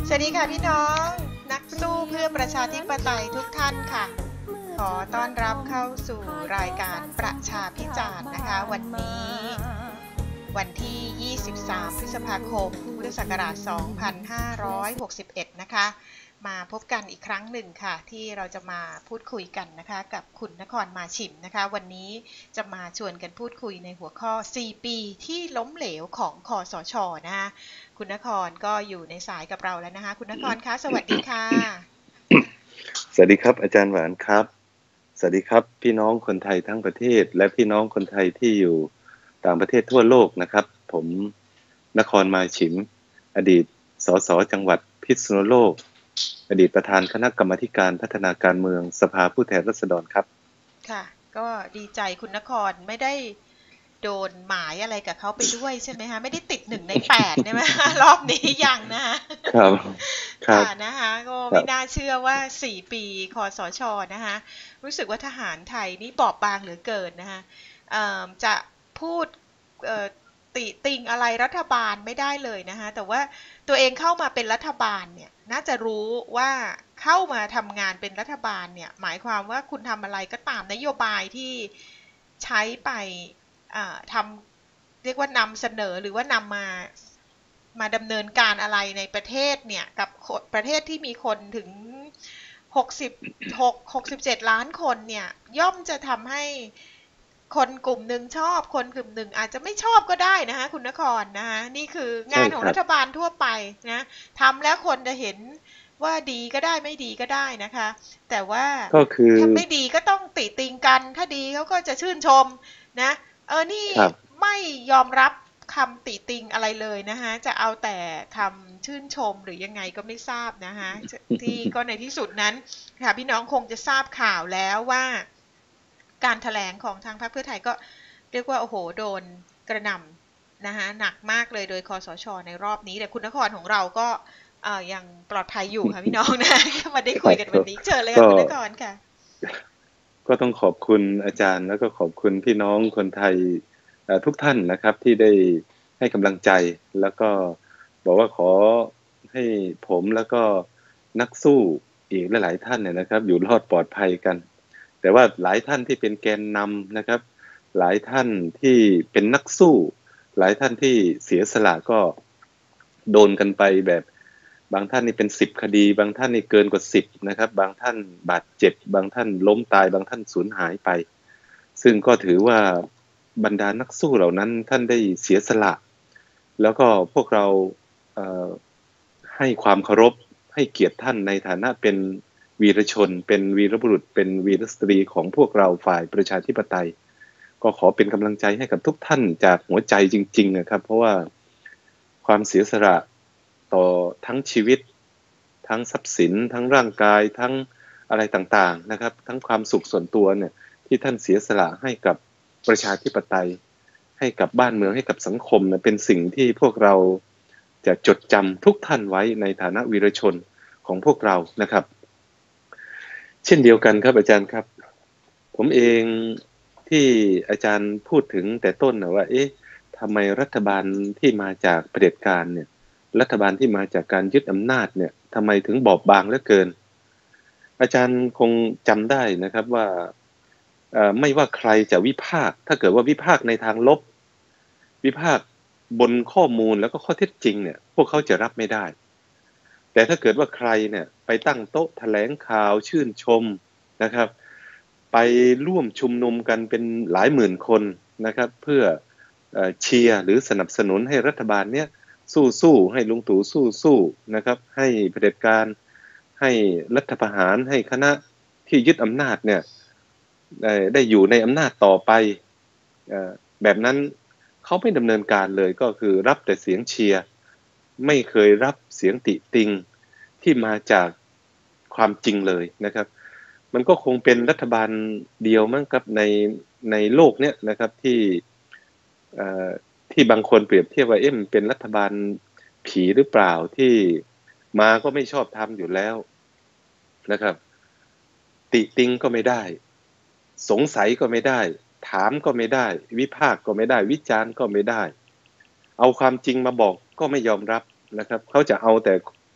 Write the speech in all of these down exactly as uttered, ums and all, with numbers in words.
สวัสดีค่ะพี่น้องนักสู้เพื่อประชาธิปไตยทุกท่านค่ะขอต้อนรับเข้าสู่รายการประชาพิจารณ์นะคะวันนี้วันที่ ยี่สิบสาม พฤษภาคม พุทธศักราช สองพันห้าร้อยหกสิบเอ็ด นะคะมาพบกันอีกครั้งหนึ่งค่ะที่เราจะมาพูดคุยกันนะคะกับคุณนครมาชิมนะคะวันนี้จะมาชวนกันพูดคุยในหัวข้อ สี่ ปีที่ล้มเหลวของคสช.นะคะคุณนครก็อยู่ในสายกับเราแล้วนะคะคุณนครคะสวัสดีค่ะสวัสดีครับอาจารย์หวานครับสวัสดีครับพี่น้องคนไทยทั้งประเทศและพี่น้องคนไทยที่อยู่ต่างประเทศทั่วโลกนะครับผมนครมาชิมอดีตสสจังหวัดพิษณุโลกอดีตประธานคณะกรรมาธิการพัฒนาการเมืองสภาผู้แทนราษฎรครับค่ะก็ดีใจคุณนครไม่ได้โดนหมายอะไรกับเขาไปด้วยใช่ไหมคะไม่ได้ติดหนึ่งในแปดใช่ไหมรอบนี้ยังนะคะครับครับค่ะนะคะก็ไม่น่าเชื่อว่าสี่ปีคสช.นะคะรู้สึกว่าทหารไทยนี่บอบบางเหลือเกินนะคะจะพูดติติงอะไรรัฐบาลไม่ได้เลยนะคะแต่ว่าตัวเองเข้ามาเป็นรัฐบาลเนี่ยน่าจะรู้ว่าเข้ามาทำงานเป็นรัฐบาลเนี่ยหมายความว่าคุณทำอะไรก็ตามนโยบายที่ใช้ไปทำเรียกว่านำเสนอหรือว่านำมามาดำเนินการอะไรในประเทศเนี่ยกับประเทศที่มีคนถึงหกสิบหก หกสิบเจ็ดล้านคนเนี่ยย่อมจะทำให้คนกลุ่มหนึ่งชอบคนกลุ่มหนึ่งอาจจะไม่ชอบก็ได้นะคะคุณนครนะคะนี่คืองานของรัฐบาลทั่วไปนะทำแล้วคนจะเห็นว่าดีก็ได้ไม่ดีก็ได้นะคะแต่ว่าถ้าไม่ดีก็ต้องติติงกันถ้าดีเขาก็จะชื่นชมนะเออนี่ไม่ยอมรับคำติติงอะไรเลยนะคะจะเอาแต่คำชื่นชมหรือยังไงก็ไม่ทราบนะคะที่ก็ในที่สุดนั้นค่ะพี่น้องคงจะทราบข่าวแล้วว่าการแถลงของทางพรรคเพื่อไทยก็เรียกว่าโอ้โหโดนกระหน่ำนะคะหนักมากเลยโดยคสช.ในรอบนี้แต่คุณนครของเราก็ยังปลอดภัยอยู่ค่ะพี่น้องนะมาได้คุยกันวันนี้เชิญเลยค่ะคุณนครค่ะก็ต้องขอบคุณอาจารย์แล้วก็ขอบคุณพี่น้องคนไทยทุกท่านนะครับที่ได้ให้กำลังใจแล้วก็บอกว่าขอให้ผมแล้วก็นักสู้อีกหลายๆท่านเนี่ยนะครับอยู่รอดปลอดภัยกันแต่ว่าหลายท่านที่เป็นแกนนำนะครับหลายท่านที่เป็นนักสู้หลายท่านที่เสียสละก็โดนกันไปแบบบางท่านนี่เป็นสิบคดีบางท่านนี่เกินกว่าสิบนะครับบางท่านบาดเจ็บบางท่านล้มตายบางท่านสูญหายไปซึ่งก็ถือว่าบรรดานักสู้เหล่านั้นท่านได้เสียสละแล้วก็พวกเราเอ่อให้ความเคารพให้เกียรติท่านในฐานะเป็นวีรชนเป็นวีรบุรุษเป็นวีรสตรีของพวกเราฝ่ายประชาธิปไตยก็ขอเป็นกำลังใจให้กับทุกท่านจากหัวใจจริงๆนะครับเพราะว่าความเสียสละต่อทั้งชีวิตทั้งทรัพย์สินทั้งร่างกายทั้งอะไรต่างๆนะครับทั้งความสุขส่วนตัวเนี่ยที่ท่านเสียสละให้กับประชาธิปไตยให้กับบ้านเมืองให้กับสังคมเนี่ยเป็นสิ่งที่พวกเราจะจดจำทุกท่านไว้ในฐานะวีรชนของพวกเรานะครับเช่นเดียวกันครับอาจารย์ครับผมเองที่อาจารย์พูดถึงแต่ต้นนะว่าเอ๊ะทำไมรัฐบาลที่มาจากเผด็จการเนี่ยรัฐบาลที่มาจากการยึดอำนาจเนี่ยทำไมถึงบอบบางเหลือเกินอาจารย์คงจำได้นะครับว่าไม่ว่าใครจะวิพากษ์ถ้าเกิดว่าวิพากษ์ในทางลบวิพากษ์บนข้อมูลแล้วก็ข้อเท็จจริงเนี่ยพวกเขาจะรับไม่ได้แต่ถ้าเกิดว่าใครเนี่ยไปตั้งโต๊ะแถลงข่าวชื่นชมนะครับไปร่วมชุมนุมกันเป็นหลายหมื่นคนนะครับเพื่อเชียร์หรือสนับสนุนให้รัฐบาลเนี้ยสู้ๆให้ลุงตู่สู้ๆนะครับให้เผด็จการให้รัฐประหารให้คณะที่ยึดอำนาจเนี่ยได้อยู่ในอำนาจต่อไปแบบนั้นเขาไม่ดำเนินการเลยก็คือรับแต่เสียงเชียร์ไม่เคยรับเสียงติติงที่มาจากความจริงเลยนะครับมันก็คงเป็นรัฐบาลเดียวมั้งครับในในโลกเนี้ยนะครับที่ที่บางคนเปรียบเทียบว่าเอ๊ะมันเป็นรัฐบาลผีหรือเปล่าที่มาก็ไม่ชอบทำอยู่แล้วนะครับติติงก็ไม่ได้สงสัยก็ไม่ได้ถามก็ไม่ได้วิพากษ์ก็ไม่ได้วิจารณ์ก็ไม่ได้เอาความจริงมาบอกก็ไม่ยอมรับนะครับเขาจะเอาแต่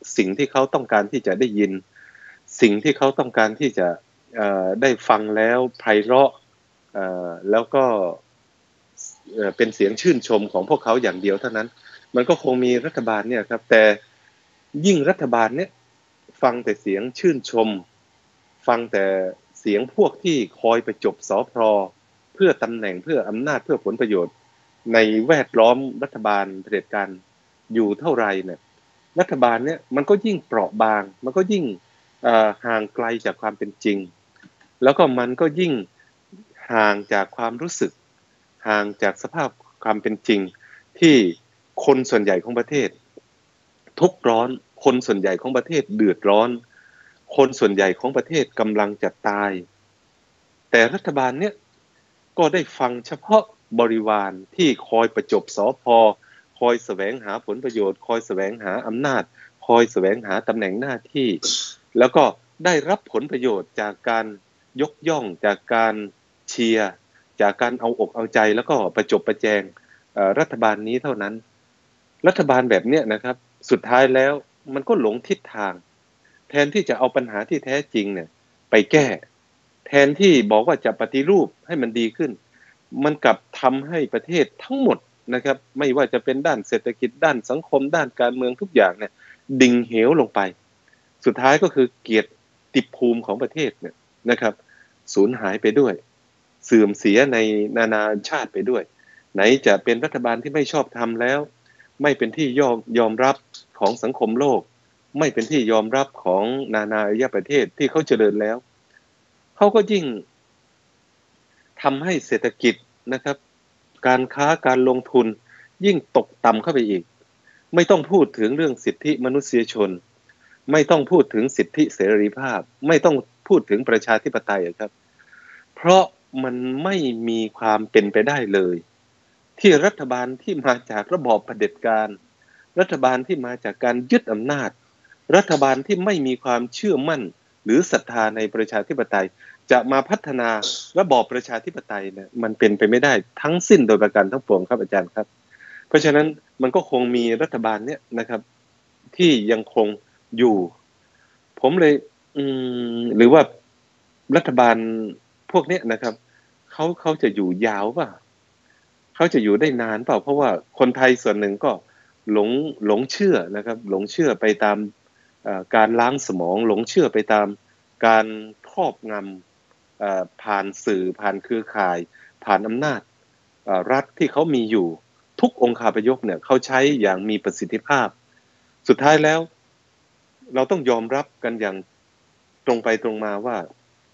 สิ่งที่เขาต้องการที่จะได้ยินสิ่งที่เขาต้องการที่จะได้ฟังแล้วไพเราะแล้วก็เป็นเสียงชื่นชมของพวกเขาอย่างเดียวเท่านั้นมันก็คงมีรัฐบาลเนี่ยครับแต่ยิ่งรัฐบาลเนี่ยฟังแต่เสียงชื่นชมฟังแต่เสียงพวกที่คอยประจบสอพรเพื่อตำแหน่งเพื่ออำนาจเพื่อผลประโยชน์ในแวดล้อมรัฐบาลเผด็จการอยู่เท่าไรเนี่ยรัฐบาลเนี่ยมันก็ยิ่งเปราะบางมันก็ยิ่งห่างไกลจากความเป็นจริงแล้วก็มันก็ยิ่งห่างจากความรู้สึกห่างจากสภาพความเป็นจริงที่คนส่วนใหญ่ของประเทศทุกข์ร้อนคนส่วนใหญ่ของประเทศเดือดร้อนคนส่วนใหญ่ของประเทศกำลังจะตายแต่รัฐบาลเนี่ยก็ได้ฟังเฉพาะบริวารที่คอยประจบสพคอยแสวงหาผลประโยชน์คอยแสวงหาอำนาจคอยแสวงหาตำแหน่งหน้าที่แล้วก็ได้รับผลประโยชน์จากการยกย่องจากการเชียร์จากการเอาอกเอาใจแล้วก็ประจบประแจงรัฐบาลนี้เท่านั้นรัฐบาลแบบนี้นะครับสุดท้ายแล้วมันก็หลงทิศทางแทนที่จะเอาปัญหาที่แท้จริงเนี่ยไปแก้แทนที่บอกว่าจะปฏิรูปให้มันดีขึ้นมันกลับทำให้ประเทศทั้งหมดนะครับไม่ว่าจะเป็นด้านเศรษฐกิจด้านสังคมด้านการเมืองทุกอย่างเนี่ยดิ่งเหวลงไปสุดท้ายก็คือเกียรติภูมิของประเทศเนี่ยนะครับสูญหายไปด้วยเสื่อมเสียในนานาชาติไปด้วยไหนจะเป็นรัฐบาลที่ไม่ชอบธรรมแล้วไม่เป็นที่ยอมยอมรับของสังคมโลกไม่เป็นที่ยอมรับของนานาอารยประเทศที่เขาเจริญแล้วเขาก็ยิ่งทำให้เศรษฐกิจนะครับการค้าการลงทุนยิ่งตกต่ำเข้าไปอีกไม่ต้องพูดถึงเรื่องสิทธิมนุษยชนไม่ต้องพูดถึงสิทธิเสรีภาพไม่ต้องพูดถึงประชาธิปไตยครับเพราะมันไม่มีความเป็นไปได้เลยที่รัฐบาลที่มาจากระบอบเผด็จการรัฐบาลที่มาจากการยึดอำนาจรัฐบาลที่ไม่มีความเชื่อมั่นหรือศรัทธาในประชาธิปไตยจะมาพัฒนาระบอบประชาธิปไตยเนี่ยมันเป็นไปไม่ได้ทั้งสิ้นโดยประการทั้งปวงครับอาจารย์ครับเพราะฉะนั้นมันก็คงมีรัฐบาลเนี่ยนะครับที่ยังคงอยู่ผมเลยอืมหรือว่ารัฐบาลพวกนี้นะครับเขาเขาจะอยู่ยาวป่ะเขาจะอยู่ได้นานเปล่าเพราะว่าคนไทยส่วนหนึ่งก็หลงหลงเชื่อนะครับหลงเชื่อไปตามการล้างสมองหลงเชื่อไปตามการครอบงำผ่านสื่อผ่านเครือข่ายผ่านอำนาจรัฐที่เขามีอยู่ทุกองคาพยพเนี่ยเขาใช้อย่างมีประสิทธิภาพสุดท้ายแล้วเราต้องยอมรับกันอย่างตรงไปตรงมาว่า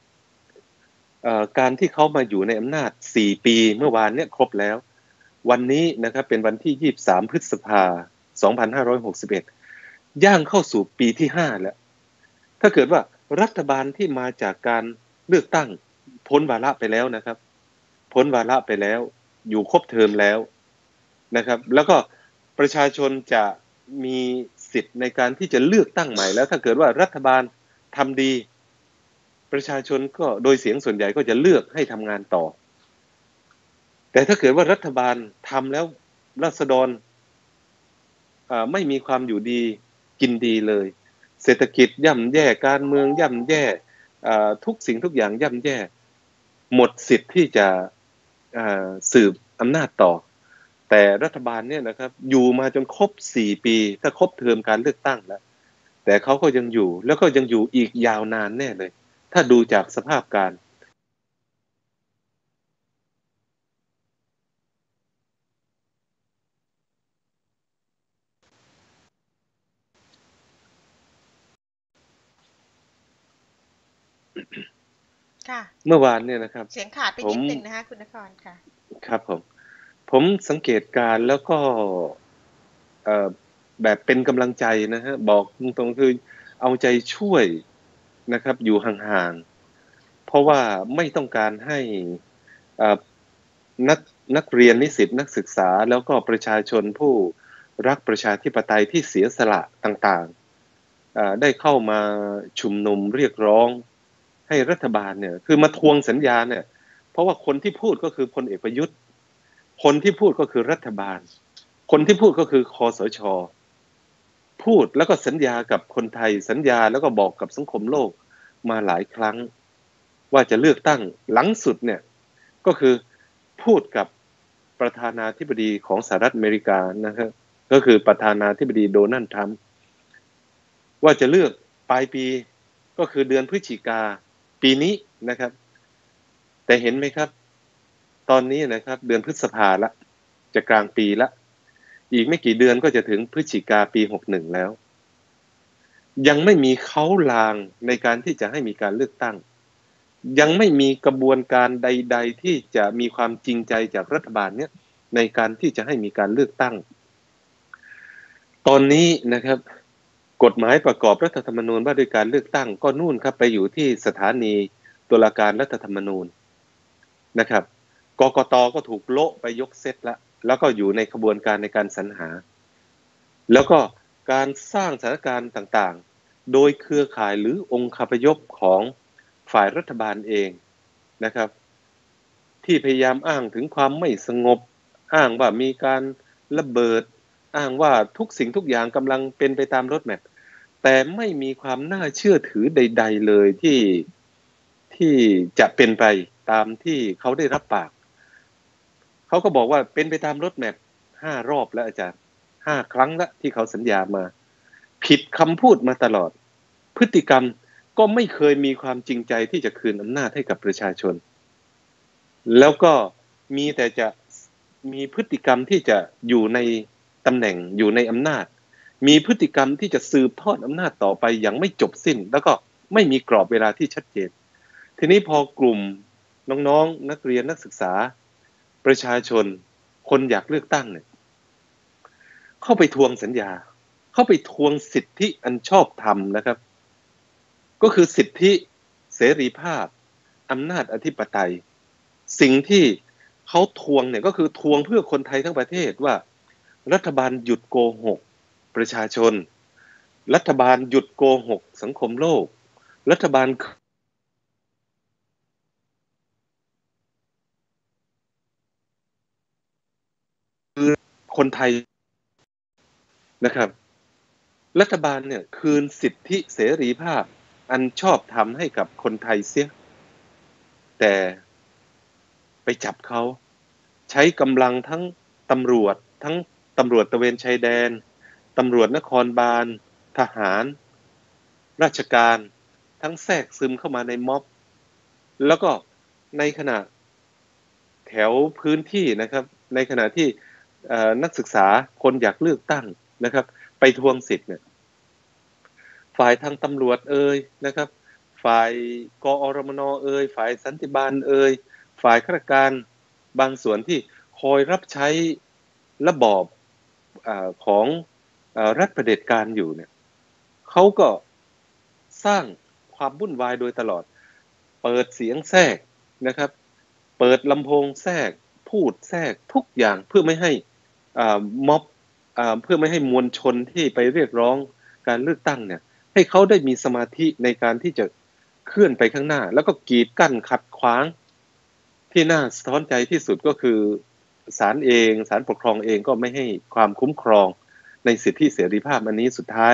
การที่เขามาอยู่ในอำนาจสี่ปีเมื่อวานเนี่ยครบแล้ววันนี้นะครับเป็นวันที่ยี่สิบสามพฤษภาคมสองพันห้าร้อยหกสิบเอ็ดย่างเข้าสู่ปีที่ห้าแล้วถ้าเกิดว่ารัฐบาลที่มาจากการเลือกตั้งพ้นวาระไปแล้วนะครับพ้นวาระไปแล้วอยู่ครบเทอมแล้วนะครับแล้วก็ประชาชนจะมีสิทธิ์ในการที่จะเลือกตั้งใหม่แล้วถ้าเกิดว่ารัฐบาลทำดีประชาชนก็โดยเสียงส่วนใหญ่ก็จะเลือกให้ทำงานต่อแต่ถ้าเกิดว่ารัฐบาลทำแล้วราษฎรไม่มีความอยู่ดีกินดีเลยเศรษฐกิจย่ำแย่การเมืองย่ำแย่ทุกสิ่งทุกอย่างย่ำแย่หมดสิทธิ์ที่จะสืบอำนาจต่อแต่รัฐบาลเนี่ยนะครับอยู่มาจนครบสี่ปีถ้าครบเทอมการเลือกตั้งแล้วแต่เขาก็ยังอยู่แล้วก็ยังอยู่อีกยาวนานแน่เลยถ้าดูจากสภาพการเมื่อวานเนี่ยนะครับเสียงขาดไปนิดนึงนะคะคุณนครค่ะครับผมผมสังเกตการแล้วก็แบบเป็นกำลังใจนะฮะบอกตรงๆคือเอาใจช่วยนะครับอยู่ห่างๆเพราะว่าไม่ต้องการให้นักนักเรียนนิสิตนักศึกษาแล้วก็ประชาชนผู้รักประชาธิปไตยที่เสียสละต่างๆได้เข้ามาชุมนุมเรียกร้องให้รัฐบาลเนี่ยคือมาทวงสัญญาเนี่ยเพราะว่าคนที่พูดก็คือพลเอกประยุทธ์คนที่พูดก็คือรัฐบาลคนที่พูดก็คือคสช.เพูดแล้วก็สัญญากับคนไทยสัญญาแล้วก็บอกกับสังคมโลกมาหลายครั้งว่าจะเลือกตั้งหลังสุดเนี่ยก็คือพูดกับประธานาธิบดีของสหรัฐอเมริกานะครับก็คือประธานาธิบดีโดนัลด์ทรัมป์ว่าจะเลือกปลายปีก็คือเดือนพฤศจิกาปีนี้นะครับแต่เห็นไหมครับตอนนี้นะครับเดือนพฤษภาละจะกลางปีละอีกไม่กี่เดือนก็จะถึงพฤศจิกาปีหกสิบเอ็ดแล้วยังไม่มีเค้าลางในการที่จะให้มีการเลือกตั้งยังไม่มีกระบวนการใดๆที่จะมีความจริงใจจากรัฐบาลเนี้ยในการที่จะให้มีการเลือกตั้งตอนนี้นะครับกฎหมายประกอบรัฐธรรมนูญว่าด้วยการเลือกตั้งก็นู่นครับไปอยู่ที่สถานีตุลาการรัฐธรรมนูญนะครับกกต.ก็ถูกโละไปยกเซตแล้วแล้วก็อยู่ในขบวนการในการสรรหาแล้วก็การสร้างสถานการณ์ต่างๆโดยเครือข่ายหรือองค์คาพยพของฝ่ายรัฐบาลเองนะครับที่พยายามอ้างถึงความไม่สงบอ้างว่ามีการระเบิดอ้างว่าทุกสิ่งทุกอย่างกำลังเป็นไปตามรถแมพแต่ไม่มีความน่าเชื่อถือใดๆเลยที่ที่จะเป็นไปตามที่เขาได้รับปากเขาก็บอกว่าเป็นไปตามรถแมพห้ารอบแล้วอาจารย์ห้าครั้งแล้วที่เขาสัญญามาผิดคำพูดมาตลอดพฤติกรรมก็ไม่เคยมีความจริงใจที่จะคืนอำนาจให้กับประชาชนแล้วก็มีแต่จะมีพฤติกรรมที่จะอยู่ในตำแหน่งอยู่ในอำนาจมีพฤติกรรมที่จะสืบทอดอำนาจต่อไปอย่างไม่จบสิ้นแล้วก็ไม่มีกรอบเวลาที่ชัดเจนทีนี้พอกลุ่มน้องๆนักเรียนนักศึกษาประชาชนคนอยากเลือกตั้งเนี่ยเข้าไปทวงสัญญาเข้าไปทวงสิทธิอันชอบธรรมนะครับก็คือสิทธิเสรีภาพอำนาจอธิปไตยสิ่งที่เขาทวงเนี่ยก็คือทวงเพื่อคนไทยทั้งประเทศว่ารัฐบาลหยุดโกหกประชาชนรัฐบาลหยุดโกหกสังคมโลกรัฐบาลคือคนไทยนะครับรัฐบาลเนี่ยคืนสิทธิเสรีภาพอันชอบธรรมให้กับคนไทยเสียแต่ไปจับเขาใช้กำลังทั้งตำรวจทั้งตำรวจตระเวนชายแดนตำรวจนครบาลทหารราชการทั้งแทรกซึมเข้ามาในม็อบแล้วก็ในขณะแถวพื้นที่นะครับในขณะที่นักศึกษาคนอยากเลือกตั้งนะครับไปทวงสิทธิ์เนี่ยฝ่ายทางตำรวจเอ่ยนะครับฝ่ายกอรมนเอ่ยฝ่ายสันติบาลเอ่ยฝ่ายข้าราชการบางส่วนที่คอยรับใช้ระบอบของรัฐเผด็จการอยู่เนี่ยเขาก็สร้างความวุ่นวายโดยตลอดเปิดเสียงแทรกนะครับเปิดลำโพงแทรกพูดแทรกทุกอย่างเพื่อไม่ให้ม็อบเพื่อไม่ให้มวลชนที่ไปเรียกร้องการเลือกตั้งเนี่ยให้เขาได้มีสมาธิในการที่จะเคลื่อนไปข้างหน้าแล้วก็กีดกั้นขัดขวางที่น่าสะท้อนใจที่สุดก็คือศาลเองศาลปกครองเองก็ไม่ให้ความคุ้มครองในสิทธิเสรีภาพอันนี้สุดท้าย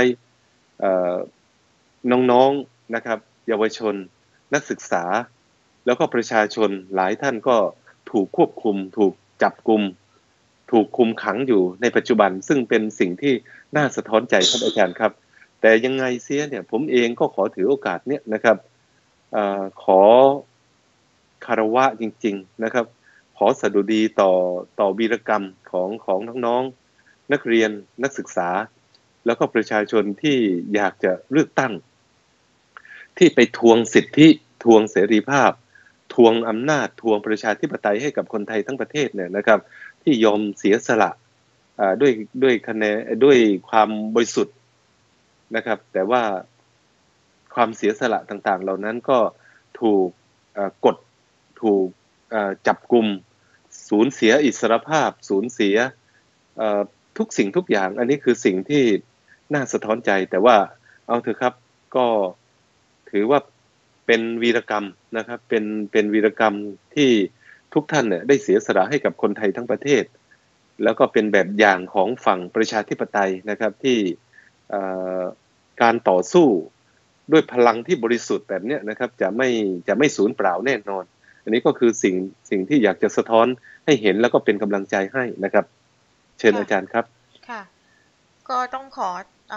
น้องๆนะครับเยาวชนนักศึกษาแล้วก็ประชาชนหลายท่านก็ถูกควบคุมถูกจับกุมถูกคุมขังอยู่ในปัจจุบันซึ่งเป็นสิ่งที่น่าสะท้อนใจครับอาจารย์ครับแต่ยังไงเสียเนี่ยผมเองก็ขอถือโอกาสเนี่ยนะครับเอ่อขอคารวะจริงๆนะครับขอสดุดีต่อต่อวีรกรรมของของน้องๆนักเรียนนักศึกษาแล้วก็ประชาชนที่อยากจะเลือกตั้งที่ไปทวงสิทธิทวงเสรีภาพทวงอำนาจทวงประชาธิปไตยให้กับคนไทยทั้งประเทศเนี่ยนะครับที่ยอมเสียสละด้วยด้วยคะแนนด้วยความบริสุทธิ์นะครับแต่ว่าความเสียสละต่างๆเหล่านั้นก็ถูกกดถูกจับกุมสูญเสียอิสรภาพสูญเสียทุกสิ่งทุกอย่างอันนี้คือสิ่งที่น่าสะท้อนใจแต่ว่าเอาเถอะครับก็ถือว่าเป็นวีรกรรมนะครับเป็นเป็นวีรกรรมที่ทุกท่านเนี่ยได้เสียสละให้กับคนไทยทั้งประเทศแล้วก็เป็นแบบอย่างของฝั่งประชาธิปไตยนะครับที่การต่อสู้ด้วยพลังที่บริสุทธิ์แบบนี้นะครับจะไม่จะไม่สูญเปล่าแน่นอนอันนี้ก็คือสิ่งสิ่งที่อยากจะสะท้อนให้เห็นแล้วก็เป็นกำลังใจให้นะครับเชิญอาจารย์ครับค่ะก็ต้องขอ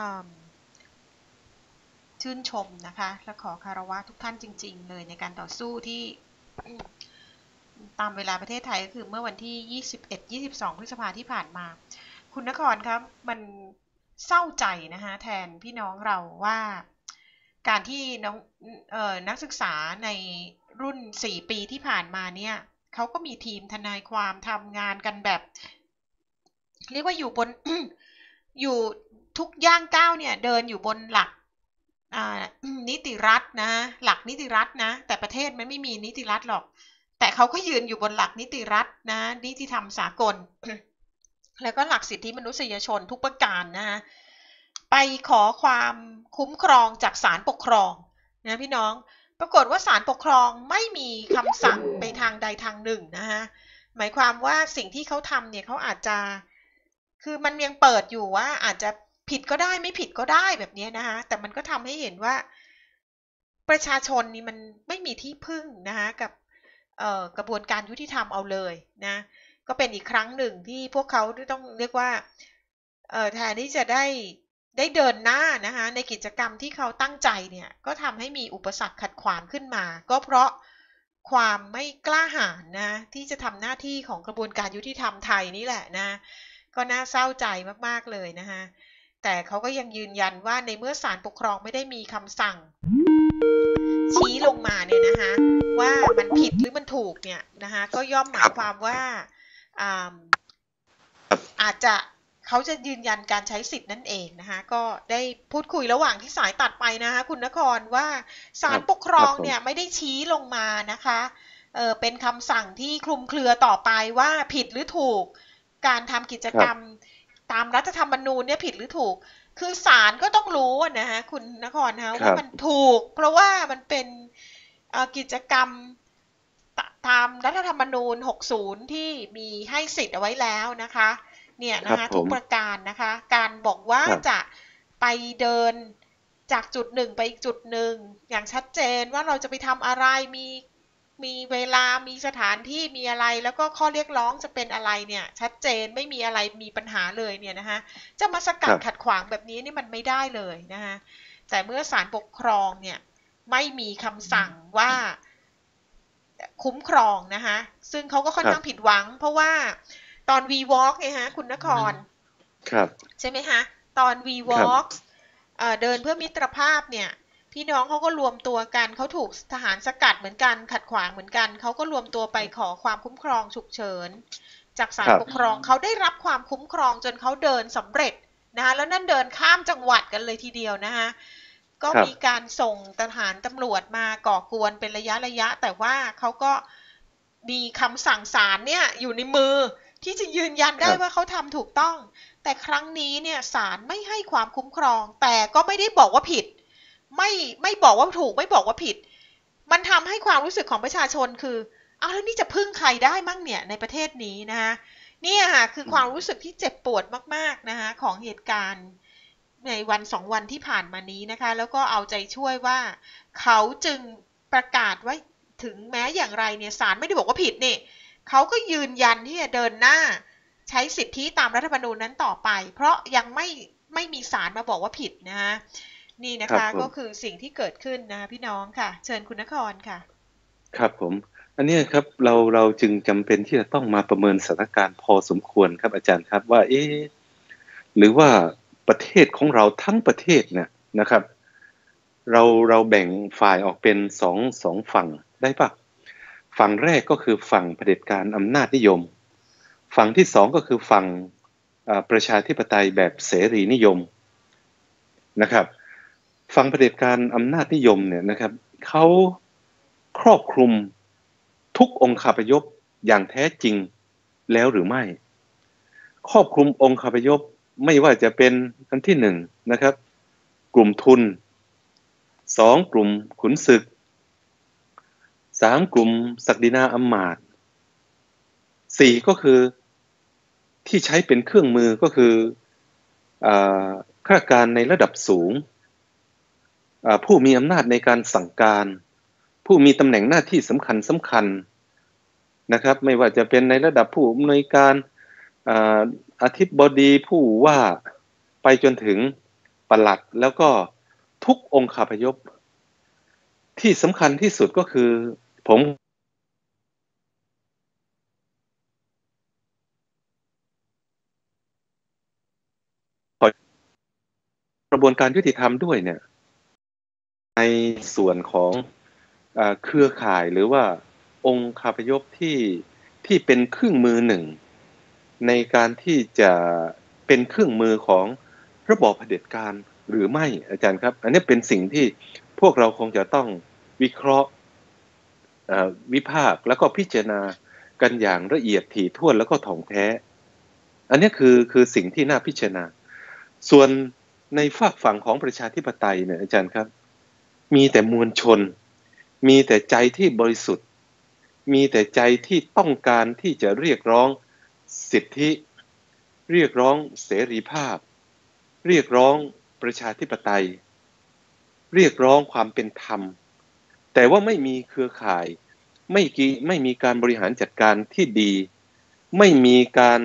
ชื่นชมนะคะและขอคารวะทุกท่านจริงๆเลยในการต่อสู้ที่ตามเวลาประเทศไทยก็คือเมื่อวันที่ยี่สิบเอ็ด ยี่สิบสองพฤษภาคมที่ผ่านมาคุณนครครับมันเศร้าใจนะคะแทนพี่น้องเราว่าการที่น้องเอ่อนักศึกษาในรุ่นสี่ปีที่ผ่านมาเนี่ยเขาก็มีทีมทนายความทำงานกันแบบเรียกว่าอยู่บน อยู่ทุกย่างก้าวเนี่ยเดินอยู่บนหลักนิติรัฐนะหลักนิติรัฐนะแต่ประเทศมันไม่มีนิติรัฐหรอกแต่เขาก็ยืนอยู่บนหลักนิติรัฐนะนิติธรรมสากล แล้วก็หลักสิทธิมนุษยชนทุกประการนะไปขอความคุ้มครองจากศาลปกครองนะพี่น้องปรากฏว่าศาลปกครองไม่มีคำสั่งไปทางใดทางหนึ่งนะฮะหมายความว่าสิ่งที่เขาทำเนี่ยเขาอาจจะคือมันยังเปิดอยู่ว่าอาจจะผิดก็ได้ไม่ผิดก็ได้แบบนี้นะคะแต่มันก็ทำให้เห็นว่าประชาชนนี่มันไม่มีที่พึ่งนะคะกับกระบวนการยุติธรรมเอาเลยนะก็เป็นอีกครั้งหนึ่งที่พวกเขาต้องเรียกว่าแทนที่จะได้ได้เดินหน้านะคะในกิจกรรมที่เขาตั้งใจเนี่ยก็ทำให้มีอุปสรรคขัดขวางขึ้นมาก็เพราะความไม่กล้าหาญนะที่จะทำหน้าที่ของกระบวนการยุติธรรมไทยนี่แหละนะก็น่าเศร้าใจมากๆเลยนะคะแต่เขาก็ยังยืนยันว่าในเมื่อศาลปกครองไม่ได้มีคำสั่งชี้ลงมาเนี่ยนะคะว่ามันผิดหรือมันถูกเนี่ยนะคะก็ย่อมหมายความว่าอาจจะเขาจะยืนยันการใช้สิทธินั่นเองนะคะก็ได้พูดคุยระหว่างที่สายตัดไปนะคะคุณนครว่าศาลปกครองเนี่ยไม่ได้ชี้ลงมานะคะเออเป็นคำสั่งที่คลุมเครือต่อไปว่าผิดหรือถูกการทำกิจกรรมตามรัฐธรรมนูญเนี่ยผิดหรือถูกคือศาลก็ต้องรู้นะคะคุณนครนะว่ามันถูกเพราะว่ามันเป็นกิจกรรมตามรัฐธรรมนูญหกสิบที่มีให้สิทธิ์เอาไว้แล้วนะคะเนี่ยนะคะทุกประการนะคะการบอกว่าจะไปเดินจากจุดหนึ่งไปอีกจุดหนึ่งอย่างชัดเจนว่าเราจะไปทำอะไรมีมีเวลามีสถานที่มีอะไรแล้วก็ข้อเรียกร้องจะเป็นอะไรเนี่ยชัดเจนไม่มีอะไรมีปัญหาเลยเนี่ยนะคะจะมาสกัดขัดขวางแบบนี้นี่มันไม่ได้เลยนะคะแต่เมื่อศาลปกครองเนี่ยไม่มีคำสั่งว่าคุ้มครองนะคะซึ่งเขาก็ค่อนข้างผิดหวังเพราะว่าตอน วี วอล์ก ไงฮะคุณนครครับใช่ไหมฮะตอน วี วอล์ก เดินเพื่อมิตรภาพเนี่ยพี่น้องเขาก็รวมตัวกันเขาถูกทหารสกัดเหมือนกันขัดขวางเหมือนกันเขาก็รวมตัวไปขอความคุ้มครองฉุกเฉินจากศาลปกครองเขาได้รับความคุ้มครองจนเขาเดินสำเร็จนะคะแล้วนั่นเดินข้ามจังหวัดกันเลยทีเดียวนะคะก็มีการส่งทหารตำรวจมาก่อกวนเป็นระยะระยะแต่ว่าเขาก็มีคำสั่งศาลเนี่ยอยู่ในมือที่จะยืนยันได้ว่าเขาทำถูกต้องแต่ครั้งนี้เนี่ยศาลไม่ให้ความคุ้มครองแต่ก็ไม่ได้บอกว่าผิดไม่ไม่บอกว่าถูกไม่บอกว่าผิดมันทำให้ความรู้สึกของประชาชนคือเอาแล้วนี่จะพึ่งใครได้มั่งเนี่ยในประเทศนี้นะคะนี่ค่ะคือความรู้สึกที่เจ็บปวดมากๆนะคะของเหตุการณ์ในวันสองวันที่ผ่านมานี้นะคะแล้วก็เอาใจช่วยว่าเขาจึงประกาศไว้ถึงแม้อย่างไรเนี่ยศาลไม่ได้บอกว่าผิดนี่เขาก็ยืนยันที่จะเดินหน้าใช้สิทธิตามรัฐธรรมนูญนั้นต่อไปเพราะยังไม่ไม่มีศาลมาบอกว่าผิดนะคะนี่นะคะก็คือสิ่งที่เกิดขึ้นนะพี่น้องค่ะเชิญคุณนครค่ะครับผมอันนี้ครับเราเราจึงจำเป็นที่จะต้องมาประเมินสถานการณ์พอสมควรครับอาจารย์ครับว่าเอ๊ะหรือว่าประเทศของเราทั้งประเทศเนี่ยนะครับเราเราแบ่งฝ่ายออกเป็นสองสองฝั่งได้ปะฝั่งแรกก็คือฝั่งเผด็จการอำนาจนิยมฝั่งที่สองก็คือฝั่งประชาธิปไตยแบบเสรีนิยมนะครับฝั่งเผด็จการอำนาจนิยมเนี่ยนะครับเขาครอบคลุมทุกองค์คาพยพอย่างแท้จริงแล้วหรือไม่ครอบคลุมองค์คาพยพไม่ว่าจะเป็นอันที่หนึ่งนะครับกลุ่มทุนสองกลุ่มขุนศึกสามกลุ่มศักดินาอำมาตย์สี่ก็คือที่ใช้เป็นเครื่องมือก็คือข้าราชการในระดับสูงผู้มีอำนาจในการสั่งการผู้มีตำแหน่งหน้าที่สำคัญสำคัญนะครับไม่ว่าจะเป็นในระดับผู้อำนวยการอธิบดีผู้ว่าไปจนถึงปลัดแล้วก็ทุกองคาพยพที่สำคัญที่สุดก็คือผมกระบวนการยุติธรรมด้วยเนี่ยในส่วนของเครือข่ายหรือว่าองค์คาพยพที่ที่เป็นเครื่องมือหนึ่งในการที่จะเป็นเครื่องมือของระบอบเผด็จการหรือไม่อาจารย์ครับอันนี้เป็นสิ่งที่พวกเราคงจะต้องวิเคราะห์วิพากษ์แล้วก็พิจารณากันอย่างละเอียดถี่ถ้วนแล้วก็ถ่องแท้อันนี้คือคือสิ่งที่น่าพิจารณาส่วนในฝากฝั่งของประชาธิปไตยเนี่ยอาจารย์ครับมีแต่มวลชนมีแต่ใจที่บริสุทธิ์มีแต่ใจที่ต้องการที่จะเรียกร้องสิทธิเรียกร้องเสรีภาพเรียกร้องประชาธิปไตยเรียกร้องความเป็นธรรมแต่ว่าไม่มีเครือข่ายไม่กี่ไม่มีการบริหารจัดการที่ดีไม่มีการ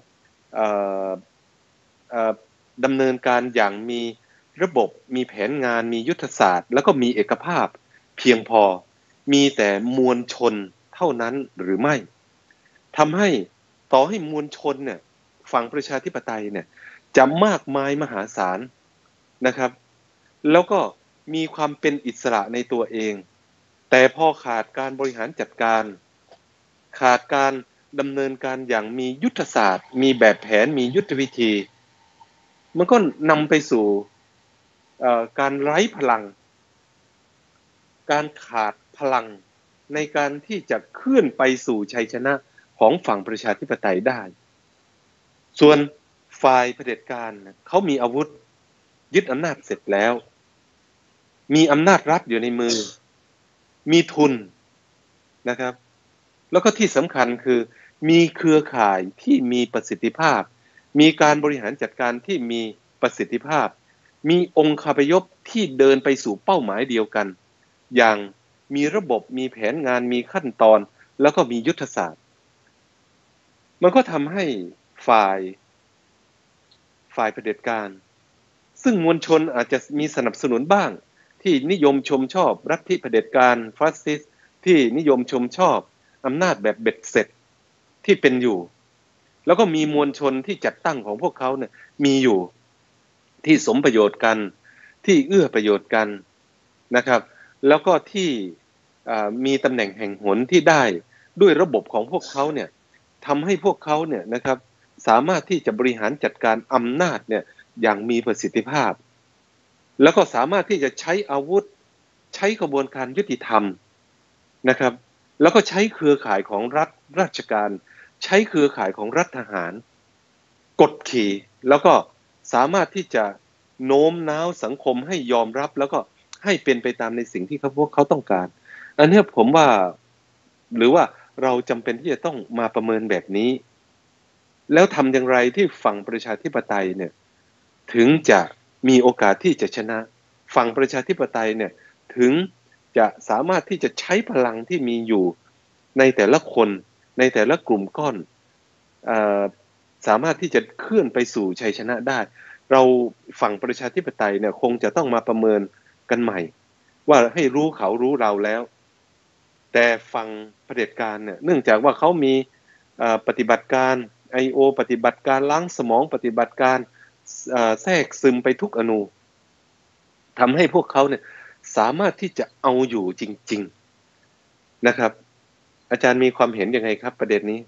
ดำเนินการอย่างมีระบบมีแผนงานมียุทธศาสตร์แล้วก็มีเอกภาพเพียงพอมีแต่มวลชนเท่านั้นหรือไม่ทำให้ต่อให้มวลชนเนี่ยฝั่งประชาธิปไตยเนี่ยจะมากมายมหาศาลนะครับแล้วก็มีความเป็นอิสระในตัวเองแต่พอขาดการบริหารจัดการขาดการดำเนินการอย่างมียุทธศาสตร์มีแบบแผนมียุทธวิธีมันก็นำไปสู่การไร้พลังการขาดพลังในการที่จะเคลื่อนไปสู่ชัยชนะของฝั่งประชาธิปไตยได้ส่วนฝ่ายเผด็จการเขามีอาวุธยึดอำนาจเสร็จแล้วมีอำนาจรัฐอยู่ในมือมีทุนนะครับแล้วก็ที่สำคัญคือมีเครือข่ายที่มีประสิทธิภาพมีการบริหารจัดการที่มีประสิทธิภาพมีองค์คาพยพที่เดินไปสู่เป้าหมายเดียวกันอย่างมีระบบมีแผนงานมีขั้นตอนแล้วก็มียุทธศาสตร์มันก็ทำให้ฝ่ายฝ่ายเผด็จการซึ่งมวลชนอาจจะมีสนับสนุนบ้างที่นิยมชมชอบรัฐิเผด็จการฟาสซิสต์ที่นิยมชมชอบอำนาจแบบเบ็ดเสร็จที่เป็นอยู่แล้วก็มีมวลชนที่จัดตั้งของพวกเขาเนี่ยมีอยู่ที่สมประโยชน์กันที่เอื้อประโยชน์กันนะครับแล้วก็ที่มีตำแหน่งแห่งหนที่ได้ด้วยระบบของพวกเขาเนี่ยทำให้พวกเขาเนี่ยนะครับสามารถที่จะบริหารจัดการอำนาจเนี่ยอย่างมีประสิทธิภาพแล้วก็สามารถที่จะใช้อาวุธใช้กระบวนการยุติธรรมนะครับแล้วก็ใช้เครือข่ายของรัฐราชการใช้เครือข่ายของรัฐทหารกดขี่แล้วก็สามารถที่จะโน้มน้าวสังคมให้ยอมรับแล้วก็ให้เป็นไปตามในสิ่งที่เขาพวกเขาต้องการอันนี้ผมว่าหรือว่าเราจำเป็นที่จะต้องมาประเมินแบบนี้แล้วทำอย่างไรที่ฝั่งประชาธิปไตยเนี่ยถึงจะมีโอกาสที่จะชนะฝั่งประชาธิปไตยเนี่ยถึงจะสามารถที่จะใช้พลังที่มีอยู่ในแต่ละคนในแต่ละกลุ่มก้อนสามารถที่จะเคลื่อนไปสู่ชัยชนะได้เราฝั่งประชาธิปไตยเนี่ยคงจะต้องมาประเมินกันใหม่ว่าให้รู้เขารู้เราแล้วแต่ฝั่งเผด็จการเนี่ยเนื่องจากว่าเขามีปฏิบัติการ ไอ โอ ปฏิบัติการล้างสมองปฏิบัติการแทรกซึมไปทุกอนูทำให้พวกเขาเนี่ยสามารถที่จะเอาอยู่จริงๆนะครับอาจารย์มีความเห็นยังไงครับประเด็นนี้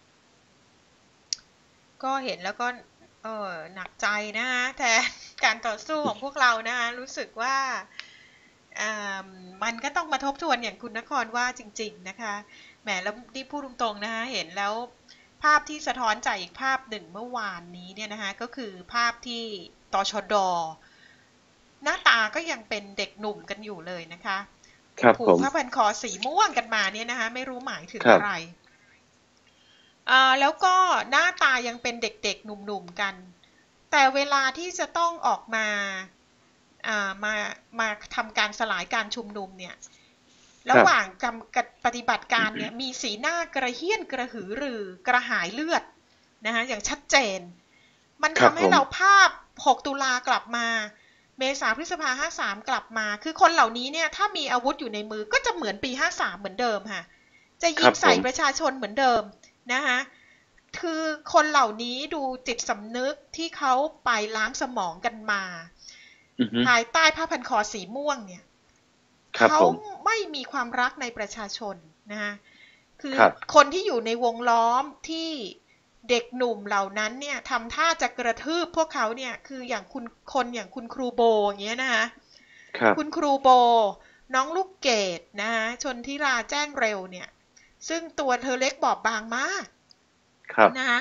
ก็เห็นแล้วก็เออหนักใจนะคะแต่การต่อสู้ของพวกเรานะคะรู้สึกว่ามันก็ต้องมาทบทวนอย่างคุณนครว่าจริงๆนะคะแหมแล้วที่พูดตรงๆนะคะเห็นแล้วภาพที่สะท้อนใจอีกภาพหนึ่งเมื่อวานนี้เนี่ยนะคะก็คือภาพที่ตชด.หน้าตาก็ยังเป็นเด็กหนุ่มกันอยู่เลยนะคะผูกผ้าพันคอสีม่วงกันมาเนี่ยนะคะไม่รู้หมายถึงอะไรแล้วก็หน้าตายังเป็นเด็กๆหนุ่มๆกันแต่เวลาที่จะต้องออกมาอ่ามามาทำการสลายการชุมนุมเนี่ยระหว่างกำปฏิบัติการเนี่ยมีสีหน้ากระเฮี้ยนกระหือรือกระหายเลือดนะคะอย่างชัดเจนมันทำให้เราภาพหกตุลากลับมาเมษาพฤษภาห้าสามกลับมาคือคนเหล่านี้เนี่ยถ้ามีอาวุธอยู่ในมือก็จะเหมือนปีห้าสามเหมือนเดิมค่ะจะยิงใส่ประชาชนเหมือนเดิมนะคะคือคนเหล่านี้ดูจิตสำนึกที่เขาไปล้างสมองกันมาภายใต้ผ้าพันคอสีม่วงเนี่ยเขาไม่มีความรักในประชาชนนะคะคือคนที่อยู่ในวงล้อมที่เด็กหนุ่มเหล่านั้นเนี่ยทำท่าจะกระทืบพวกเขาเนี่ยคืออย่างคุณคนอย่างคุณครูโบอย่างเงี้ยนะคะคุณครูโบน้องลูกเกดนะคะชนทิราแจ้งเร็วเนี่ยซึ่งตัวเธอเล็กบอบบางมากนะคะ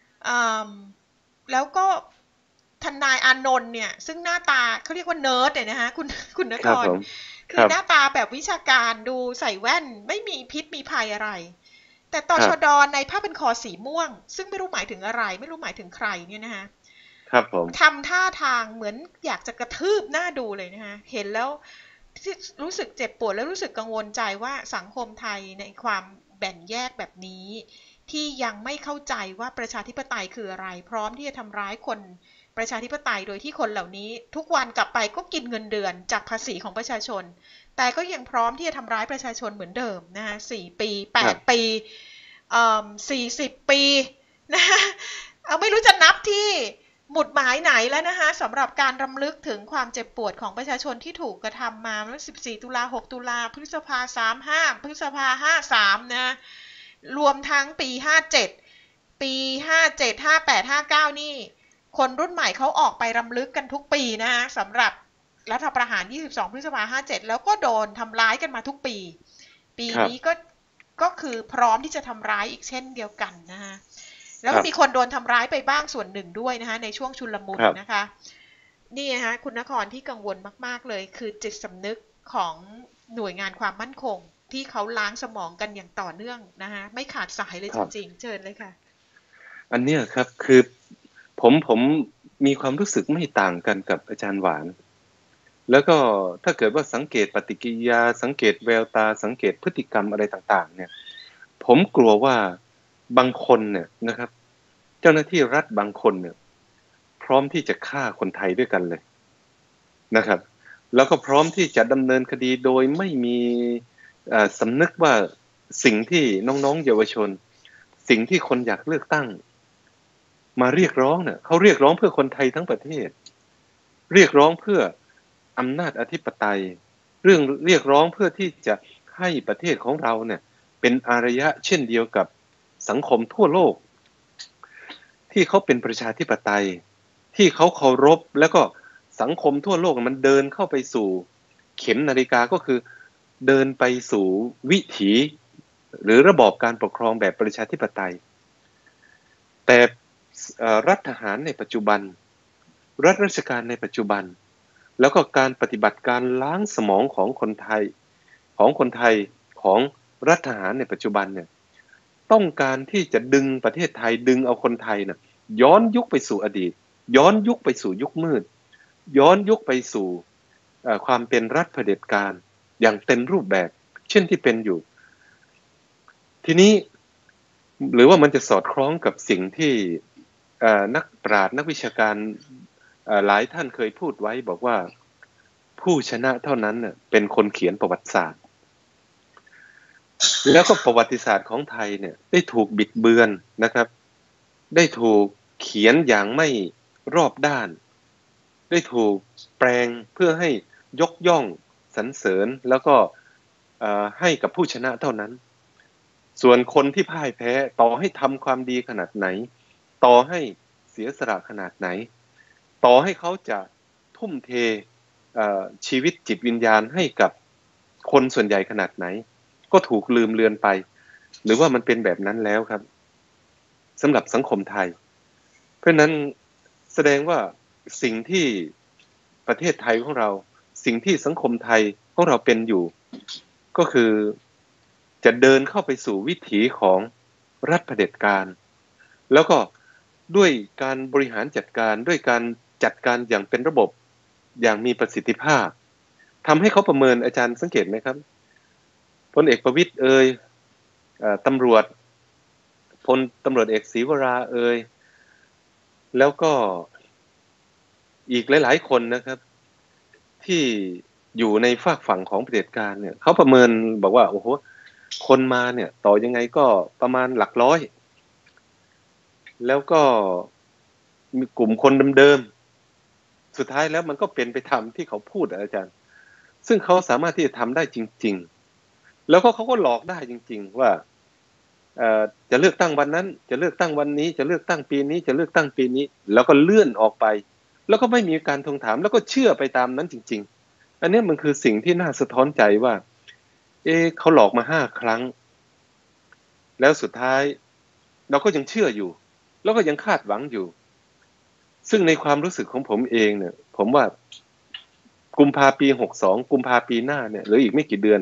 แล้วก็ทนายอานนท์เนี่ยซึ่งหน้าตาเขาเรียกว่าเนิร์ดเนี่ยนะคะคุณคุณนครคือหน้าตาแบบวิชาการดูใส่แว่นไม่มีพิษมีภัยอะไรแต่ตชดในผ้าเป็นคอสีม่วงซึ่งไม่รู้หมายถึงอะไรไม่รู้หมายถึงใครเนี่ยนะคะครับผมทำท่าทางเหมือนอยากจะกระทืบหน้าดูเลยนะคะเห็นแล้วรู้สึกเจ็บปวดและรู้สึกกังวลใจว่าสังคมไทยในความแบ่งแยกแบบนี้ที่ยังไม่เข้าใจว่าประชาธิปไตยคืออะไรพร้อมที่จะทำร้ายคนประชาธิปไตยโดยที่คนเหล่านี้ทุกวันกลับไปก็กินเงินเดือนจากภาษีของประชาชนแต่ก็ยังพร้อมที่จะทำร้ายประชาชนเหมือนเดิมนะคะสี่ปีแปดปีสี่สิบปีนะเอาไม่รู้จะนับที่หมุดหมายไหนแล้วนะคะสำหรับการรำลึกถึงความเจ็บปวดของประชาชนที่ถูกกระทำมาเมื่อสิบสี่ตุลาหกตุลาพฤษภาสามสิบห้าพฤษภาห้าสิบสามนะรวมทั้งปีห้าสิบเจ็ดปีห้าสิบเจ็ด ห้าสิบแปด ห้าสิบเก้านี่คนรุ่นใหม่เขาออกไปรำลึกกันทุกปีนะคะสำหรับรัฐประหารยี่สิบสองพฤษภาห้าสิบเจ็ดแล้วก็โดนทำร้ายกันมาทุกปีปีนี้ก็ก็คือพร้อมที่จะทำร้ายอีกเช่นเดียวกันนะคะแล้วก็มีคนโดนทำร้ายไปบ้างส่วนหนึ่งด้วยนะคะในช่วงชุลมุนนะคะนี่นะคะคุณนครที่กังวลมากๆเลยคือจิตสำนึกของหน่วยงานความมั่นคงที่เขาล้างสมองกันอย่างต่อเนื่องนะคะไม่ขาดสายเลยจริงๆเชิญเลยค่ะอันนี้ครับคือผมผมมีความรู้สึกไม่ต่างกันกับอาจารย์หวานแล้วก็ถ้าเกิดว่าสังเกตปฏิกิริยาสังเกตแววตาสังเกตพฤติกรรมอะไรต่างๆเนี่ยผมกลัวว่าบางคนเนี่ยนะครับเจ้าหน้าที่รัฐบางคนเนี่ยพร้อมที่จะฆ่าคนไทยด้วยกันเลยนะครับแล้วก็พร้อมที่จะดำเนินคดีโดยไม่มีสำนึกว่าสิ่งที่น้องๆเยาวชนสิ่งที่คนอยากเลือกตั้งมาเรียกร้องเนี่ยเขาเรียกร้องเพื่อคนไทยทั้งประเทศเรียกร้องเพื่ออำนาจอธิปไตยเรื่องเรียกร้องเพื่อที่จะให้ประเทศของเราเนี่ยเป็นอารยะเช่นเดียวกับสังคมทั่วโลกที่เขาเป็นประชาธิปไตยที่เขาเคารพแล้วก็สังคมทั่วโลกมันเดินเข้าไปสู่เข็มนาฬิกาก็คือเดินไปสู่วิถีหรือระบอบการปกครองแบบประชาธิปไตยแต่รัฐทหารในปัจจุบันรัฐราชการในปัจจุบันแล้วก็การปฏิบัติการล้างสมองของคนไทยของคนไทยของรัฐทหารในปัจจุบันเนี่ยต้องการที่จะดึงประเทศไทยดึงเอาคนไทยเนี่ยย้อนยุคไปสู่อดีตย้อนยุคไปสู่ยุคมืดย้อนยุคไปสู่ความเป็นรัฐเผด็จการอย่างเต็มรูปแบบเช่นที่เป็นอยู่ทีนี้หรือว่ามันจะสอดคล้องกับสิ่งที่นักปราชญ์นักวิชาการหลายท่านเคยพูดไว้บอกว่าผู้ชนะเท่านั้นเป็นคนเขียนประวัติศาสตร์แล้วก็ประวัติศาสตร์ของไทยเนี่ยได้ถูกบิดเบือนนะครับได้ถูกเขียนอย่างไม่รอบด้านได้ถูกแปลงเพื่อให้ยกย่องสรรเสริญแล้วก็ให้กับผู้ชนะเท่านั้นส่วนคนที่พ่ายแพ้ต่อให้ทำความดีขนาดไหนต่อให้เสียสละขนาดไหนต่อให้เขาจะทุ่มเทชีวิตจิตวิญญาณให้กับคนส่วนใหญ่ขนาดไหนก็ถูกลืมเลือนไปหรือว่ามันเป็นแบบนั้นแล้วครับสำหรับสังคมไทยเพราะนั้นแสดงว่าสิ่งที่ประเทศไทยของเราสิ่งที่สังคมไทยของเราเป็นอยู่ก็คือจะเดินเข้าไปสู่วิถีของรัฐเผด็จการแล้วก็ด้วยการบริหารจัดการด้วยการจัดการอย่างเป็นระบบอย่างมีประสิทธิภาพทำให้เขาประเมินอาจารย์สังเกตไหมครับพลเอกประวิตรเอ่ยตำรวจพลตำรวจเอกศรีวราเอ่ยแล้วก็อีกหลายๆคนนะครับที่อยู่ในฝากฝั่งของเผด็จการเนี่ยเขาประเมินบอกว่าโอ้โหคนมาเนี่ยต่อยังไงก็ประมาณหลักร้อยแล้วก็มีกลุ่มคนเดิมๆสุดท้ายแล้วมันก็เป็นไปตามที่เขาพูดอาจารย์ซึ่งเขาสามารถที่จะทำได้จริงๆแล้วก็เขาก็หลอกได้จริงๆว่าจะเลือกตั้งวันนั้นจะเลือกตั้งวันนี้จะเลือกตั้งปีนี้จะเลือกตั้งปีนี้แล้วก็เลื่อนออกไปแล้วก็ไม่มีการทวงถามแล้วก็เชื่อไปตามนั้นจริงๆอันนี้มันคือสิ่งที่น่าสะท้อนใจว่าเอ๊ะเขาหลอกมาห้าครั้งแล้วสุดท้ายเราก็ยังเชื่ออยู่แล้วก็ยังคาดหวังอยู่ซึ่งในความรู้สึกของผมเองเนี่ยผมว่ากุมภาปีหกสองกุมภาปีหน้าเนี่ยหรืออีกไม่กี่เดือน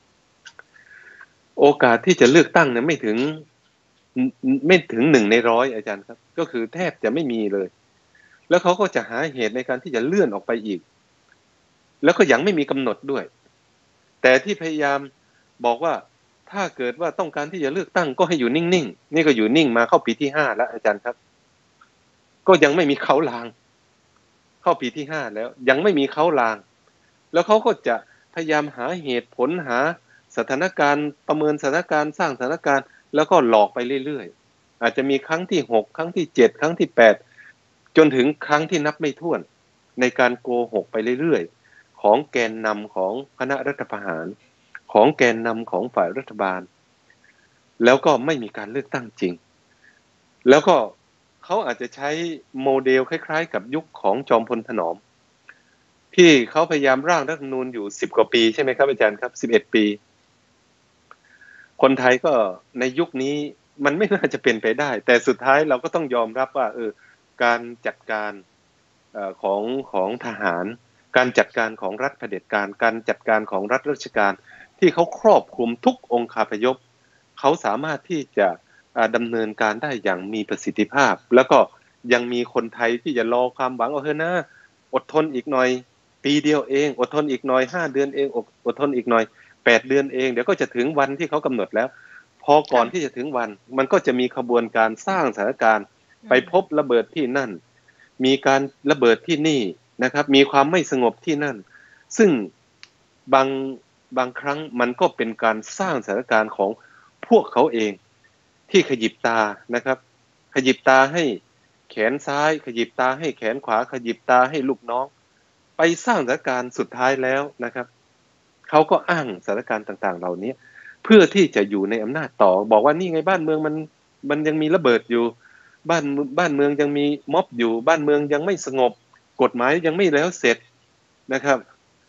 โอกาสที่จะเลือกตั้งเนี่ยไม่ถึงไม่ถึงหนึ่งในร้อยอาจารย์ครับก็คือแทบจะไม่มีเลยแล้วเขาก็จะหาเหตุในการที่จะเลื่อนออกไปอีกแล้วก็ยังไม่มีกำหนดด้วยแต่ที่พยายามบอกว่าถ้าเกิดว่าต้องการที่จะเลือกตั้งก็ให้อยู่นิ่งๆนี่ก็อยู่นิ่งมาเข้าปีที่ห้าแล้วอาจารย์ครับก็ยังไม่มีเขาลางเข้าปีที่ห้าแล้วยังไม่มีเขาลางแล้วเขาก็จะพยายามหาเหตุผลหาสถานการณ์ประเมินสถานการณ์สร้างสถานการณ์แล้วก็หลอกไปเรื่อยๆอาจจะมีครั้งที่หกครั้งที่เจ็ดครั้งที่แปดจนถึงครั้งที่นับไม่ถ้วนในการโกหกไปเรื่อยๆของแกนนำของคณะรัฐประหารของแกนนำของฝ่ายรัฐบาลแล้วก็ไม่มีการเลือกตั้งจริงแล้วก็เขาอาจจะใช้โมเดลคล้ายๆกับยุคของจอมพลถนอมที่เขาพยายามร่างรัฐธรรมนูญอยู่สิบกว่าปีใช่ไหมครับอาจารย์ครับสิบเอ็ดปีคนไทยก็ในยุคนี้มันไม่น่าจะเป็นไปได้แต่สุดท้ายเราก็ต้องยอมรับว่าเออการจัดการเอ่อของของทหารการจัดการของรัฐเผด็จการการจัดการของรัฐราชการที่เขาครอบคลุมทุกองค์คาพยพเขาสามารถที่จะดำเนินการได้อย่างมีประสิทธิภาพแล้วก็ยังมีคนไทยที่จะรอความหวังเอาเถอะนะอดทนอีกหน่อยปีเดียวเองอดทนอีกหน่อยห้าเดือนเองอดทนอีกหน่อยแปดเดือนเองเดี๋ยวก็จะถึงวันที่เขากำหนดแล้วพอก่อนที่จะถึงวันมันก็จะมีขบวนการสร้างสถานการณ์ไปพบระเบิดที่นั่นมีการระเบิดที่นี่นะครับมีความไม่สงบที่นั่นซึ่งบางบางครั้งมันก็เป็นการสร้างสถานการณ์ของพวกเขาเองที่ขยิบตานะครับขยิบตาให้แขนซ้ายขยิบตาให้แขนขวาขยิบตาให้ลูกน้องไปสร้างสถานการณ์สุดท้ายแล้วนะครับเขาก็อ้างสถานการณ์ต่างๆเหล่านี้เพื่อที่จะอยู่ในอำนาจต่อบอกว่านี่ไงบ้านเมืองมันมันยังมีระเบิดอยู่บ้านบ้านเมืองยังมีม็อบอยู่บ้านเมืองยังไม่สงบกฎหมายยังไม่แล้วเสร็จนะครับ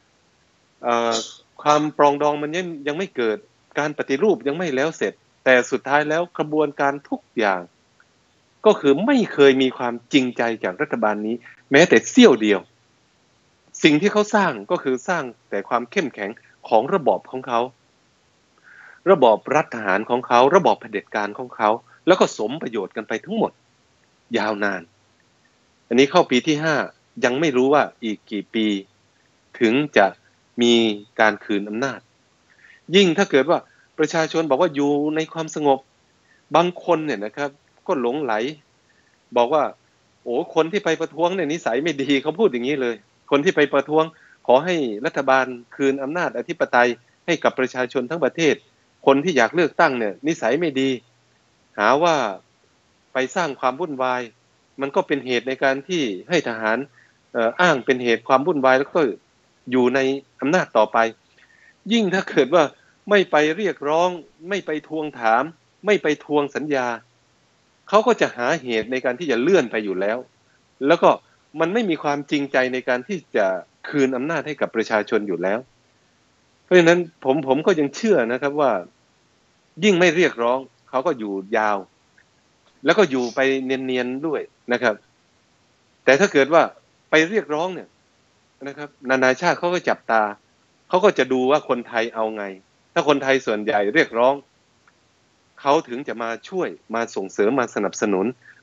ความปรองดองมันยังยังไม่เกิดการปฏิรูปยังไม่แล้วเสร็จแต่สุดท้ายแล้วกระบวนการทุกอย่างก็คือไม่เคยมีความจริงใจจากรัฐบาลนี้แม้แต่เสี้ยวเดียวสิ่งที่เขาสร้างก็คือสร้างแต่ความเข้มแข็งของระบอบของเขาระบอบรัฐทหารของเขาระบอบเผด็จการของเขาแล้วก็สมประโยชน์กันไปทั้งหมดยาวนานอันนี้เข้าปีที่ห้ายังไม่รู้ว่าอีกกี่ปีถึงจะมีการคืนอำนาจยิ่งถ้าเกิดว่าประชาชนบอกว่าอยู่ในความสงบบางคนเนี่ยนะครับก็หลงไหลบอกว่าโอ้คนที่ไปประท้วงเนี่ยนิสัยไม่ดีเขาพูดอย่างนี้เลยคนที่ไปประท้วงขอให้รัฐบาลคืนอำนาจอธิปไตยให้กับประชาชนทั้งประเทศคนที่อยากเลือกตั้งเนี่ยนิสัยไม่ดีหาว่าไปสร้างความวุ่นวายมันก็เป็นเหตุในการที่ให้ทหารอ้างเป็นเหตุความวุ่นวายแล้วก็อยู่ในอำนาจต่อไปยิ่งถ้าเกิดว่าไม่ไปเรียกร้องไม่ไปทวงถามไม่ไปทวงสัญญาเขาก็จะหาเหตุในการที่จะเลื่อนไปอยู่แล้วแล้วก็มันไม่มีความจริงใจในการที่จะคืนอำนาจให้กับประชาชนอยู่แล้วเพราะฉะนั้นผมผมก็ยังเชื่อนะครับว่ายิ่งไม่เรียกร้องเขาก็อยู่ยาวแล้วก็อยู่ไปเนียนๆด้วยนะครับแต่ถ้าเกิดว่าไปเรียกร้องเนี่ยนะครับนานาชาติเขาก็จับตาเขาก็จะดูว่าคนไทยเอาไงถ้าคนไทยส่วนใหญ่เรียกร้องเขาถึงจะมาช่วยมาส่งเสริมมาสนับสนุน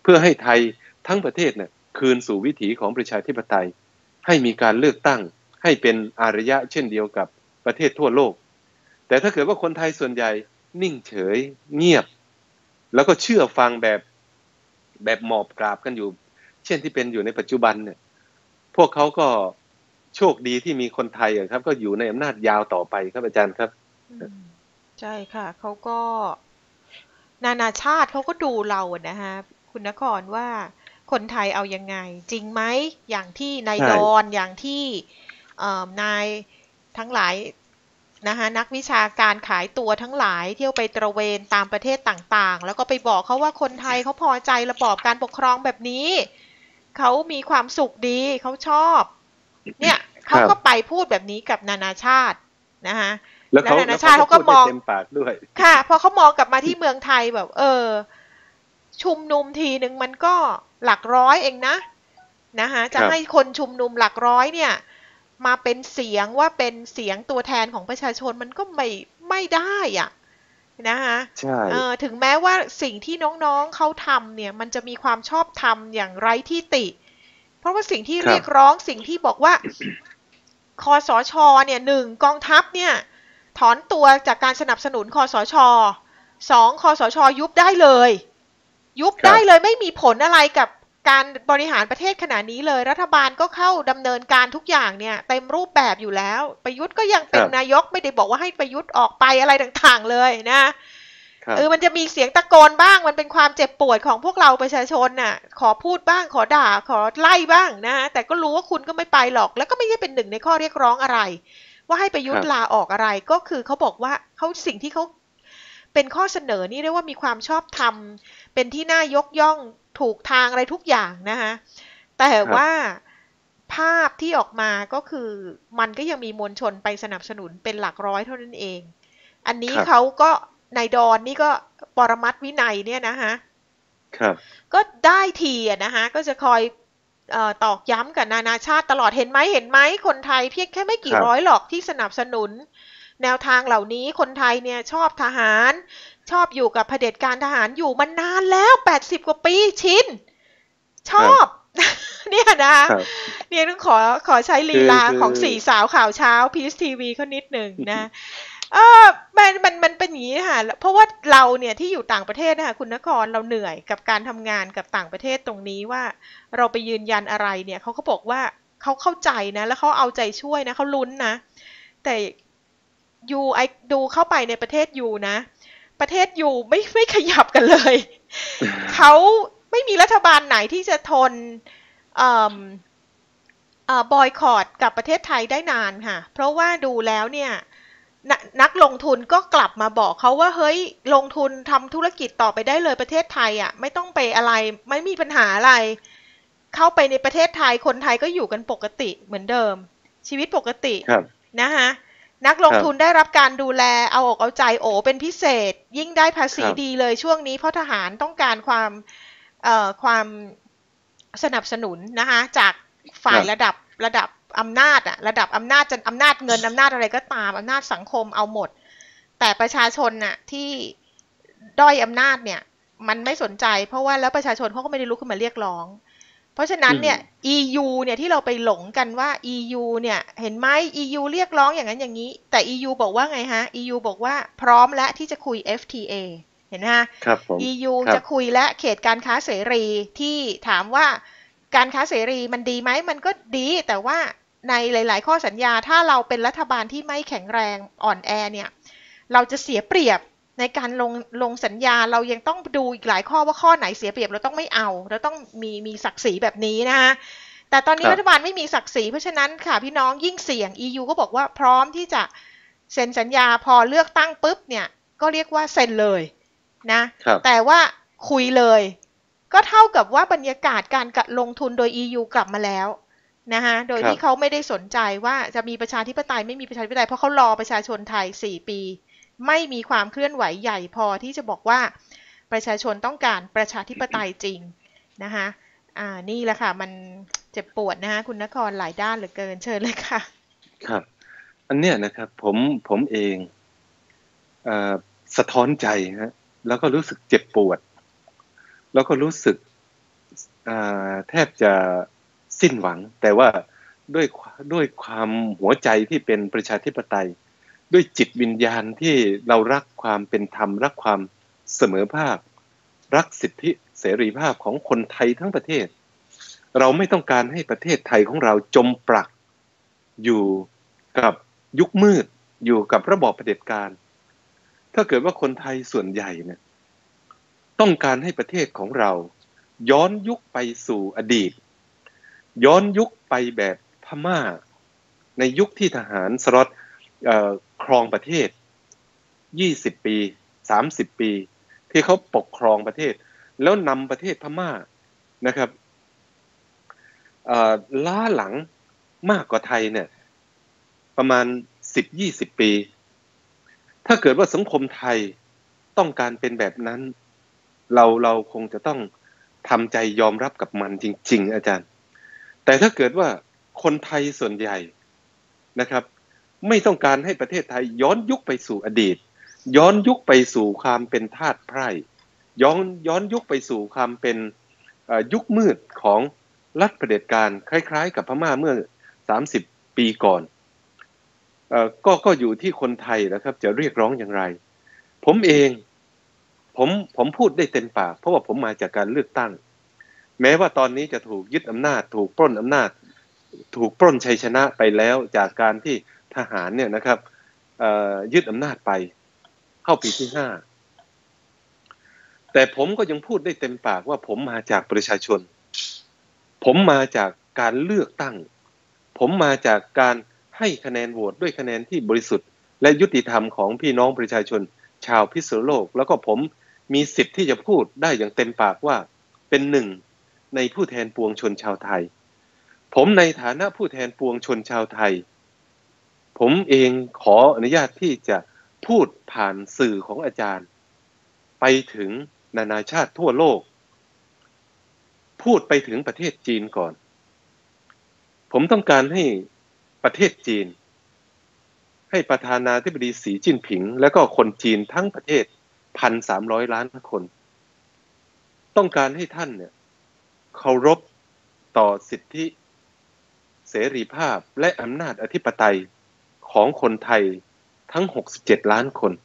เพื่อให้ไทยทั้งประเทศเนี่ยคืนสู่วิถีของประชาธิปไตยให้มีการเลือกตั้งให้เป็นอารยะเช่นเดียวกับประเทศทั่วโลกแต่ถ้าเกิดว่าคนไทยส่วนใหญ่นิ่งเฉยเงียบแล้วก็เชื่อฟังแบบแบบหมอบกราบกันอยู่เช่นที่เป็นอยู่ในปัจจุบันเนี่ยพวกเขาก็โชคดีที่มีคนไทยครับก็อยู่ในอำนาจยาวต่อไปครับอาจารย์ครับใช่ค่ะเขาก็นานาชาติเขาก็ดูเราอะนะฮะคุณนครว่าคนไทยเอายังไงจริงไหมอย่างที่นายดอนอย่างที่นายทั้งหลายนะคะนักวิชาการขายตัวทั้งหลายเที่ยวไปตระเวนตามประเทศต่างๆแล้วก็ไปบอกเขาว่าคนไทยเขาพอใจระบอบการปกครองแบบนี้เขามีความสุขดีเขาชอบเนี่ยเขาก็ไปพูดแบบนี้กับนานาชาตินะคะแล้วนานาชาติเขาก็มองเต็มปากด้วยค่ะพอเขามองกลับมาที่เมืองไทยแบบเออชุมนุมทีหนึ่งมันก็หลักร้อยเองนะนะคะจะให้คนชุมนุมหลักร้อยเนี่ยมาเป็นเสียงว่าเป็นเสียงตัวแทนของประชาชนมันก็ไม่ไม่ได้อ่ะนะคะถึงแม้ว่าสิ่งที่น้องๆเขาทำเนี่ยมันจะมีความชอบธรรมอย่างไร้ที่ติเพราะว่าสิ่งที่เรียกร้องสิ่งที่บอกว่าคสช.เนี่ยหนึ่งกองทัพเนี่ยถอนตัวจากการสนับสนุนคสช.สองคสช.ยุบได้เลยยุบได้เลยไม่มีผลอะไรกับการบริหารประเทศขณะนี้เลยรัฐบาลก็เข้าดำเนินการทุกอย่างเนี่ยเต็มรูปแบบอยู่แล้วประยุทธ์ก็ยังเป็นนายกไม่ได้บอกว่าให้ประยุทธ์ออกไปอะไรต่างๆเลยนะเออมันจะมีเสียงตะโกนบ้างมันเป็นความเจ็บปวดของพวกเราประชาชนน่ะขอพูดบ้างขอด่าขอไล่บ้างนะแต่ก็รู้ว่าคุณก็ไม่ไปหรอกแล้วก็ไม่ใช่เป็นหนึ่งในข้อเรียกร้องอะไรว่าให้ประยุทธ์ลาออกอะไรก็คือเขาบอกว่าเขาสิ่งที่เขาเป็นข้อเสนอนี่เรียกว่ามีความชอบธรรมเป็นที่น่ายกย่องถูกทางอะไรทุกอย่างนะคะแต่ว่าภาพที่ออกมาก็คือมันก็ยังมีมวลชนไปสนับสนุนเป็นหลักร้อยเท่านั้นเองอันนี้เขาก็นายดอนนี่ก็ปรมัตถ์วินัยเนี่ยนะคะก็ได้ทีนะคะก็จะคอยเอ่อตอกย้ำกับนานาชาติตลอดเห็นไหมเห็นไหมคนไทยเพียงแค่ไม่กี่ร้อยหรอกที่สนับสนุนแนวทางเหล่านี้คนไทยเนี่ยชอบทหารชอบอยู่กับเผด็จการทหารอยู่มานานแล้วแปดสิบกว่าปีชินชอบเนี่ยนะเนี่ยต้องขอขอใช้ลีลาของสี่สาวข่าวเช้าพีซทีวีเขานิดหนึ่งนะเออมันมันมันเป็นอย่างนี้ค่ะเพราะว่าเราเนี่ยที่อยู่ต่างประเทศนะคะคุณนครเราเหนื่อยกับการทำงานกับต่างประเทศตรงนี้ว่าเราไปยืนยันอะไรเนี่ยเขาก็บอกว่าเขาเข้าใจนะแล้วเขาเอาใจช่วยนะเขาลุ้นนะแต่ยูไอดูเข้าไปในประเทศยูนะประเทศยูไม่ไม่ขยับกันเลยเขาไม่มีรัฐบาลไหนที่จะทนบอยคอตกับประเทศไทยได้นานค่ะเพราะว่าดูแล้วเนี่ยนักลงทุนก็กลับมาบอกเขาว่าเฮ้ยลงทุนทำธุรกิจต่อไปได้เลยประเทศไทยอ่ะไม่ต้องไปอะไรไม่มีปัญหาอะไรเข้าไปในประเทศไทยคนไทยก็อยู่กันปกติเหมือนเดิมชีวิตปกตินะคะนักลงทุนได้รับการดูแลเอาอกเอาใจโอเป็นพิเศษยิ่งได้ภาษีดีเลยช่วงนี้เพราะทหารต้องการความเอ่อความสนับสนุนนะคะจากฝ่ายระดับระดับอำนาจอะระดับอำนาจจะอำนาจเงินอำนาจอะไรก็ตามอำนาจสังคมเอาหมดแต่ประชาชนน่ะที่ด้อยอำนาจเนี่ยมันไม่สนใจเพราะว่าแล้วประชาชนเขาก็ไม่ได้ลุกขึ้นมาเรียกร้องเพราะฉะนั้นเนี่ย อี ยู เนี่ยที่เราไปหลงกันว่า อี ยู เนี่ยเห็นไหม อี ยู เรียกร้องอย่างนั้นอย่างนี้แต่ อี ยู บอกว่าไงฮะ อี ยู บอกว่าพร้อมและที่จะคุย เอฟ ที เอ เห็นไหมฮะ อี ยู จะคุยและเขตการค้าเสรีที่ถามว่าการค้าเสรีมันดีไหมมันก็ดีแต่ว่าในหลายๆข้อสัญญาถ้าเราเป็นรัฐบาลที่ไม่แข็งแรงอ่อนแอเนี่ยเราจะเสียเปรียบในการลงลงสัญญาเรายังต้องดูอีกหลายข้อว่าข้อไหนเสียเปรียบเราต้องไม่เอาเราต้องมีมีศักดิ์ศรีแบบนี้นะคะแต่ตอนนี้รัฐบาลไม่มีศักดิ์ศรีเพราะฉะนั้นค่ะพี่น้องยิ่งเสี่ยง อี ยู ก็บอกว่าพร้อมที่จะเซ็นสัญญาพอเลือกตั้งปุ๊บเนี่ยก็เรียกว่าเซ็นเลยนะแต่ว่าคุยเลยก็เท่ากับว่าบรรยากาศการลงทุนโดย อี ยู กลับมาแล้วนะคะโดยที่เขาไม่ได้สนใจว่าจะมีประชาธิปไตยไม่มีประชาธิปไตยเพราะเขารอประชาชนไทยสี่ปีไม่มีความเคลื่อนไหวใหญ่พอที่จะบอกว่าประชาชนต้องการประชาธิปไตยจริงนะคะอ่านี่แหละค่ะมันเจ็บปวดนะคะคุณนครหลายด้านเหลือเกินเชิญเลยค่ะครับอันเนี้ยนะครับผมผมเองเอ่อสะท้อนใจฮะแล้วก็รู้สึกเจ็บปวดแล้วก็รู้สึกแทบจะสิ้นหวังแต่ว่าด้วยด้วยความหัวใจที่เป็นประชาธิปไตยด้วยจิตวิญญาณที่เรารักความเป็นธรรมรักความเสมอภาครักสิทธิเสรีภาพของคนไทยทั้งประเทศเราไม่ต้องการให้ประเทศไทยของเราจมปลักอยู่กับยุคมืดอยู่กับระบอบเผด็จการถ้าเกิดว่าคนไทยส่วนใหญ่เนี่ยต้องการให้ประเทศของเราย้อนยุคไปสู่อดีตย้อนยุคไปแบบพม่าในยุคที่ทหารสล็อตครองประเทศยี่สิบปีสามสิบปีที่เขาปกครองประเทศแล้วนำประเทศพม่านะครับล้าหลังมากกว่าไทยเนี่ยประมาณ สิบถึงยี่สิบ ปีถ้าเกิดว่าสังคมไทยต้องการเป็นแบบนั้นเราเราคงจะต้องทำใจยอมรับกับมันจริงๆอาจารย์แต่ถ้าเกิดว่าคนไทยส่วนใหญ่นะครับไม่ต้องการให้ประเทศไทยย้อนยุคไปสู่อดีตย้อนยุคไปสู่ความเป็นทาสไพร่ย้อนย้อนยุคไปสู่ความเป็นยุคมืดของรัฐเผด็จการคล้ายๆกับพม่าเมื่อสามสิบปีก่อนเอ่อก็ก็อยู่ที่คนไทยนะครับจะเรียกร้องอย่างไรผมเองผมผมพูดได้เต็มปากเพราะว่าผมมาจากการเลือกตั้งแม้ว่าตอนนี้จะถูกยึดอำนาจถูกปล้นอำนาจถูกปล้นชัยชนะไปแล้วจากการที่ทหารเนี่ยนะครับยึดอำนาจไปเข้าปีที่ห้าแต่ผมก็ยังพูดได้เต็มปากว่าผมมาจากประชาชนผมมาจากการเลือกตั้งผมมาจากการให้คะแนนโหวตด้วยคะแนนที่บริสุทธิ์และยุติธรรมของพี่น้องประชาชนชาวพิษณุโลกแล้วก็ผมมีสิทธิ์ที่จะพูดได้อย่างเต็มปากว่าเป็นหนึ่งในผู้แทนปวงชนชาวไทยผมในฐานะผู้แทนปวงชนชาวไทยผมเองขออนุญาตที่จะพูดผ่านสื่อของอาจารย์ไปถึงนานาชาติทั่วโลกพูดไปถึงประเทศจีนก่อนผมต้องการให้ประเทศจีนให้ประธานาธิบดีสีจิ้นผิงแล้วก็คนจีนทั้งประเทศ หนึ่งพันสามร้อย ล้านคนต้องการให้ท่านเนี่ยเคารพต่อสิทธิเสรีภาพและอำนาจอธิปไตยของคนไทยทั้งหกสิบเจ็ดล้านคน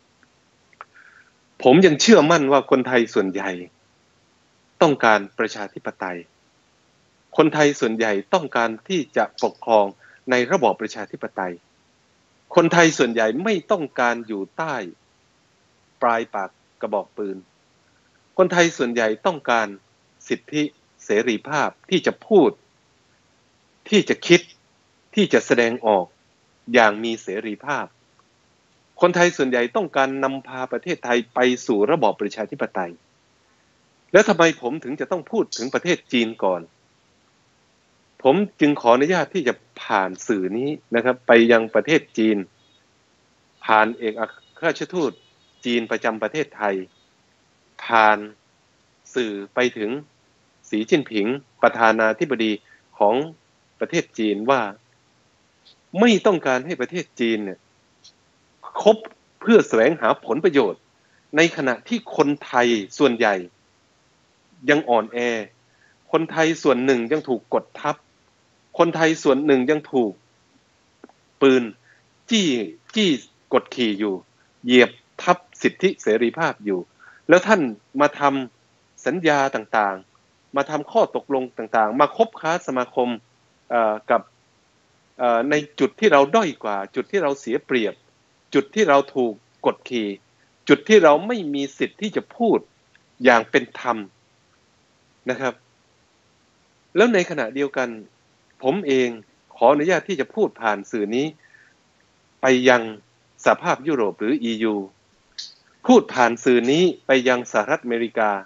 ผมยังเชื่อมั่นว่าคนไทยส่วนใหญ่ต้องการประชาธิปไตยคนไทยส่วนใหญ่ต้องการที่จะปกครองในระบอบประชาธิปไตยคนไทยส่วนใหญ่ไม่ต้องการอยู่ใต้ปลายปากกระบอกปืนคนไทยส่วนใหญ่ต้องการสิทธิเสรีภาพที่จะพูดที่จะคิดที่จะแสดงออกอย่างมีเสรีภาพคนไทยส่วนใหญ่ต้องการนำพาประเทศไทยไปสู่ระบอบประชาธิปไตยแล้วทำไมผมถึงจะต้องพูดถึงประเทศจีนก่อนผมจึงขออนุญาตที่จะผ่านสื่อนี้นะครับไปยังประเทศจีนผ่านเอกอัครราชทูตจีนประจำประเทศไทยผ่านสื่อไปถึงสีจิ้นผิงประธานาธิบดีของประเทศจีนว่าไม่ต้องการให้ประเทศจีนเนี่ยคบเพื่อแสวงหาผลประโยชน์ในขณะที่คนไทยส่วนใหญ่ยังอ่อนแอคนไทยส่วนหนึ่งยังถูกกดทับคนไทยส่วนหนึ่งยังถูกปืนจี้จี้กดขี่อยู่เหยียบทับสิทธิเสรีภาพอยู่แล้วท่านมาทำสัญญาต่างๆมาทำข้อตกลงต่างๆมาคบค้าสมาคมกับในจุดที่เราด้อยกว่าจุดที่เราเสียเปรียบจุดที่เราถูกกดขี่จุดที่เราไม่มีสิทธิ์ที่จะพูดอย่างเป็นธรรมนะครับแล้วในขณะเดียวกันผมเองขออนุญาตที่จะพูดผ่านสื่อนี้ไปยังสหภาพยุโรปหรือ อี ยู พูดผ่านสื่อนี้ไปยังสหรัฐอเมริกา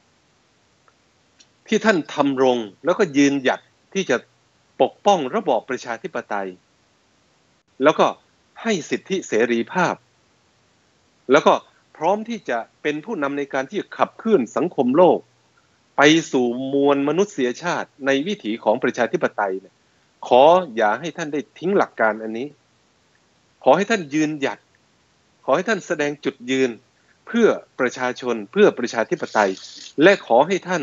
ที่ท่านทำรงแล้วก็ยืนหยัดที่จะปกป้องระบอบประชาธิปไตยแล้วก็ให้สิทธิเสรีภาพแล้วก็พร้อมที่จะเป็นผู้นำในการที่จะขับเคลื่อนสังคมโลกไปสู่มวลมนุษยชาติในวิถีของประชาธิปไตยเนี่ยขออย่าให้ท่านได้ทิ้งหลักการอันนี้ขอให้ท่านยืนหยัดขอให้ท่านแสดงจุดยืนเพื่อประชาชนเพื่อประชาธิปไตยและขอให้ท่าน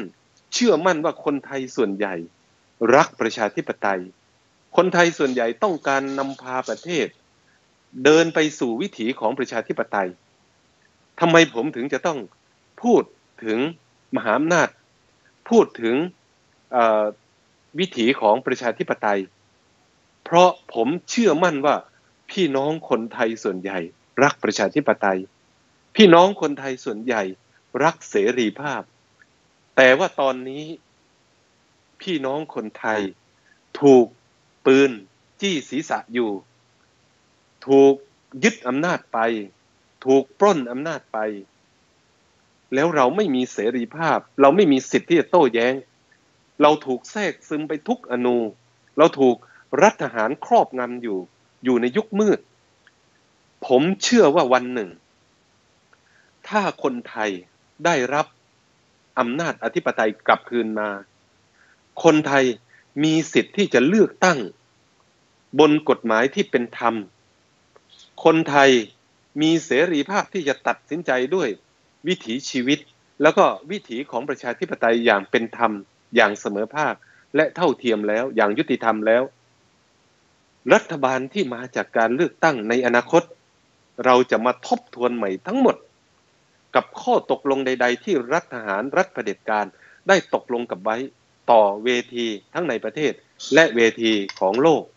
เชื่อมั่นว่าคนไทยส่วนใหญ่รักประชาธิปไตยคนไทยส่วนใหญ่ต้องการนำพาประเทศเดินไปสู่วิถีของประชาธิปไตยทำไมผมถึงจะต้องพูดถึงมหาอำนาจพูดถึงวิถีของประชาธิปไตยเพราะผมเชื่อมั่นว่าพี่น้องคนไทยส่วนใหญ่รักประชาธิปไตยพี่น้องคนไทยส่วนใหญ่รักเสรีภาพแต่ว่าตอนนี้พี่น้องคนไทยถูกปืนจี้ศีรษะอยู่ถูกยึดอำนาจไปถูกปล้นอำนาจไปแล้วเราไม่มีเสรีภาพเราไม่มีสิทธิ์ที่จะโต้แย้งเราถูกแทรกซึมไปทุกอนูเราถูกรัฐทหารครอบงำอยู่อยู่ในยุคมืดผมเชื่อว่าวันหนึ่งถ้าคนไทยได้รับอำนาจอธิปไตยกลับคืนมาคนไทยมีสิทธิ์ที่จะเลือกตั้งบนกฎหมายที่เป็นธรรมคนไทยมีเสรีภาพที่จะตัดสินใจด้วยวิถีชีวิตแล้วก็วิถีของประชาธิปไตยอย่างเป็นธรรมอย่างเสมอภาคและเท่าเทียมแล้วอย่างยุติธรรมแล้วรัฐบาลที่มาจากการเลือกตั้งในอนาคตเราจะมาทบทวนใหม่ทั้งหมดกับข้อตกลงใดๆที่รัฐทหารรัฐเผด็จการได้ตกลงกับไว้ต่อเวทีทั้งในประเทศและเวทีของโลก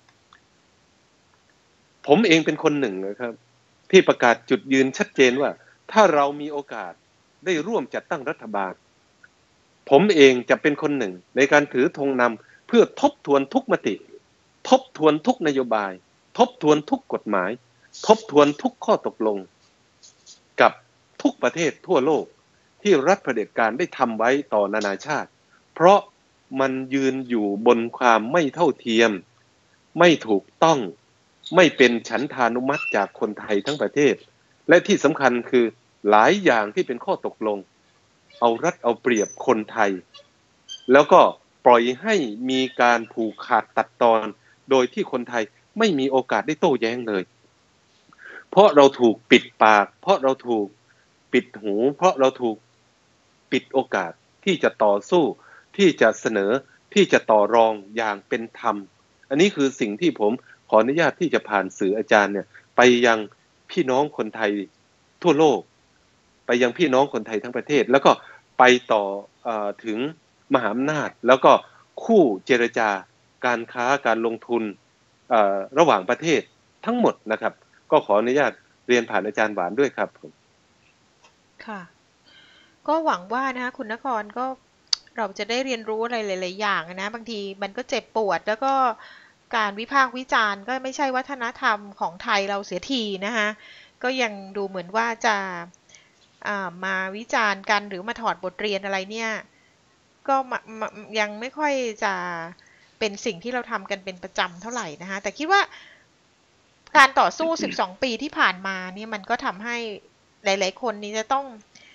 ผมเองเป็นคนหนึ่งนะครับที่ประกาศจุดยืนชัดเจนว่าถ้าเรามีโอกาสได้ร่วมจัดตั้งรัฐบาลผมเองจะเป็นคนหนึ่งในการถือธงนำเพื่อทบทวนทุกมติทบทวนทุกนโยบายทบทวนทุกกฎหมายทบทวนทุกข้อตกลงกับทุกประเทศทั่วโลกที่รัฐเผด็จการได้ทำไว้ต่อนานาชาติเพราะมันยืนอยู่บนความไม่เท่าเทียมไม่ถูกต้องไม่เป็นฉันทานุมัติจากคนไทยทั้งประเทศและที่สำคัญคือหลายอย่างที่เป็นข้อตกลงเอารัดเอาเปรียบคนไทยแล้วก็ปล่อยให้มีการผูกขาดตัดตอนโดยที่คนไทยไม่มีโอกาสได้โต้แย้งเลยเพราะเราถูกปิดปากเพราะเราถูกปิดหูเพราะเราถูกปิดโอกาสที่จะต่อสู้ที่จะเสนอที่จะต่อรองอย่างเป็นธรรมอันนี้คือสิ่งที่ผมขออนุญาตที่จะผ่านสื่ออาจารย์เนี่ยไปยังพี่น้องคนไทยทั่วโลกไปยังพี่น้องคนไทยทั้งประเทศแล้วก็ไปต่อเอ่อถึงมหาอำนาจแล้วก็คู่เจรจาการค้าการลงทุนเอ่อระหว่างประเทศทั้งหมดนะครับก็ขออนุญาตเรียนผ่านอาจารย์หวานด้วยครับผมค่ะก็หวังว่านะคะคุณนครก็เราจะได้เรียนรู้อะไรหลายๆอย่างนะบางทีมันก็เจ็บปวดแล้วก็การวิพากษ์วิจารณ์ก็ไม่ใช่วัฒนธรรมของไทยเราเสียทีนะคะก็ยังดูเหมือนว่าจะมาวิจารณ์กันหรือมาถอดบทเรียนอะไรเนี่ยก็ยังไม่ค่อยจะเป็นสิ่งที่เราทำกันเป็นประจำเท่าไหร่นะคะแต่คิดว่าการต่อสู้สิบสองปีที่ผ่านมาเนี่ยมันก็ทำให้หลายๆคนนี้จะต้อง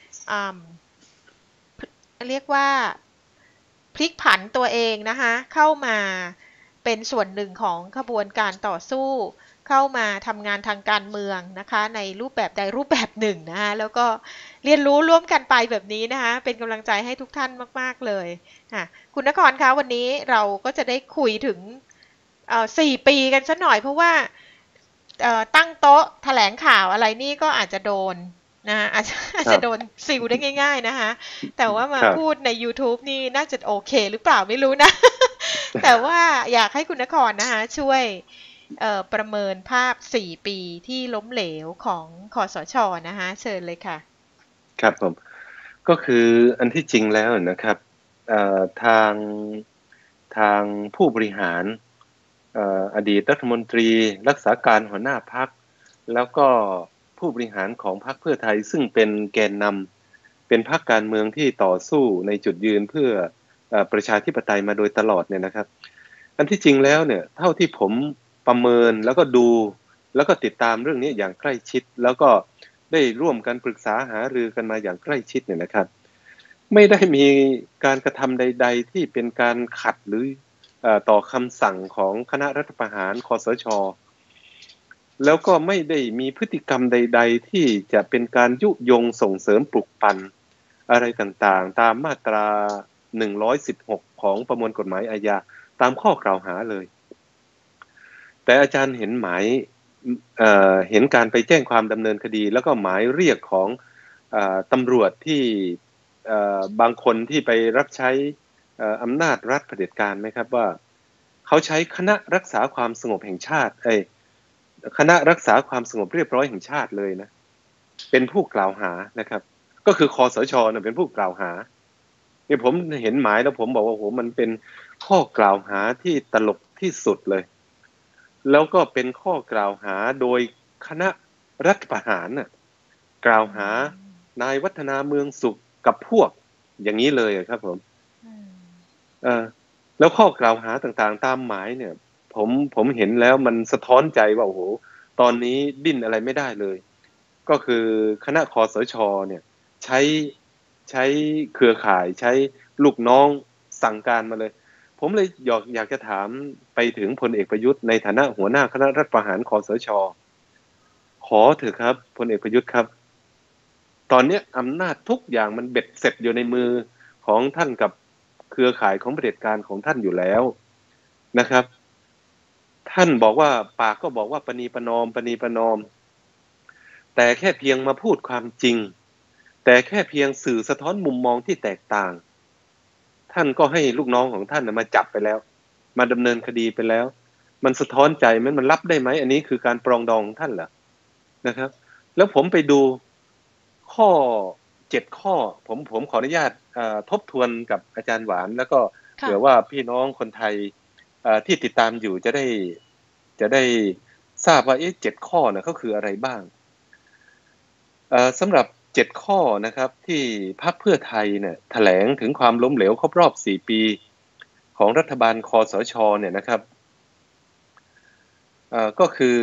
เรียกว่าพลิกผันตัวเองนะคะเข้ามาเป็นส่วนหนึ่งของขบวนการต่อสู้เข้ามาทำงานทางการเมืองนะคะในรูปแบบใดรูปแบบหนึ่งนะคะแล้วก็เรียนรู้ร่วมกันไปแบบนี้นะคะเป็นกำลังใจให้ทุกท่านมากๆเลยค่ะคุณนครคะวันนี้เราก็จะได้คุยถึงสี่ปีกันสักหน่อยเพราะว่าตั้งโต๊ะแถลงข่าวอะไรนี่ก็อาจจะโดนนะอาจจะอาจจะโดนซิลได้ง่ายๆนะคะแต่ว่ามาพูดใน YouTube นี่น่าจะโอเคหรือเปล่าไม่รู้นะแต่ว่าอยากให้คุณนครนะคะช่วยประเมินภาพสี่ปีที่ล้มเหลวของคสช.นะคะเชิญเลยค่ะครับผมก็คืออันที่จริงแล้วนะครับทางทางผู้บริหารอดีตรัฐมนตรีรักษาการหัวหน้าพรรคแล้วก็ผู้บริหารของพรรคเพื่อไทยซึ่งเป็นแกนนำเป็นพรรคการเมืองที่ต่อสู้ในจุดยืนเพื่อประชาธิปไตยมาโดยตลอดเนี่ยนะครับอันที่จริงแล้วเนี่ยเท่าที่ผมประเมินแล้วก็ดูแล้วก็ติดตามเรื่องนี้อย่างใกล้ชิดแล้วก็ได้ร่วมกันปรึกษาหารือกันมาอย่างใกล้ชิดเนี่ยนะครับไม่ได้มีการกระทำใดๆที่เป็นการขัดหรือต่อคำสั่งของคณะรัฐประหารคสช.แล้วก็ไม่ได้มีพฤติกรรมใดๆที่จะเป็นการยุยงส่งเสริมปลุกปั่นอะไรต่างๆตามมาตราหนึ่งร้อยสิบหกของประมวลกฎหมายอาญาตามข้อกล่าวหาเลยแต่อาจารย์เห็นหมายเอ่อเห็นการไปแจ้งความดำเนินคดีแล้วก็หมายเรียกของเอ่อตำรวจที่เอ่อบางคนที่ไปรับใช้เอ่ออำนาจรัฐเผด็จการไหมครับว่าเขาใช้คณะรักษาความสงบแห่งชาติเอ้ยคณะรักษาความสงบเรียบร้อยแห่งชาติเลยนะเป็นผู้กล่าวหานะครับก็คือคสชเนี่ยเป็นผู้กล่าวหาเนี่ยผมเห็นหมายแล้วผมบอกว่าโหมันเป็นข้อกล่าวหาที่ตลกที่สุดเลยแล้วก็เป็นข้อกล่าวหาโดยคณะรัฐประหารน่ะกล่าวหานายวัฒนาเมืองสุขกับพวกอย่างนี้เลยครับผมเออแล้วข้อกล่าวหาต่างๆตามหมายเนี่ยผมผมเห็นแล้วมันสะท้อนใจว่าโอ้โหตอนนี้ดิ้นอะไรไม่ได้เลยก็คือคณะคสชเนี่ยใช้ใช้เครือข่ายใช้ลูกน้องสั่งการมาเลยผมเลยอยากอยากจะถามไปถึงพลเอกประยุทธ์ในฐานะหัวหน้าคณะรัฐประหารคสชขอเถอะครับพลเอกประยุทธ์ครับตอนนี้อำนาจทุกอย่างมันเบ็ดเสร็จอยู่ในมือของท่านกับเครือข่ายของเผด็จการของท่านอยู่แล้วนะครับท่านบอกว่าปากก็บอกว่าประนีประนอมประนีประนอมแต่แค่เพียงมาพูดความจริงแต่แค่เพียงสื่อสะท้อนมุมมองที่แตกต่างท่านก็ให้ลูกน้องของท่านมาจับไปแล้วมาดำเนินคดีไปแล้วมันสะท้อนใจไหมมันรับได้ไหมอันนี้คือการปรองดองของท่านเหรอนะครับแล้วผมไปดูข้อเจ็ดข้อผมผมขออนุญาตทบทวนกับอาจารย์หวานแล้วก็เผื่อว่าพี่น้องคนไทยที่ติดตามอยู่จะได้จะได้ทราบว่าเอ๊ะเจ็ดข้อนะเขาคืออะไรบ้างสำหรับเจ็ดข้อนะครับที่พรรคเพื่อไทยเนี่ยแถลงถึงความล้มเหลวครบรอบสี่ปีของรัฐบาลคสชเนี่ยนะครับก็คือ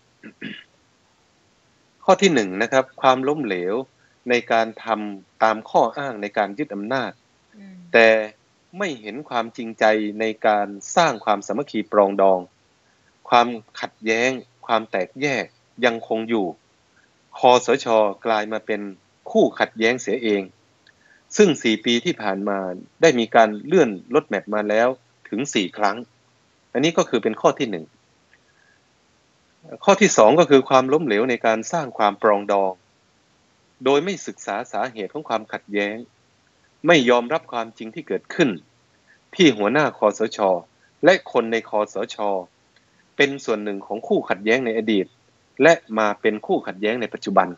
ข้อที่หนึ่งนะครับความล้มเหลวในการทำตามข้ออ้างในการยึดอำนาจแต่ไม่เห็นความจริงใจในการสร้างความสามัคคีปรองดองความขัดแย้งความแตกแยกยังคงอยู่คสช.กลายมาเป็นคู่ขัดแย้งเสียเองซึ่งสี่ปีที่ผ่านมาได้มีการเลื่อนรถแมพมาแล้วถึงสี่ครั้งอันนี้ก็คือเป็นข้อที่หนึ่งข้อที่สองก็คือความล้มเหลวในการสร้างความปรองดองโดยไม่ศึกษาสาเหตุของความขัดแย้งไม่ยอมรับความจริงที่เกิดขึ้นที่หัวหน้าคสช.และคนในคสช.เป็นส่วนหนึ่งของคู่ขัดแย้งในอดีตและมาเป็นคู่ขัดแย้งในปัจจุบัน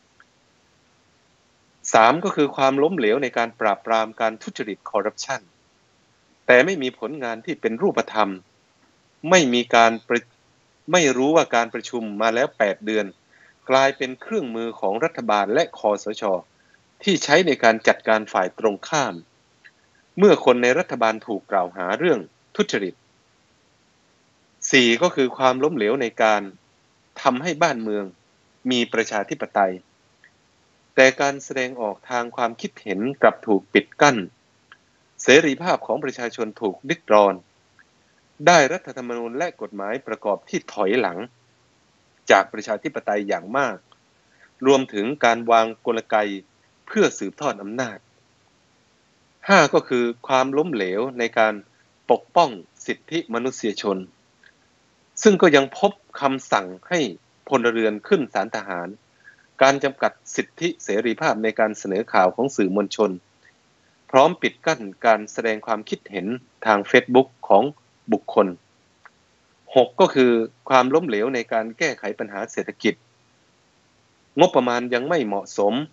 สามก็คือความล้มเหลวในการปราบปรามการทุจริตคอร์รัปชันแต่ไม่มีผลงานที่เป็นรูปธรรมไม่มีการไม่รู้ว่าการประชุมมาแล้วแปดเดือนกลายเป็นเครื่องมือของรัฐบาลและคสช.ที่ใช้ในการจัดการฝ่ายตรงข้ามเมื่อคนในรัฐบาลถูกกล่าวหาเรื่องทุจริตสี่ก็คือความล้มเหลวในการทำให้บ้านเมืองมีประชาธิปไตยแต่การแสดงออกทางความคิดเห็นกลับถูกปิดกั้นเสรีภาพของประชาชนถูกริดรอนได้รัฐธรรมนูญและกฎหมายประกอบที่ถอยหลังจากประชาธิปไตยอย่างมากรวมถึงการวางกลไกเพื่อสืบทอดอำนาจห้าก็คือความล้มเหลวในการปกป้องสิทธิมนุษยชนซึ่งก็ยังพบคำสั่งให้พลเรือนขึ้นศาลทหารการจำกัดสิทธิเสรีภาพในการเสนอข่าวของสื่อมวลชนพร้อมปิดกั้นการแสดงความคิดเห็นทาง Facebook ของบุคคลหกก็คือความล้มเหลวในการแก้ไขปัญหาเศรษฐกิจงบประมาณยังไม่เหมาะสม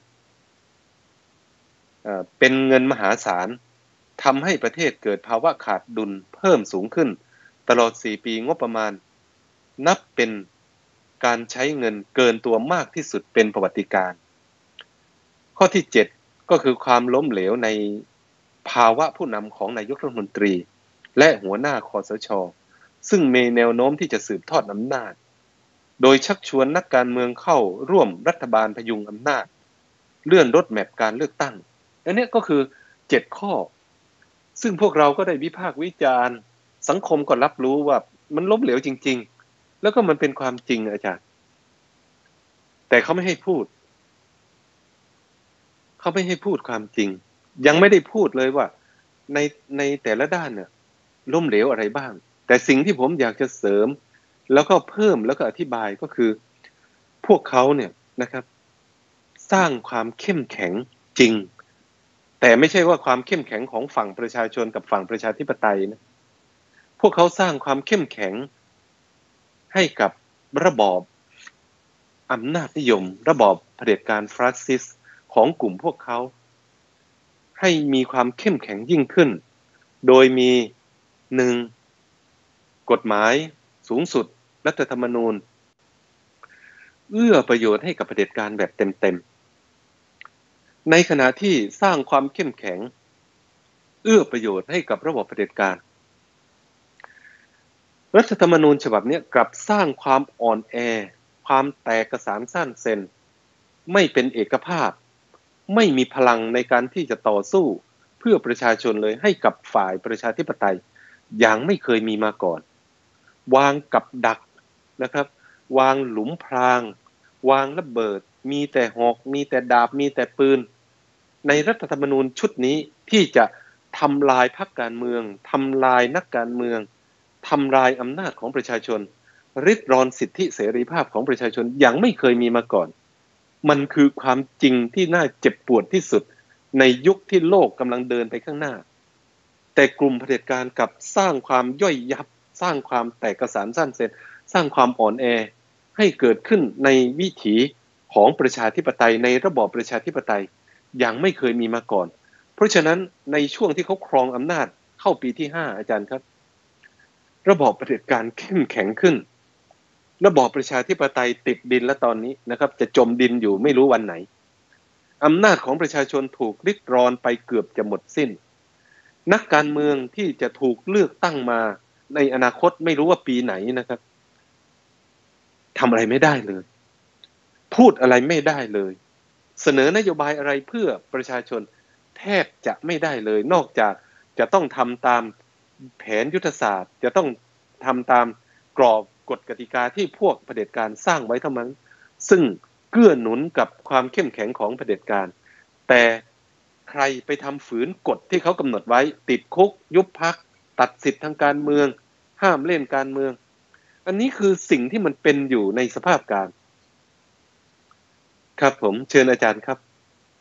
เป็นเงินมหาศาลทำให้ประเทศเกิดภาวะขาดดุลเพิ่มสูงขึ้นตลอดสี่ปีงบประมาณนับเป็นการใช้เงินเกินตัวมากที่สุดเป็นประวัติการณ์ข้อที่เจ็ดก็คือความล้มเหลวในภาวะผู้นำของนายกรัฐมนตรีและหัวหน้าคสช.ซึ่งมีแนวโน้มที่จะสืบทอดอำนาจโดยชักชวนนักการเมืองเข้าร่วมรัฐบาลพยุงอำนาจเลื่อนรถแมพการเลือกตั้งอันนี้ก็คือเจ็ดข้อซึ่งพวกเราก็ได้วิพากษ์วิจารณ์สังคมก็รับรู้ว่ามันล้มเหลวจริงๆแล้วก็มันเป็นความจริงอาจารย์แต่เขาไม่ให้พูดเขาไม่ให้พูดความจริงยังไม่ได้พูดเลยว่าในในแต่ละด้านเนี่ยล้มเหลวอะไรบ้างแต่สิ่งที่ผมอยากจะเสริมแล้วก็เพิ่มแล้วก็อธิบายก็คือพวกเขาเนี่ยนะครับสร้างความเข้มแข็งจริงแต่ไม่ใช่ว่าความเข้มแข็งของฝั่งประชาชนกับฝั่งประชาธิปไตยนะพวกเขาสร้างความเข้มแข็งให้กับระบอบอำนาจนิยมระบอบเผด็จการฟาสซิสต์ของกลุ่มพวกเขาให้มีความเข้มแข็งยิ่งขึ้นโดยมีหนึ่งกฎหมายสูงสุดรัฐธรรมนูญเอื้อประโยชน์ให้กับเผด็จการแบบเต็มๆในขณะที่สร้างความเข้มแข็งเอื้อประโยชน์ให้กับระบอบเผด็จการรัฐธรรมนูญฉบับนี้กลับสร้างความอ่อนแอความแตกกระสานซ่านเซนไม่เป็นเอกภาพไม่มีพลังในการที่จะต่อสู้เพื่อประชาชนเลยให้กับฝ่ายประชาธิปไตยอย่างไม่เคยมีมาก่อนวางกับดักนะครับวางหลุมพรางวางระเบิดมีแต่หอกมีแต่ดาบมีแต่ปืนในรัฐธรรมนูญชุดนี้ที่จะทำลายพรรคการเมืองทำลายนักการเมืองทำลายอำนาจของประชาชนริดรอนสิทธิเสรีภาพของประชาชนอย่างไม่เคยมีมาก่อนมันคือความจริงที่น่าเจ็บปวดที่สุดในยุคที่โลกกำลังเดินไปข้างหน้าแต่กลุ่มเผด็จการกลับสร้างความย่อยยับสร้างความแตกกระสานซ่านเซนสร้างความอ่อนแอให้เกิดขึ้นในวิถีของประชาธิปไตยในระบอบประชาธิปไตยอย่างไม่เคยมีมาก่อนเพราะฉะนั้นในช่วงที่เขาครองอำนาจเข้าปีที่ห้าอาจารย์ครับระบอบเผด็จการเข้มแข็งขึ้นระบอบประชาธิปไตยติดดินและตอนนี้นะครับจะจมดินอยู่ไม่รู้วันไหนอำนาจของประชาชนถูกริดรอนไปเกือบจะหมดสิ้นนักการเมืองที่จะถูกเลือกตั้งมาในอนาคตไม่รู้ว่าปีไหนนะครับทำอะไรไม่ได้เลยพูดอะไรไม่ได้เลยเสนอนโยบายอะไรเพื่อประชาชนแทบจะไม่ได้เลยนอกจากจะต้องทำตามแผนยุทธศาสตร์จะต้องทำตามกรอบกฎกติกาที่พวกเผด็จการสร้างไว้เท่านั้นซึ่งเกื้อหนุนกับความเข้มแข็งของเผด็จการแต่ใครไปทำฝืนกฎที่เขากำหนดไว้ติดคุกยุบพรรคตัดสิทธิทางการเมืองห้ามเล่นการเมืองอันนี้คือสิ่งที่มันเป็นอยู่ในสภาพการครับผมเชิญอาจารย์ครับ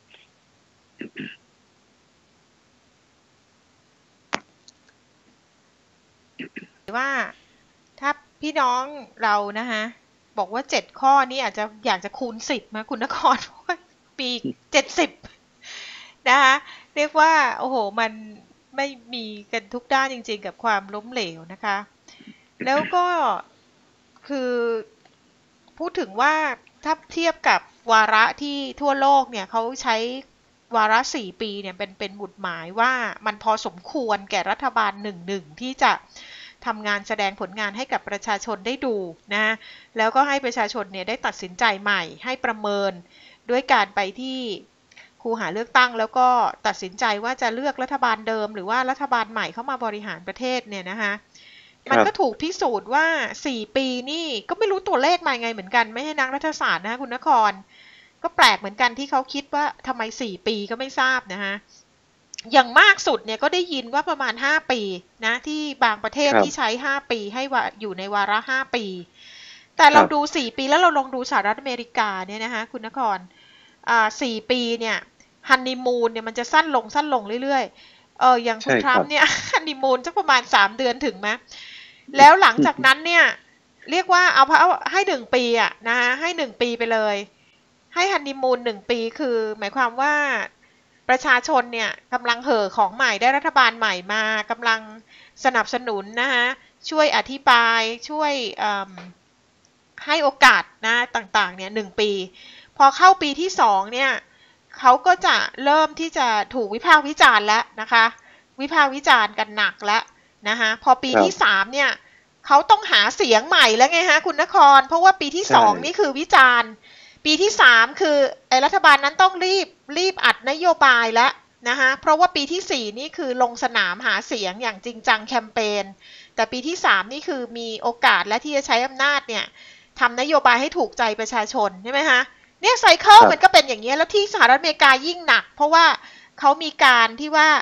ว่าถ้าพี่น้องเรานะคะบอกว่าเจ็ดข้อนี้อาจจะอยากจะคูณสิบมาคุณนครเพราะว่าปีเจ็ดสิบนะคะเรียกว่าโอ้โหมันไม่มีกันทุกด้านจริงๆกับความล้มเหลวนะคะแล้วก็คือพูดถึงว่าถ้าเทียบกับวาระที่ทั่วโลกเนี่ยเขาใช้วาระสี่ปีเนี่ยเป็นเป็นบุตรหมายว่ามันพอสมควรแก่รัฐบาลหนึ่งหนึ่งที่จะทำงานแสดงผลงานให้กับประชาชนได้ดูนะแล้วก็ให้ประชาชนเนี่ยได้ตัดสินใจใหม่ให้ประเมินด้วยการไปที่คูหาเลือกตั้งแล้วก็ตัดสินใจว่าจะเลือกรัฐบาลเดิมหรือว่ารัฐบาลใหม่เข้ามาบริหารประเทศเนี่ยนะคะมันก็ถูกพิสูจน์ว่าสี่ปีนี่ก็ไม่รู้ตัวเลขมาไงเหมือนกันไม่ให้นักรัฐศาสตร์นะคุณนครก็แปลกเหมือนกันที่เขาคิดว่าทำไมสี่ปีก็ไม่ทราบนะคะอย่างมากสุดเนี่ยก็ได้ยินว่าประมาณห้าปีนะที่บางประเทศที่ใช้ห้าปีให้ว่าอยู่ในวาระห้าปีแต่เราดูสี่ปีแล้วเราลองดูสหรัฐอเมริกาเนี่ยนะคะคุณนครอ่าสี่ปีเนี่ยฮันนีมูนเนี่ยมันจะสั้นลงสั้นลงเรื่อยๆเอออย่างคุณทรัมป์เนี่ยฮันนีมูนสักประมาณสามเดือนถึงไหมแล้วหลังจากนั้นเนี่ยเรียกว่าเอาเอาให้หนึ่งปีอ่ะนะให้หนึ่งปีไปเลยให้ฮันนีมูนหนึ่งปีคือหมายความว่าประชาชนเนี่ยกำลังเห่อของใหม่ได้รัฐบาลใหม่มากำลังสนับสนุนนะคะช่วยอธิบายช่วยให้โอกาสนะต่างๆเนี่ยหนึ่งปีพอเข้าปีที่สองเนี่ยเขาก็จะเริ่มที่จะถูกวิพากษ์วิจารณ์แล้วนะคะวิพากษ์วิจารณ์กันหนักแล้วนะคะพอปีที่สามเนี่ยเขาต้องหาเสียงใหม่แล้วไงฮะคุณนครเพราะว่าปีที่สองนี่คือวิจารณ์ปีที่สามคือไอ้รัฐบาลนั้นต้องรีบรีบอัดนโยบายแล้วนะคะเพราะว่าปีที่สี่นี่คือลงสนามหาเสียงอย่างจริงจังแคมเปญแต่ปีที่สามนี่คือมีโอกาสและที่จะใช้อำนาจเนี่ยทำนโยบายให้ถูกใจประชาชนใช่ไหมคะเนี่ยไซเคิลมันก็เป็นอย่างนี้แล้วที่สหรัฐอเมริกายิ่งหนักเพราะว่าเขามีการที่ว่า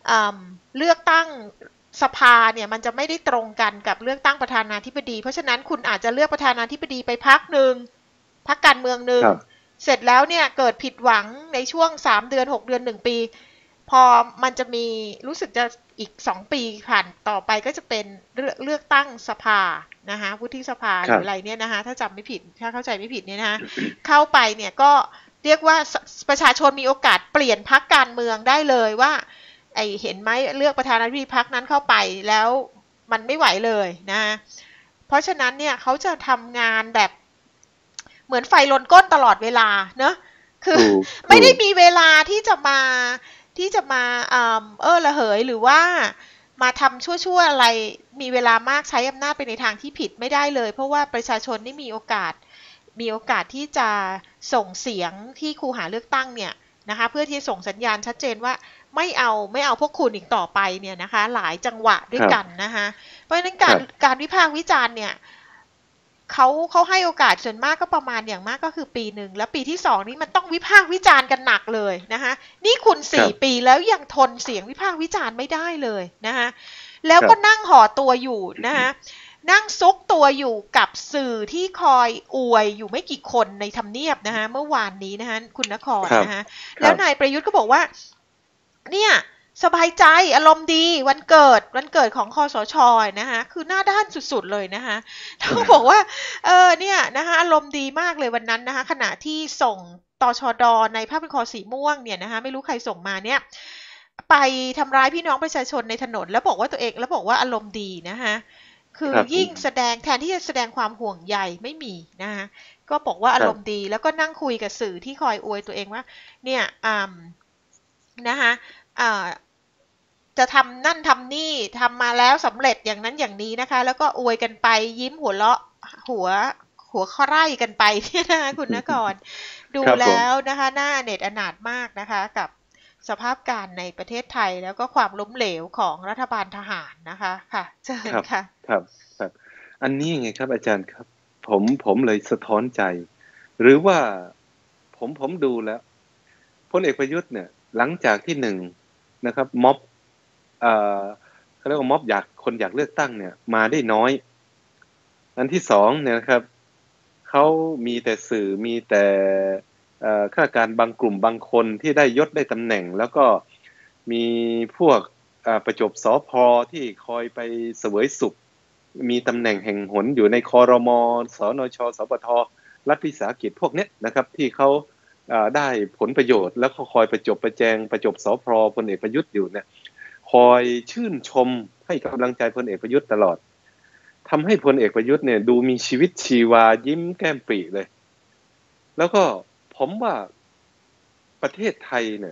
เลือกตั้งสภาเนี่ยมันจะไม่ได้ตรงกันกับเลือกตั้งประธานาธิบดีเพราะฉะนั้นคุณอาจจะเลือกประธานาธิบดีไปพรรคหนึ่งพรรคการเมืองหนึ่งเสร็จแล้วเนี่ยเกิดผิดหวังในช่วงสามเดือนหกเดือนหนึ่งปีพอมันจะมีรู้สึกจะอีกสองปีผ่านต่อไปก็จะเป็นเลือกตั้งสภานะคะวุฒิสภาหรืออะไรเนี่ยนะคะถ้าจำไม่ผิดถ้าเข้าใจไม่ผิดเนี่ยนะคะเข้าไปเนี่ยก็เรียกว่าประชาชนมีโอกาสเปลี่ยนพรรคการเมืองได้เลยว่าไอเห็นไหมเลือกประธานาธิบดีพรรคนั้นเข้าไปแล้วมันไม่ไหวเลยนะเพราะฉะนั้นเนี่ยเขาจะทำงานแบบเหมือนไฟลนก้นตลอดเวลาเนอะคือไม่ได้มีเวลาที่จะมาที่จะมาเออระเหยหรือว่ามาทำชั่วๆอะไรมีเวลามากใช้อำนาจไปในทางที่ผิดไม่ได้เลยเพราะว่าประชาชนนี่มีโอกาสมีโอกาสที่จะส่งเสียงที่คูหาเลือกตั้งเนี่ยนะคะเพื่อที่ส่งสัญญาณชัดเจนว่าไม่เอาไม่เอาพวกคุณอีกต่อไปเนี่ยนะคะหลายจังหวะด้วยกันนะคะเพราะฉะนั้นการการวิพากษ์วิจารณ์เนี่ยเขาเขาให้โอกาสส่วนมากก็ประมาณอย่างมากก็คือปีหนึ่งแล้วปีที่สองนี้มันต้องวิพากษ์วิจารณ์กันหนักเลยนะคะนี่คุณสี่ปีแล้วยังทนเสียงวิพากษ์วิจารณ์ไม่ได้เลยนะคะแล้วก็นั่งห่อตัวอยู่นะคะนั่งซุกตัวอยู่กับสื่อที่คอยอวยอยู่ไม่กี่คนในทำเนียบนะคะเมื่อวานนี้นะคะคุณนครนะคะแล้วนายประยุทธ์ก็บอกว่าเนี่ยสบายใจอารมณ์ดีวันเกิดวันเกิดของคสช.นะคะคือหน้าด้านสุดๆเลยนะคะเขาบอกว่าเออเนี่ยนะคะอารมณ์ดีมากเลยวันนั้นนะคะขณะที่ส่งตชด.ในผ้าพันคอสีม่วงเนี่ยนะคะไม่รู้ใครส่งมาเนี่ยไปทำร้ายพี่น้องประชาชนในถนนแล้วบอกว่าตัวเองแล้วบอกว่าอารมณ์ดีนะคะคือยิ่งแสดงแทนที่จะแสดงความห่วงใยไม่มีนะคะก็บอกว่าอารมณ์ดีแล้วก็นั่งคุยกับสื่อที่คอยอวยตัวเองว่าเนี่ยอ่านะคะอ่าจะทำนั่นทำนี่ทำมาแล้วสำเร็จอย่างนั้นอย่างนี้นะคะแล้วก็อวยกันไปยิ้มหัวเราะหัวหัวข้อไร่กันไปเนี่ยนะคะคุณนครดูแล้วนะคะหน้าเน็ตอนาถมากนะคะกับสภาพการในประเทศไทยแล้วก็ความล้มเหลวของรัฐบาลทหารนะคะค่ะเชิญค่ะครับครับอันนี้ไงครับอาจารย์ครับผมผมเลยสะท้อนใจหรือว่าผมผมดูแล้วพลเอกประยุทธ์เนี่ยหลังจากที่หนึ่งนะครับม็อบเอ่อเขาเรียกว่าม็อบอยากคนอยากเลือกตั้งเนี่ยมาได้น้อยอันที่สองเนี่ยครับเขามีแต่สื่อมีแต่ข้าราชการบางกลุ่มบางคนที่ได้ยศได้ตำแหน่งแล้วก็มีพวกประจบสภ.ที่คอยไปเสวยสุขมีตำแหน่งแห่งหนอยู่ในครม.สนช.สปท.รัฐวิสาหกิจพวกนี้นะครับที่เขาได้ผลประโยชน์แล้วก็คอยประจบประแจงประจบสภ.พลเอกประยุทธ์อยู่เนี่ยคอยชื่นชมให้กำลังใจพลเอกประยุทธ์ตลอดทำให้พลเอกประยุทธ์เนี่ยดูมีชีวิตชีวายิ้มแก้มปรีเลยแล้วก็ผมว่าประเทศไทยเนี่ย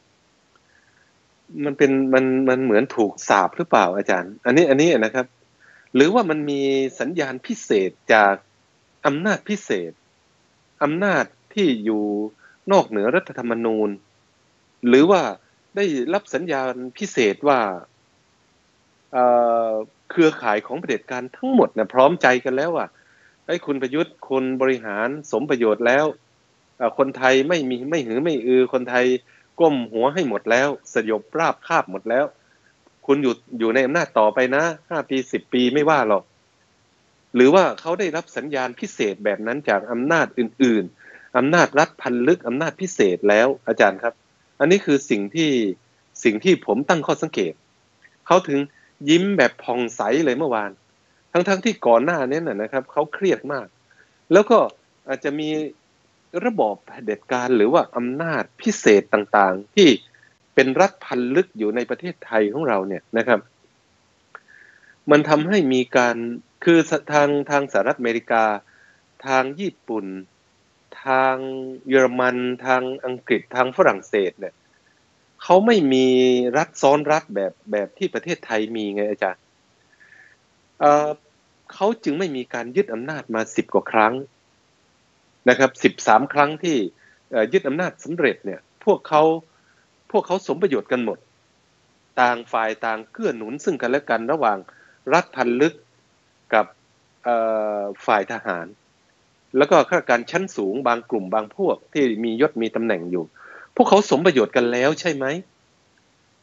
มันเป็นมันมันเหมือนถูกสาปหรือเปล่าอาจารย์อันนี้อันนี้นะครับหรือว่ามันมีสัญญาณพิเศษจากอำนาจพิเศษอำนาจที่อยู่นอกเหนือรัฐธรรมนูญหรือว่าได้รับสัญญาณพิเศษว่าเอ่อเครือข่ายของเผด็จการทั้งหมดเนี่ยพร้อมใจกันแล้วว่าไอ้คุณประยุทธ์คนบริหารสมประโยชน์แล้วคนไทยไม่มีไม่หือไม่อือคนไทยก้มหัวให้หมดแล้วสยบราบคาบหมดแล้วคุณอยู่อยู่ในอำนาจต่อไปนะห้าปีสิบปีไม่ว่าหรอกหรือว่าเขาได้รับสัญญาณพิเศษแบบนั้นจากอำนาจอื่นๆอำนาจรัฐพันลึกอำนาจพิเศษแล้วอาจารย์ครับอันนี้คือสิ่งที่สิ่งที่ผมตั้งข้อสังเกตเขาถึงยิ้มแบบผ่องใสเลยเมื่อวานทั้งๆที่ก่อนหน้านี้นะครับเขาเครียดมากแล้วก็อาจจะมีระบอบเผด็จการหรือว่าอำนาจพิเศษต่างๆที่เป็นรัฐพันลึกอยู่ในประเทศไทยของเราเนี่ยนะครับมันทำให้มีการคือทางทางสหรัฐอเมริกาทางญี่ปุ่นทางเยอรมันทางอังกฤษทางฝรั่งเศสเนี่ยเขาไม่มีรัฐซ้อนรัฐแบบแบบที่ประเทศไทยมีไงอาจารย์เอ่อเขาจึงไม่มีการยึดอำนาจมาสิบกว่าครั้งนะครับสิบสามครั้งที่ยึดอำนาจสำเร็จเนี่ยพวกเขาพวกเขาสมประโยชน์กันหมดต่างฝ่ายต่างเกื้อหนุนซึ่งกันและกันระหว่างรัฐพันลึกกับฝ่ายทหารแล้วก็ข้าราชการชั้นสูงบางกลุ่มบางพวกที่มียศมีตำแหน่งอยู่พวกเขาสมประโยชน์กันแล้วใช่ไหม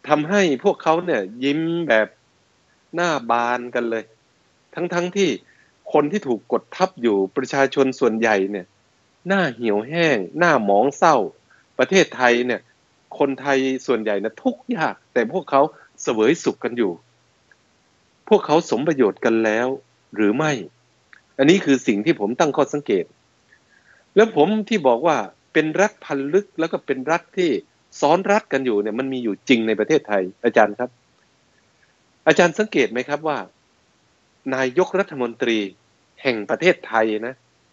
ทำให้พวกเขาเนี่ยยิ้มแบบหน้าบานกันเลยทั้งๆ ทที่คนที่ถูกกดทับอยู่ประชาชนส่วนใหญ่เนี่ยหน้าเหี่ยวแห้งหน้าหมองเศร้าประเทศไทยเนี่ยคนไทยส่วนใหญ่นะทุกข์ยากแต่พวกเขาเสวยสุขกันอยู่พวกเขาสมประโยชน์กันแล้วหรือไม่อันนี้คือสิ่งที่ผมตั้งข้อสังเกตแล้วผมที่บอกว่าเป็นรัฐพันลึกแล้วก็เป็นรัฐที่ซ้อนรัฐกันอยู่เนี่ยมันมีอยู่จริงในประเทศไทยอาจารย์ครับอาจารย์สังเกตไหมครับว่านายกรัฐมนตรีแห่งประเทศไทยนะ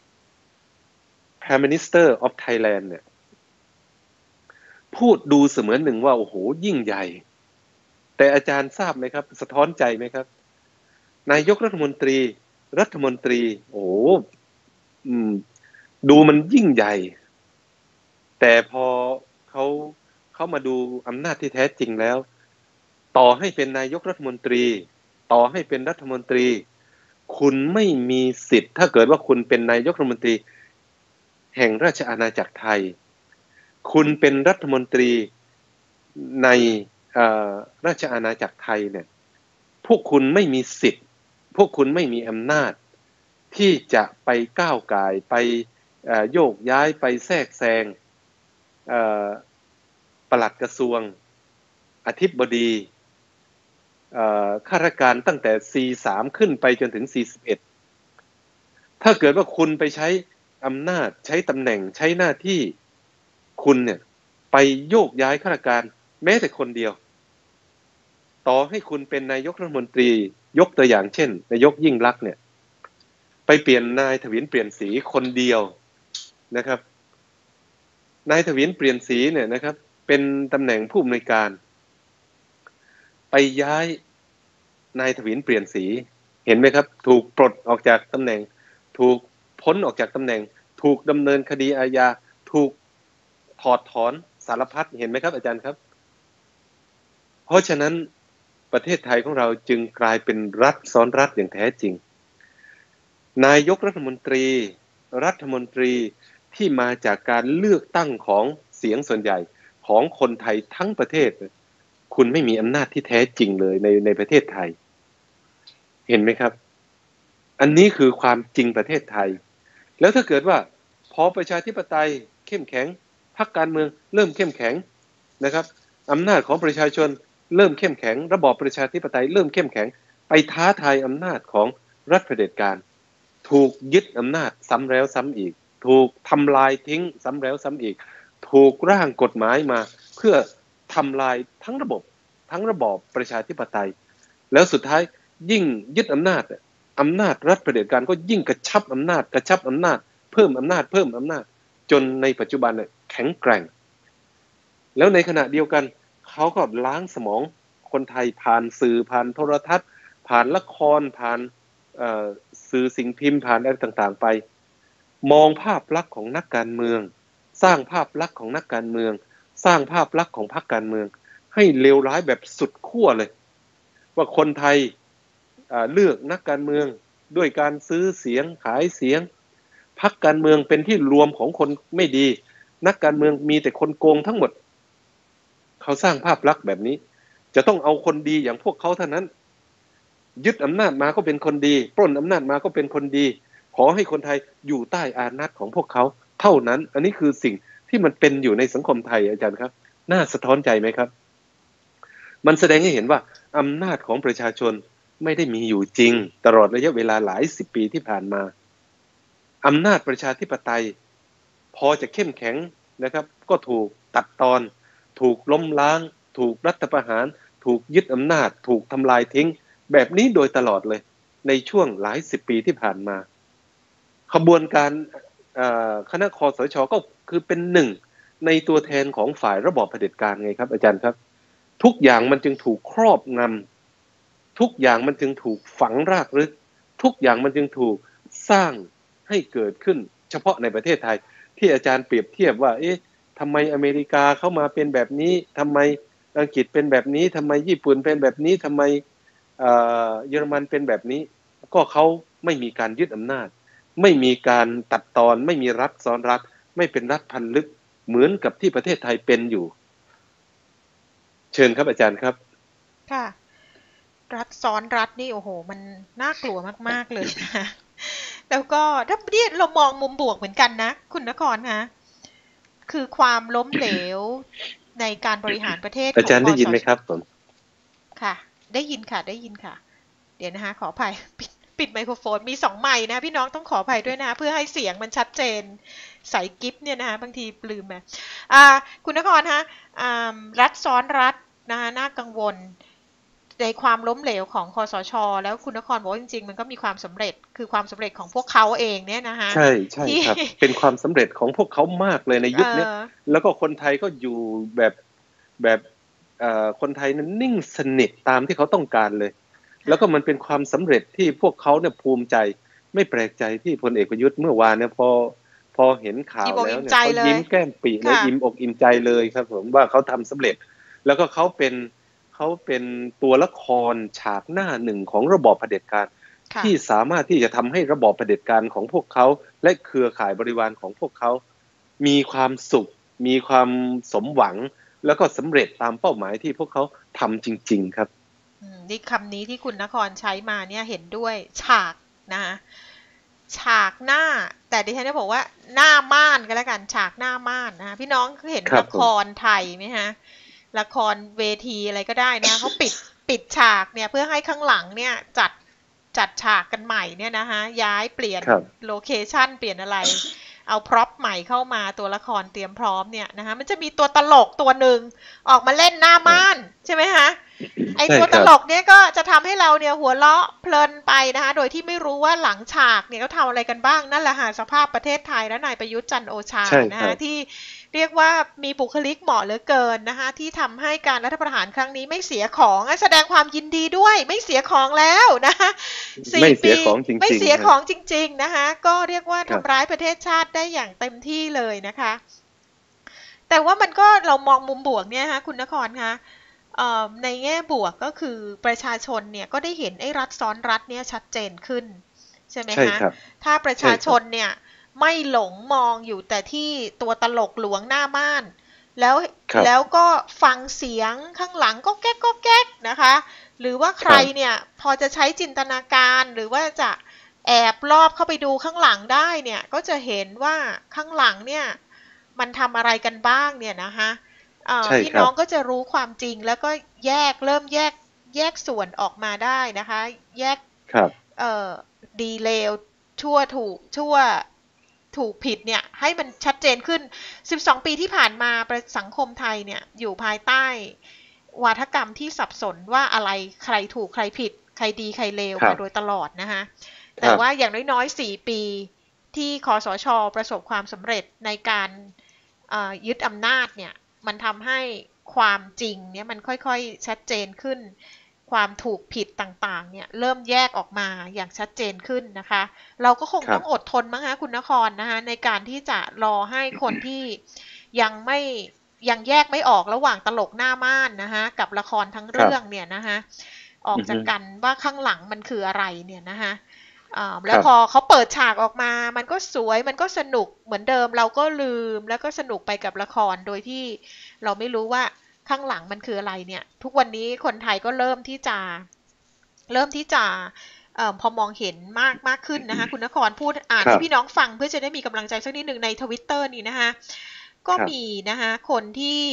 Prime Minister of Thailand เนี่ยพูดดูเสมือนหนึ่งว่าโอ้โหยิ่งใหญ่แต่อาจารย์ทราบไหมครับสะท้อนใจไหมครับนายกรัฐมนตรีรัฐมนตรีโอ้โหอืมดูมันยิ่งใหญ่แต่พอเขาเขามาดูอำนาจที่แท้จริงแล้วต่อให้เป็นนายกรัฐมนตรีต่อให้เป็นรัฐมนตรีคุณไม่มีสิทธิ์ถ้าเกิดว่าคุณเป็นนายกรัฐมนตรีแห่งราชอาณาจักรไทยคุณเป็นรัฐมนตรีในราชอาณาจักรไทยเนี่ยพวกคุณไม่มีสิทธิ์พวกคุณไม่มีอำนาจที่จะไปก้าวก่ายไปโยกย้ายไปแทรกแซงปลัดกระทรวงอธิบดีข้าราชการตั้งแต่ ซี สาม ขึ้นไปจนถึง ซี สิบเอ็ด ถ้าเกิดว่าคุณไปใช้อำนาจใช้ตำแหน่งใช้หน้าที่คุณเนี่ยไปโยกย้ายข้าราชการแม้แต่คนเดียวต่อให้คุณเป็นนายกรัฐมนตรียกตัวอย่างเช่นนายกยิ่งลักษณ์เนี่ยไปเปลี่ยนนายถวิลเปลี่ยนศรีคนเดียวนะครับนายถวิลเปลี่ยนศรีเนี่ยนะครับเป็นตำแหน่งผู้อำนวยการไปย้ายนายถวิลเปลี่ยนศรีเห็นไหมครับถูกปลดออกจากตำแหน่งถูกพ้นออกจากตำแหน่งถูกดำเนินคดีอาญาถูกถอดถอนสารพัดเห็นไหมครับอาจารย์ครับเพราะฉะนั้นประเทศไทยของเราจึงกลายเป็นรัฐซ้อนรัฐอย่างแท้จริงนายกรัฐมนตรีรัฐมนตรีที่มาจากการเลือกตั้งของเสียงส่วนใหญ่ของคนไทยทั้งประเทศคุณไม่มีอำนาจที่แท้จริงเลยในในประเทศไทยเห็นไหมครับอันนี้คือความจริงประเทศไทยแล้วถ้าเกิดว่าพอประชาธิปไตยเข้มแข็งพรรคการเมืองเริ่มเข้มแข็งนะครับอำนาจของประชาชนเริ่มเข้มแข็งระบอบประชาธิปไตยเริ่มเข้มแข็งไปท้าทายอำนาจของรัฐเผด็จการถูกยึดอำนาจซ้ำแล้วซ้ำอีกถูกทำลายทิ้งซ้ำแล้วซ้ำอีกถูกร่างกฎหมายมาเพื่อทำลายทั้งระบบทั้งระบอบประชาธิปไตยแล้วสุดท้ายยิ่งยึดอำนาจอำนาจรัฐเผด็จการก็ยิ่งกระชับอำนาจกระชับอำนาจเพิ่มอำนาจเพิ่มอำนาจจนในปัจจุบันเนี่ยแข็งแกร่งแล้วในขณะเดียวกันเขาก็ล้างสมองคนไทยผ่านสื่อผ่านโทรทัศน์ผ่านละครผ่านสื่อสิ่งพิมพ์ผ่านอะไรต่างๆไปมองภาพลักษณ์ของนักการเมืองสร้างภาพลักษณ์ของนักการเมืองสร้างภาพลักษณ์ของพรรคการเมืองให้เลวร้ายแบบสุดขั้วเลยว่าคนไทยเลือกนักการเมืองด้วยการซื้อเสียงขายเสียงพรรคการเมืองเป็นที่รวมของคนไม่ดีนักการเมืองมีแต่คนโกงทั้งหมดเขาสร้างภาพลักษณ์แบบนี้จะต้องเอาคนดีอย่างพวกเขาเท่านั้นยึดอำนาจมาก็เป็นคนดีปล้นอำนาจมาก็เป็นคนดีขอให้คนไทยอยู่ใต้อานัตของพวกเขาเท่านั้นอันนี้คือสิ่งที่มันเป็นอยู่ในสังคมไทยอาจารย์ครับน่าสะท้อนใจไหมครับมันแสดงให้เห็นว่าอำนาจของประชาชนไม่ได้มีอยู่จริงตลอดระยะเวลาหลายสิบปีที่ผ่านมาอำนาจประชาธิปไตยพอจะเข้มแข็งนะครับก็ถูกตัดตอนถูกล้มล้างถูกรัฐประหารถูกยึดอำนาจถูกทำลายทิ้งแบบนี้โดยตลอดเลยในช่วงหลายสิบปีที่ผ่านมาขบวนการคณะคสช.ก็คือเป็นหนึ่งในตัวแทนของฝ่ายระบอบเผด็จการไงครับอาจารย์ครับทุกอย่างมันจึงถูกครอบงำทุกอย่างมันจึงถูกฝังรากลึกทุกอย่างมันจึงถูกสร้างให้เกิดขึ้นเฉพาะในประเทศไทยที่อาจารย์เปรียบเทียบว่าเอ๊ะทำไมอเมริกาเข้ามาเป็นแบบนี้ทำไมอังกฤษเป็นแบบนี้ทำไมญี่ปุ่นเป็นแบบนี้ทำไมเยอรมันเป็นแบบนี้ก็เขาไม่มีการยึดอำนาจไม่มีการตัดตอนไม่มีรัฐซ้อนรัฐไม่เป็นรัฐพันลึกเหมือนกับที่ประเทศไทยเป็นอยู่เชิญครับอาจารย์ครับค่ะรัฐซ้อนรัฐนี่โอ้โหมันน่ากลัวมากๆเลยนะแล้วก็ถ้าเนี่ยเรามองมุมบวกเหมือนกันนะคุณนครนะคือความล้มเหลวในการบริหารประเทศอาของคอสจารย์ได้ยินไหมชครับผมค่ะได้ยินค่ะได้ยินค่ะเดี๋ยวนะคะขออภัยปิดปิดไมโครโฟนมีสองไมค์นะพี่น้องต้องขออภัยด้วยนะเพื่อให้เสียงมันชัดเจนใส่กิฟต์เนี่ยนะคะบางทีลืมไปอ่าคุณนครฮะอ่ารัฐซ้อนรัฐนะคะน่ากังวลในความล้มเหลวของคอสชแล้วคุณนครบอกว่าจริงๆมันก็มีความสำเร็จคือความสำเร็จของพวกเขาเองเนี่ยนะคะใช่ใช่ที่ครับเป็นความสำเร็จของพวกเขามากเลยในเอยุคนี้อแล้วก็คนไทยก็อยู่แบบแบบเอ่อคนไทยนั้นนิ่งสนิทตามที่เขาต้องการเลยแล้วก็มันเป็นความสำเร็จที่พวกเขาเนี่ยภูมิใจไม่แปลกใจที่พลเอกประยุทธ์เมื่อวานเนี่ยพอพอเห็นข่าวอิ่มอกอิ่มใจแล้วเนี่ยเขาเลยยิ้มแก้มปีเลยค่ะอิ่มอกอิ่มใจเลยครับผมว่าเขาทำสำเร็จแล้วก็เขาเป็นเขาเป็นตัวละครฉากหน้าหนึ่งของระบอบเผด็จการค่ะที่สามารถที่จะทำให้ระบอบเผด็จการของพวกเขาและเครือข่ายบริวารของพวกเขามีความสุขมีความสมหวังแล้วก็สำเร็จตามเป้าหมายที่พวกเขาทำจริงๆครับอืมนี่คำนี้ที่คุณนครใช้มาเนี่ยเห็นด้วยฉากนะคะฉากหน้าแต่ดิฉันจะบอกว่าหน้าม่านก็แล้วกันฉากหน้าม่านนะคะพี่น้องเคยเห็นละคครับผมรไทยไหมฮะละครเวทีอะไรก็ได้นะเขาปิดปิดฉากเนี่ยเพื่อให้ข้างหลังเนี่ยจัดจัดฉากกันใหม่เนี่ยนะคะย้ายเปลี่ยนครับโลเคชั่นเปลี่ยนอะไรเอาพร็อพใหม่เข้ามาตัวละครเตรียมพร้อมเนี่ยนะคะมันจะมีตัวตลกตัวหนึ่งออกมาเล่นหน้าม่านใช่ไหมคะ ไอตัวใช่ครับตลกเนี่ยก็จะทำให้เราเนี่ยหัวเราะเพลินไปนะคะโดยที่ไม่รู้ว่าหลังฉากเนี่ยเขาทำอะไรกันบ้างนั่นแหละค่ะสภาพประเทศไทยและนายประยุทธ์จันทร์โอชาใช่ครับนะคะที่เรียกว่ามีบุคลิกเหมาะเหลือเกินนะคะที่ทำให้การรัฐประหารครั้งนี้ไม่เสียของแสดงความยินดีด้วยไม่เสียของแล้วนะคะสี่ไม่เสียปีของจไม่ริงเสียๆครับของจริงๆนะคะก็เรียกว่าครับทำร้ายประเทศชาติได้อย่างเต็มที่เลยนะคะแต่ว่ามันก็เรามองมุมบวกเนี่ยนะคะคุณนครคะ ในแง่บวกก็คือประชาชนเนี่ยก็ได้เห็นไอ้รัฐซ้อนรัฐเนี่ยชัดเจนขึ้นใช่ไหมคะใช่ครับถ้าประชาใช่ครับชนเนี่ยไม่หลงมองอยู่แต่ที่ตัวตลกหลวงหน้าม่านแล้วครับแล้วก็ฟังเสียงข้างหลังก็แก๊กก็แก๊กนะคะหรือว่าใครครับเนี่ยพอจะใช้จินตนาการหรือว่าจะแอบลอบเข้าไปดูข้างหลังได้เนี่ยก็จะเห็นว่าข้างหลังเนี่ยมันทำอะไรกันบ้างเนี่ยนะคะ พี่ใช่ครับน้องก็จะรู้ความจริงแล้วก็แยกเริ่มแยกแยกส่วนออกมาได้นะคะแยกครับดีเลวชั่วถูกชั่วถูกผิดเนี่ยให้มันชัดเจนขึ้นสิบสองปีที่ผ่านมาสังคมไทยเนี่ยอยู่ภายใต้วาทกรรมที่สับสนว่าอะไรใครถูกใครผิดใครดีใครเลวครับมาโดยตลอดนะคะแต่ครับว่าอย่างน้อยๆสี่ปีที่คสชประสบความสำเร็จในการยึดอำนาจเนี่ย มันทำให้ความจริงเนี่ยมันค่อยๆชัดเจนขึ้นความถูกผิดต่างๆเนี่ยเริ่มแยกออกมาอย่างชัดเจนขึ้นนะคะเราก็คงครับต้องอดทนมั้งคะคุณนครนะคะในการที่จะรอให้คนที่ยังไม่ยังแยกไม่ออกระหว่างตลกหน้าม่านนะคะกับละครทั้งครับเรื่องเนี่ยนะคะออกอือฮึจากกันว่าข้างหลังมันคืออะไรเนี่ยนะคะคแล้วรับพอเขาเปิดฉากออกมามันก็สวยมันก็สนุกเหมือนเดิมเราก็ลืมแล้วก็สนุกไปกับละครโดยที่เราไม่รู้ว่าข้างหลังมันคืออะไรเนี่ยทุกวันนี้คนไทยก็เริ่มที่จะเริ่มที่จะออพอมองเห็นมากมากขึ้นนะคะคุณนครพูดอ่านครับให้พี่น้องฟังเพื่อจะได้มีกำลังใจสักนิดหนึ่งในทวิตเตอร์นี่นะคะก็ครับมีนะคะคนที่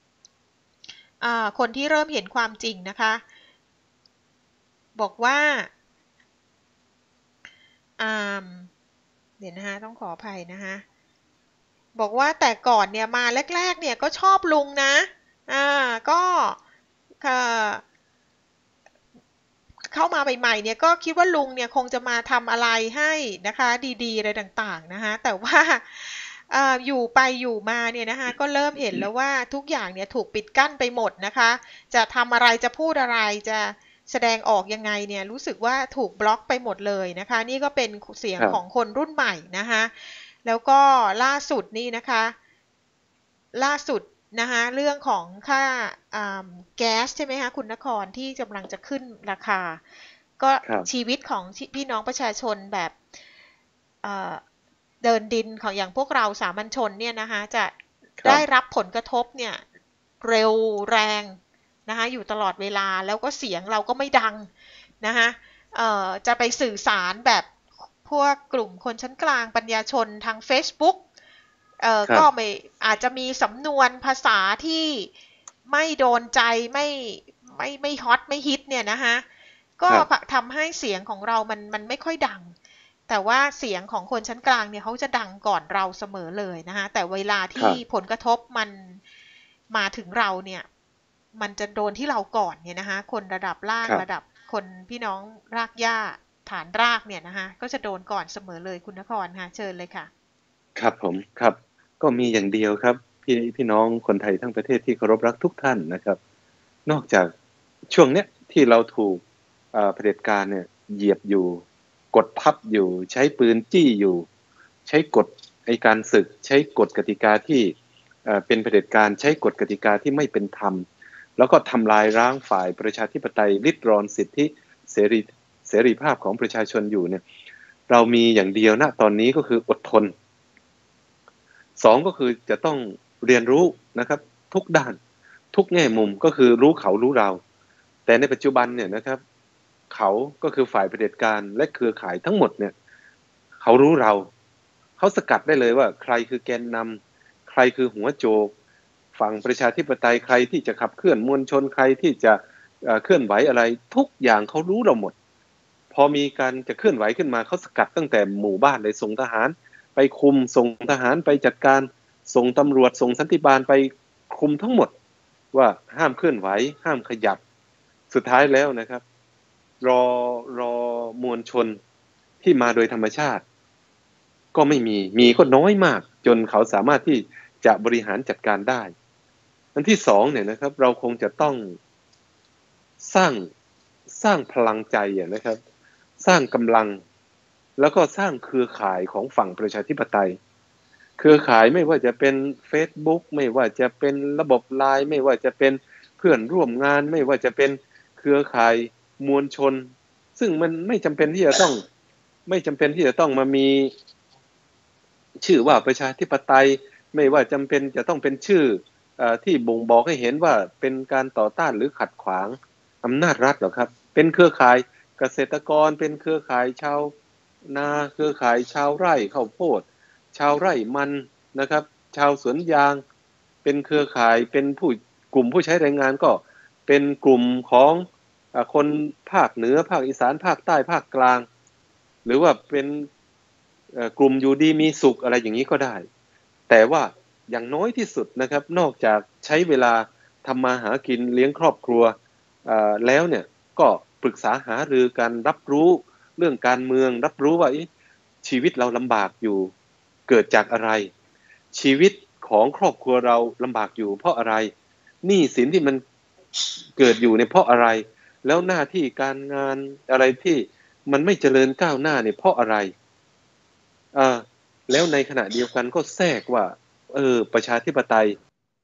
คนที่เริ่มเห็นความจริงนะคะบอกว่าเดี๋ยวนะคะต้องขออภัยนะคะบอกว่าแต่ก่อนเนี่ยมาแรกๆเนี่ยก็ชอบลุงนะอ่าก็เข้ามาใหม่ๆเนี่ยก็คิดว่าลุงเนี่ยคงจะมาทำอะไรให้นะคะดีๆอะไรต่างๆนะคะแต่ว่าอยู่ไปอยู่มาเนี่ยนะคะก็เริ่มเห็นแล้วว่าทุกอย่างเนี่ยถูกปิดกั้นไปหมดนะคะจะทำอะไรจะพูดอะไรจะแสดงออกยังไงเนี่ยรู้สึกว่าถูกบล็อกไปหมดเลยนะคะนี่ก็เป็นเสียงครับของคนรุ่นใหม่นะคะแล้วก็ล่าสุดนี่นะคะล่าสุดนะคะเรื่องของค่าแก๊สใช่ไหมคะคุณนครที่กำลังจะขึ้นราคาก็ครับชีวิตของพี่น้องประชาชนแบบเดินดินของอย่างพวกเราสามัญชนเนี่ยนะคะจะครับได้รับผลกระทบเนี่ยเร็วแรงนะคะอยู่ตลอดเวลาแล้วก็เสียงเราก็ไม่ดังนะคะเอ่อจะไปสื่อสารแบบพวกกลุ่มคนชั้นกลางปัญญาชนทาง Facebook เอ่อครับก็ไม่อาจจะมีสำนวนภาษาที่ไม่โดนใจไม่ไม่ไม่ฮอตไม่ฮิตเนี่ยนะคะก็ครับทำให้เสียงของเรามันมันไม่ค่อยดังแต่ว่าเสียงของคนชั้นกลางเนี่ยเขาจะดังก่อนเราเสมอเลยนะคะแต่เวลาคที่รับผลกระทบมันมาถึงเราเนี่ยมันจะโดนที่เราก่อนเนี่ยนะคะคนระดับล่างครับระดับคนพี่น้องรากหญ้าฐานรากเนี่ยนะคะก็จะโดนก่อนเสมอเลยคุณนครค่ะเชิญเลยค่ะครับผมครับก็มีอย่างเดียวครับพี่พี่น้องคนไทยทั้งประเทศที่เคารพรักทุกท่านนะครับนอกจากช่วงเนี้ยที่เราถูกเอ่อเผด็จการเนี่ยเหยียบอยู่กดทับอยู่ใช้ปืนจี้อยู่ใช้กฎไอการศึกใช้กฎกติกาที่เอ่อเป็นเผด็จการใช้กฎกติกาที่ไม่เป็นธรรมแล้วก็ทำลายล้างฝ่ายประชาธิปไตยริดรอนสิทธิเสรีเสรีภาพของประชาชนอยู่เนี่ยเรามีอย่างเดียวณตอนนี้ก็คืออดทนสองก็คือจะต้องเรียนรู้นะครับทุกด้านทุกแง่มุมก็คือรู้เขารู้เราแต่ในปัจจุบันเนี่ยนะครับเขาก็คือฝ่ายเผด็จการและเครือข่ายทั้งหมดเนี่ยเขารู้เราเขาสกัดได้เลยว่าใครคือแกนนำใครคือหัวโจกฝั่งประชาธิปไตยใครที่จะขับเคลื่อนมวลชนใครที่จะเอ่อเคลื่อนไหวอะไรทุกอย่างเขารู้เราหมดพอมีการจะเคลื่อนไหวขึ้นมาเขาสกัดตั้งแต่หมู่บ้านเลยส่งทหารไปคุมส่งทหารไปจัดการส่งตำรวจส่งสันติบาลไปคุมทั้งหมดว่าห้ามเคลื่อนไหวห้ามขยับสุดท้ายแล้วนะครับรอรอมวลชนที่มาโดยธรรมชาติก็ไม่มีมีก็น้อยมากจนเขาสามารถที่จะบริหารจัดการได้อันที่สองเนี่ยนะครับเราคงจะต้องสร้างสร้างพลังใจนะครับสร้างกำลังแล้วก็สร้างเครือข่ายของฝั่งประชาธิปไตยเครือข่ายไม่ว่าจะเป็น Facebook ไม่ว่าจะเป็นระบบ ไลน์ ไม่ว่าจะเป็นเพื่อนร่วมงานไม่ว่าจะเป็นเครือข่ายมวลชนซึ่งมันไม่จำเป็นที่จะต้องไม่จำเป็นที่จะต้องมามีชื่อว่าประชาธิปไตยไม่ว่าจำเป็นจะต้องเป็นชื่อที่บ่งบอกให้เห็นว่าเป็นการต่อต้านหรือขัดขวางอำนาจรัฐหรอกครับเป็นเครือข่ายเกษตรกรเป็นเครือข่ายชาวนาเครือข่ายชาวไร่ข้าวโพดชาวไร่มันนะครับชาวสวนยางเป็นเครือข่ายเป็นผู้กลุ่มผู้ใช้แรงงานก็เป็นกลุ่มของคนภาคเหนือภาคอีสานภาคใต้ภาคกลางหรือว่าเป็นกลุ่มอยู่ดีมีสุขอะไรอย่างนี้ก็ได้แต่ว่าอย่างน้อยที่สุดนะครับนอกจากใช้เวลาทำมาหากินเลี้ยงครอบครัวแล้วเนี่ยก็ปรึกษาหารือกันรับรู้เรื่องการเมืองรับรู้ว่าชีวิตเราลำบากอยู่เกิดจากอะไรชีวิตของครอบครัวเราลำบากอยู่เพราะอะไรหนี้สินที่มันเกิดอยู่เนี่ยเพราะอะไรแล้วหน้าที่การงานอะไรที่มันไม่เจริญก้าวหน้าเนี่ยเพราะอะไรอ่าแล้วในขณะเดียวกันก็แทรกว่าเออประชาธิปไตย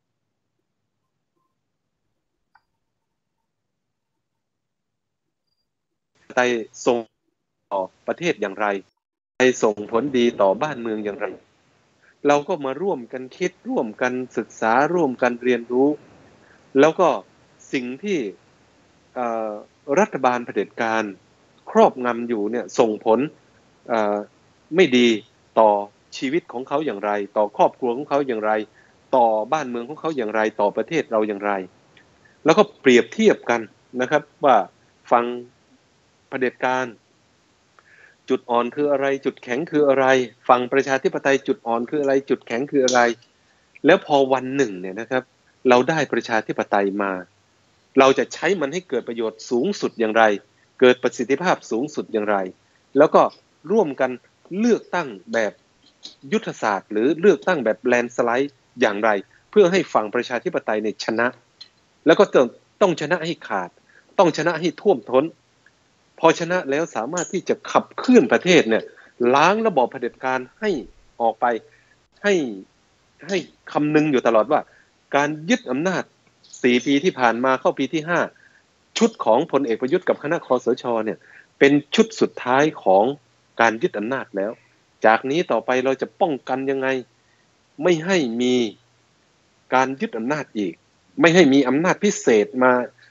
ไตยส่งต่อประเทศอย่างไรไปส่งผลดีต่อบ้านเมืองอย่างไรเราก็มาร่วมกันคิดร่วมกันศึกษาร่วมกันเรียนรู้แล้วก็สิ่งที่รัฐบาลเผด็จการครอบงำอยู่เนี่ยส่งผลไม่ดีต่อชีวิตของเขาอย่างไรต่อครอบครัวของเขาอย่างไรต่อบ้านเมืองของเขาอย่างไรต่อประเทศเราอย่างไรแล้วก็เปรียบเทียบกันนะครับว่าฟังเผด็จการจุดอ่อนคืออะไรจุดแข็งคืออะไรฝั่งประชาธิปไตยจุดอ่อนคืออะไรจุดแข็งคืออะไรแล้วพอวันหนึ่งเนี่ยนะครับเราได้ประชาธิปไตยมาเราจะใช้มันให้เกิดประโยชน์สูงสุดอย่างไรเกิดประสิทธิภาพสูงสุดอย่างไรแล้วก็ร่วมกันเลือกตั้งแบบยุทธศาสตร์หรือเลือกตั้งแบบแลนด์สไลด์อย่างไรเพื่อให้ฝั่งประชาธิปไตยเนี่ยชนะแล้วก็ต้องต้องชนะให้ขาดต้องชนะให้ท่วมท้นพอชนะแล้วสามารถที่จะขับเคลื่อนประเทศเนี่ยล้างระบอบเผด็จการให้ออกไปให้ให้คำนึงอยู่ตลอดว่าการยึดอำนาจสี่ปีที่ผ่านมาเข้าปีที่ห้าชุดของพลเอกประยุทธ์กับคณะคสช.เนี่ยเป็นชุดสุดท้ายของการยึดอำนาจแล้วจากนี้ต่อไปเราจะป้องกันยังไงไม่ให้มีการยึดอำนาจอีกไม่ให้มีอำนาจพิเศษมา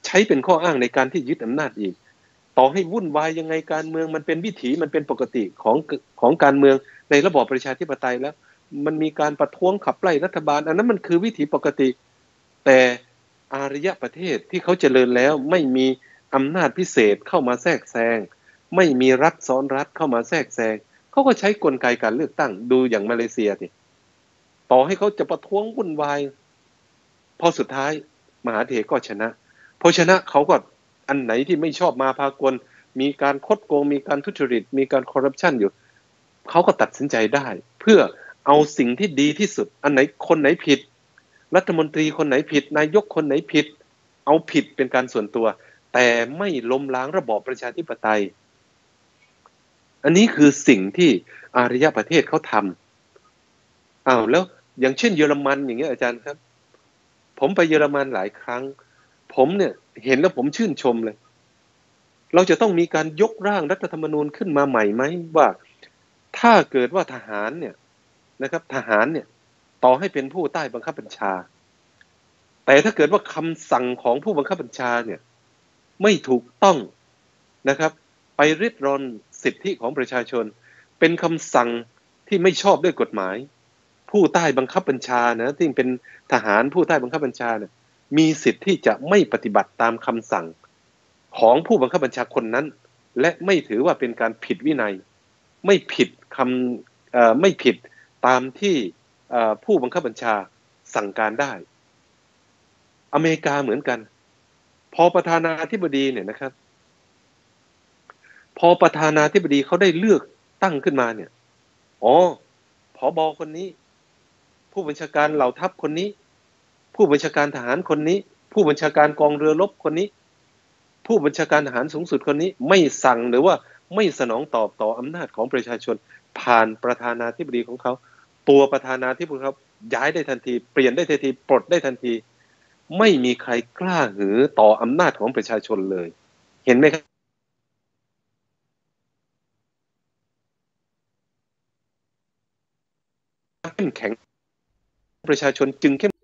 ใช้เป็นข้ออ้างในการที่ยึดอำนาจอีกต่อให้วุ่นวายยังไงการเมืองมันเป็นวิถีมันเป็นปกติของของการเมืองในระบอบประชาธิปไตยแล้วมันมีการประท้วงขับไล่รัฐบาลอันนั้นมันคือวิถีปกติแต่อารยประเทศที่เขาเจริญแล้วไม่มีอำนาจพิเศษเข้ามาแทรกแซงไม่มีรัฐซ้อนรัฐเข้ามาแทรกแซงเขาก็ใช้กลไกการเลือกตั้งดูอย่างมาเลเซียสิต่อให้เขาจะประท้วงวุ่นวายพอสุดท้ายมหาเถรก็ชนะพอชนะเขาก็อันไหนที่ไม่ชอบมาพากลมีการคดโกงมีการทุจริตมีการคอร์รัปชันอยู่เขาก็ตัดสินใจได้เพื่อเอาสิ่งที่ดีที่สุดอันไหนคนไหนผิดรัฐมนตรีคนไหนผิดนายกคนไหนผิดเอาผิดเป็นการส่วนตัวแต่ไม่ล้มล้างระบอบประชาธิปไตยอันนี้คือสิ่งที่อารยประเทศเขาทำอ้าวแล้วอย่างเช่นเยอรมันอย่างเงี้ยอาจารย์ครับผมไปเยอรมันหลายครั้งผมเนี่ยเห็นแล้วผมชื่นชมเลยเราจะต้องมีการยกร่างรัฐธรรมนูญขึ้นมาใหม่ไหมว่าถ้าเกิดว่าทหารเนี่ยนะครับทหารเนี่ยต่อให้เป็นผู้ใต้บังคับบัญชาแต่ถ้าเกิดว่าคำสั่งของผู้บังคับบัญชาเนี่ยไม่ถูกต้องนะครับไปริดรอนสิทธิของประชาชนเป็นคำสั่งที่ไม่ชอบด้วยกฎหมายผู้ใต้บังคับบัญชานะที่เป็นทหารผู้ใต้บังคับบัญชาเนี่ยมีสิทธิ์ที่จะไม่ปฏิบัติตามคำสั่งของผู้บังคับบัญชาคนนั้นและไม่ถือว่าเป็นการผิดวินัยไม่ผิดคำเอ่อไม่ผิดตามที่เอ่อผู้บังคับบัญชาสั่งการได้อเมริกาเหมือนกันพอประธานาธิบดีเนี่ยนะครับพอประธานาธิบดีเขาได้เลือกตั้งขึ้นมาเนี่ยอ๋อผบ.คนนี้ผู้บัญชาการเหล่าทัพคนนี้ผู้บัญชาการทหารคนนี้ผู้บัญชาการกองเรือรบคนนี้ผู้บัญชาการทหารสูงสุดคนนี้ไม่สั่งหรือว่าไม่สนองตอบต่ออำนาจของประชาชนผ่านประธานาธิบดีของเขาตัวประธานาธิบดีเขาย้ายได้ทันทีเปลี่ยนได้ทันทีปลดได้ทันทีไม่มีใครกล้าหือต่ออำนาจของประชาชนเลยเห็นไหมครับเข้มแข็งประชาชนจึงเข้ม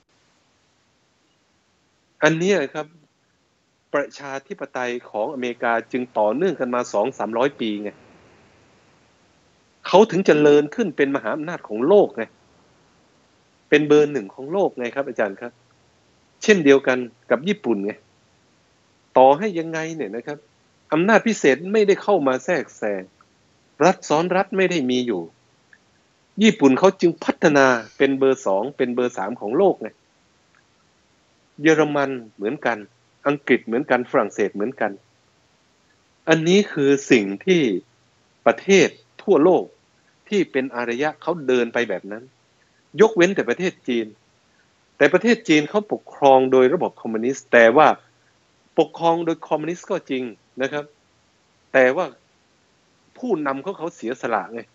อันนี้ครับประชาธิปไตยของอเมริกาจึงต่อเนื่องกันมา สองถึงสามร้อย ปีไงเขาถึงจเจริญขึ้นเป็นมหาอำนาจของโลกไงเป็นเบอร์หนึ่งของโลกไงครับอาจารย์ครับเช่นเดียวกันกับญี่ปุ่นไงต่อให้ยังไงเนี่ยนะครับอำนาจพิเศษไม่ได้เข้ามาแทรกแซงรัฐซ้อนรัฐไม่ได้มีอยู่ญี่ปุ่นเขาจึงพัฒนาเป็นเบอร์สองเป็นเบอร์สามของโลกไงเยอรมันเหมือนกันอังกฤษเหมือนกันฝรั่งเศสเหมือนกันอันนี้คือสิ่งที่ประเทศทั่วโลกที่เป็นอารยะเขาเดินไปแบบนั้นยกเว้นแต่ประเทศจีนแต่ประเทศจีนเขาปกครองโดยระบบคอมมิวนิสต์แต่ว่าปกครองโดยคอมมิวนิสต์ก็จริงนะครับแต่ว่าผู้นำเขาเขาเสียสละไง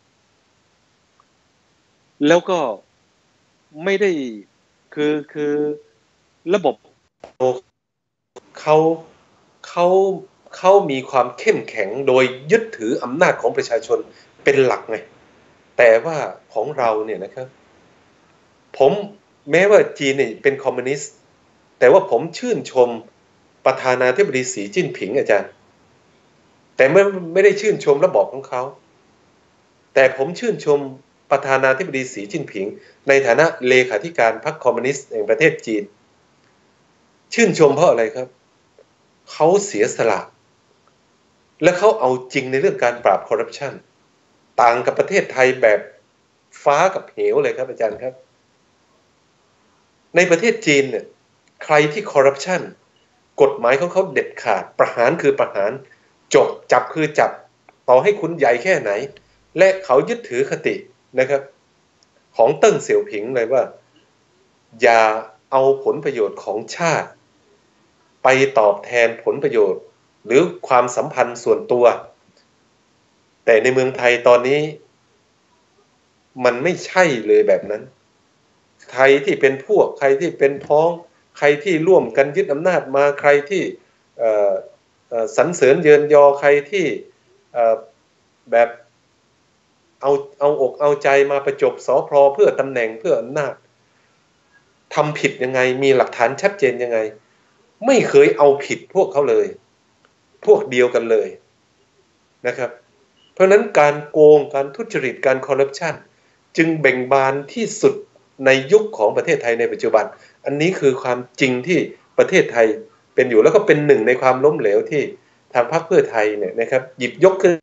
แล้วก็ไม่ได้คือคือระบบเขาเขาเขามีความเข้มแข็งโดยยึดถืออำนาจของประชาชนเป็นหลักไงแต่ว่าของเราเนี่ยนะครับผมแม้ว่าจีนเนี่ยเป็นคอมมิวนิสต์แต่ว่าผมชื่นชมประธานาธิบดีสีจิ้นผิงอาจารย์แต่ไม่ไม่ได้ชื่นชมระบอบของเขาแต่ผมชื่นชมประธานาธิบดีสีจิ้นผิงในฐานะเลขาธิการพรรคคอมมิวนิสต์แห่งประเทศจีนชื่นชมเพราะอะไรครับเขาเสียสละและเขาเอาจริงในเรื่องการปราบคอร์รัปชันต่างกับประเทศไทยแบบฟ้ากับเหวเลยครับอาจารย์ครับในประเทศจีนเนี่ยใครที่คอร์รัปชันกฎหมายของเขาเด็ดขาดประหารคือประหารจบจับคือจับต่อให้คุณใหญ่แค่ไหนและเขายึดถือคตินะครับของเติ้งเสี่ยวผิงเลยว่าอย่าเอาผลประโยชน์ของชาติไปตอบแทนผลประโยชน์หรือความสัมพันธ์ส่วนตัวแต่ในเมืองไทยตอนนี้มันไม่ใช่เลยแบบนั้นใครที่เป็นพวกใครที่เป็นพ้องใครที่ร่วมกันยึดอำนาจมาใครที่สรรเสริญเยินยอใครที่แบบเอาเอาอกเอาใจมาประจบสพเพื่อตำแหน่งเพื่ออำนาจทำผิดยังไงมีหลักฐานชัดเจนยังไงไม่เคยเอาผิดพวกเขาเลยพวกเดียวกันเลยนะครับเพราะนั้นการโกงการทุจริตการคอร์รัปชันจึงเบ่งบานที่สุดในยุคของประเทศไทยในปัจจุบันอันนี้คือความจริงที่ประเทศไทยเป็นอยู่แล้วก็เป็นหนึ่งในความล้มเหลวที่ทางพรรคเพื่อไทยเนี่ยนะครับหยิบยกขึ้น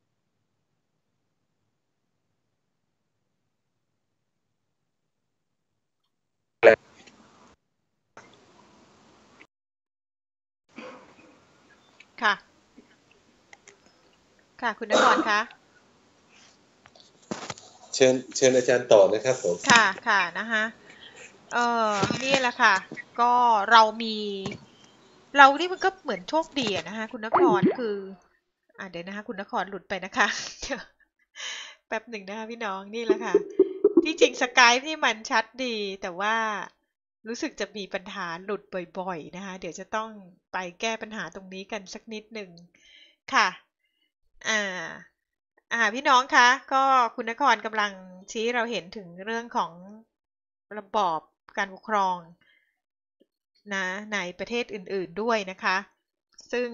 ค่ะค่ะคุณนครคะเชิญเชิญอาจารย์ต่อนะครับผมค่ะค่ะนะคะเออนี่แหละค่ะก็เรามีเรานี่มันก็เหมือนโชคดีนะคะคุณนครคืออ่าเดี๋ยวนะคะคุณนครหลุดไปนะคะแป๊บหนึ่งนะคะพี่น้องนี่แหละค่ะที่จริงสกายนี่มันชัดดีแต่ว่ารู้สึกจะมีปัญหาหลุดบ่อยๆนะคะเดี๋ยวจะต้องไปแก้ปัญหาตรงนี้กันสักนิดหนึ่งค่ะอ่าอ่าพี่น้องคะก็คุณนครกำลังชี้เราเห็นถึงเรื่องของระบอบการปกครองนะในประเทศอื่นๆด้วยนะคะซึ่ง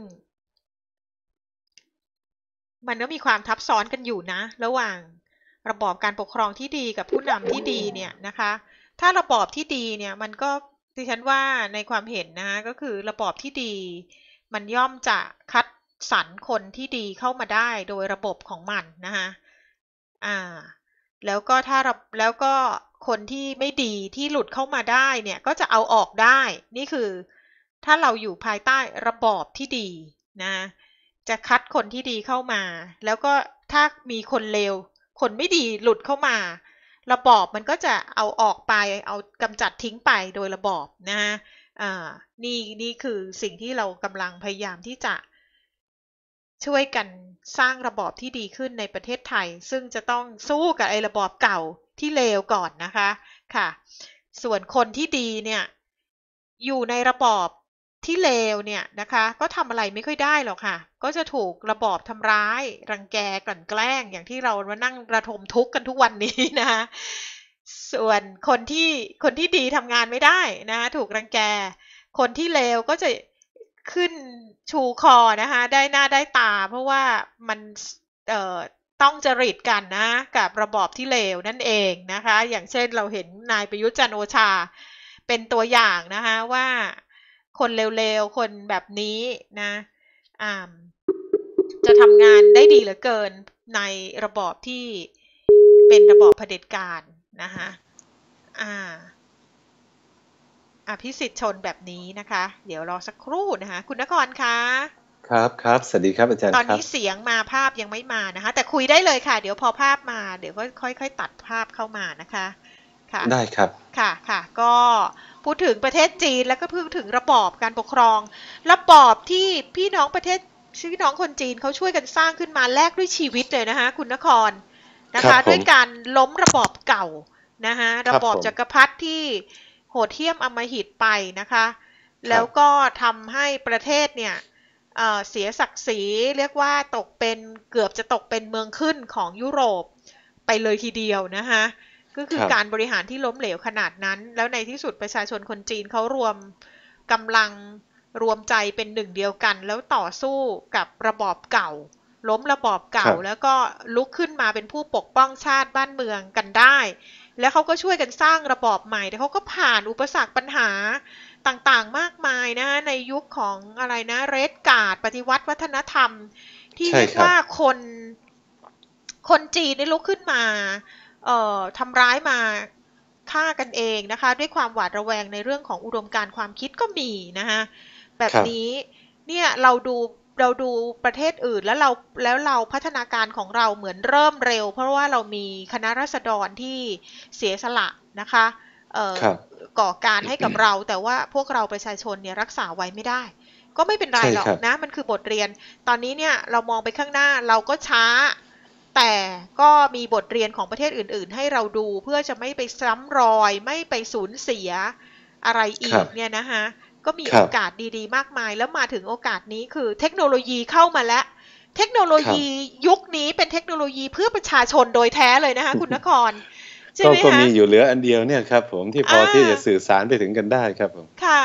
มันก็มีความทับซ้อนกันอยู่นะระหว่างระบอบการปกครองที่ดีกับผู้นำที่ดีเนี่ยนะคะถ้าระบอบที่ดีเนี่ยมันก็ดิฉันว่าในความเห็นนะก็คือระบอบที่ดีมันย่อมจะคัดสรรคนที่ดีเข้ามาได้โดยระบบของมันนะคะอ่าแล้วก็ถ้าแล้วก็คนที่ไม่ดีที่หลุดเข้ามาได้เนี่ยก็จะเอาออกได้นี่คือถ้าเราอยู่ภายใต้ระบอบที่ดีนะจะคัดคนที่ดีเข้ามาแล้วก็ถ้ามีคนเลวคนไม่ดีหลุดเข้ามาระบอบมันก็จะเอาออกไปเอากำจัดทิ้งไปโดยระบอบนะฮะอ่านี่นี่คือสิ่งที่เรากำลังพยายามที่จะช่วยกันสร้างระบอบที่ดีขึ้นในประเทศไทยซึ่งจะต้องสู้กับไอ้ระบอบเก่าที่เลวก่อนนะคะค่ะส่วนคนที่ดีเนี่ยอยู่ในระบอบที่เลวเนี่ยนะคะก็ทำอะไรไม่ค่อยได้หรอกค่ะก็จะถูกระบอบทำร้ายรังแกกลั่นแกล้งอย่างที่เรามานั่งระทมทุกข์กันทุกวันนี้นะคะส่วนคนที่คนที่ดีทำงานไม่ได้นะถูกรังแกคนที่เลวก็จะขึ้นชูคอนะคะได้หน้าได้ตาเพราะว่ามันเอ่อต้องจริตกันนะกับระบอบที่เลวนั่นเองนะคะอย่างเช่นเราเห็นนายประยุทธ์จันทร์โอชาเป็นตัวอย่างนะคะว่าคนเลวๆคนแบบนี้นะอ่าจะทำงานได้ดีเหลือเกินในระบอบที่เป็นระบอบเผด็จการนะคะอ่าอภิสิทธิ์ชนแบบนี้นะคะเดี๋ยวรอสักครู่นะคะคุณนครคะครับครับสวัสดีครับอาจารย์ตอนนี้เสียงมาภาพยังไม่มานะคะแต่คุยได้เลยค่ะเดี๋ยวพอภาพมาเดี๋ยวก็ค่อยๆตัดภาพเข้ามานะคะค่ะได้ครับค่ะค่ะก็พูดถึงประเทศจีนแล้วก็พูดถึงระบอบการปกครองระบอบที่พี่น้องประเทศพี่น้องคนจีนเขาช่วยกันสร้างขึ้นมาแลกด้วยชีวิตเลยนะคะคุณนครนะคะด้วยการล้มระบอบเก่านะคะระบอบจักรพรรดิที่โหดเหี้ยมอำมหิตไปนะคะแล้วก็ทำให้ประเทศเนี่ยเอ่อเสียศักดิ์ศรีเรียกว่าตกเป็นเกือบจะตกเป็นเมืองขึ้นของยุโรปไปเลยทีเดียวนะคะก็คือการบริหารที่ล้มเหลวขนาดนั้นแล้วในที่สุดประชาชนคนจีนเขารวมกำลังรวมใจเป็นหนึ่งเดียวกันแล้วต่อสู้กับระบอบเก่าล้มระบอบเก่าแล้วก็ลุกขึ้นมาเป็นผู้ปกป้องชาติบ้านเมืองกันได้แล้วเขาก็ช่วยกันสร้างระบอบใหม่แต่เขาก็ผ่านอุปสรรคปัญหาต่างๆมากมายนะในยุคของอะไรนะเรดการ์ดปฏิวัติวัฒนธรรมที่เรียกว่าคนคนจีนได้ลุกขึ้นมาเอ่อทำร้ายมาฆ่ากันเองนะคะด้วยความหวาดระแวงในเรื่องของอุดมการณ์ความคิดก็มีนะคะแบบนี้เนี่ยเราดูเราดูประเทศอื่นแล้วเราแล้วเราพัฒนาการของเราเหมือนเริ่มเร็วเพราะว่าเรามีคณะราษฎรที่เสียสละนะคะเอ่อก่อการให้กับเราแต่ว่าพวกเราประชาชนเนี่ยรักษาไว้ไม่ได้ก็ไม่เป็นไรหรอกนะมันคือบทเรียนตอนนี้เนี่ยเรามองไปข้างหน้าเราก็ช้าแต่ก็มีบทเรียนของประเทศอื่นๆให้เราดูเพื่อจะไม่ไปซ้ำรอยไม่ไปสูญเสียอะไรอีกเนี่ยนะคะก็มีโอกาสดีๆมากมายแล้วมาถึงโอกาสนี้คือเทคโนโลยีเข้ามาแล้วเทคโนโลยียุคนี้เป็นเทคโนโลยีเพื่อประชาชนโดยแท้เลยนะคะคุณนครก็ก็มีอยู่เหลืออันเดียวเนี่ยครับผมที่พอที่จะสื่อสารไปถึงกันได้ครับผมค่ะ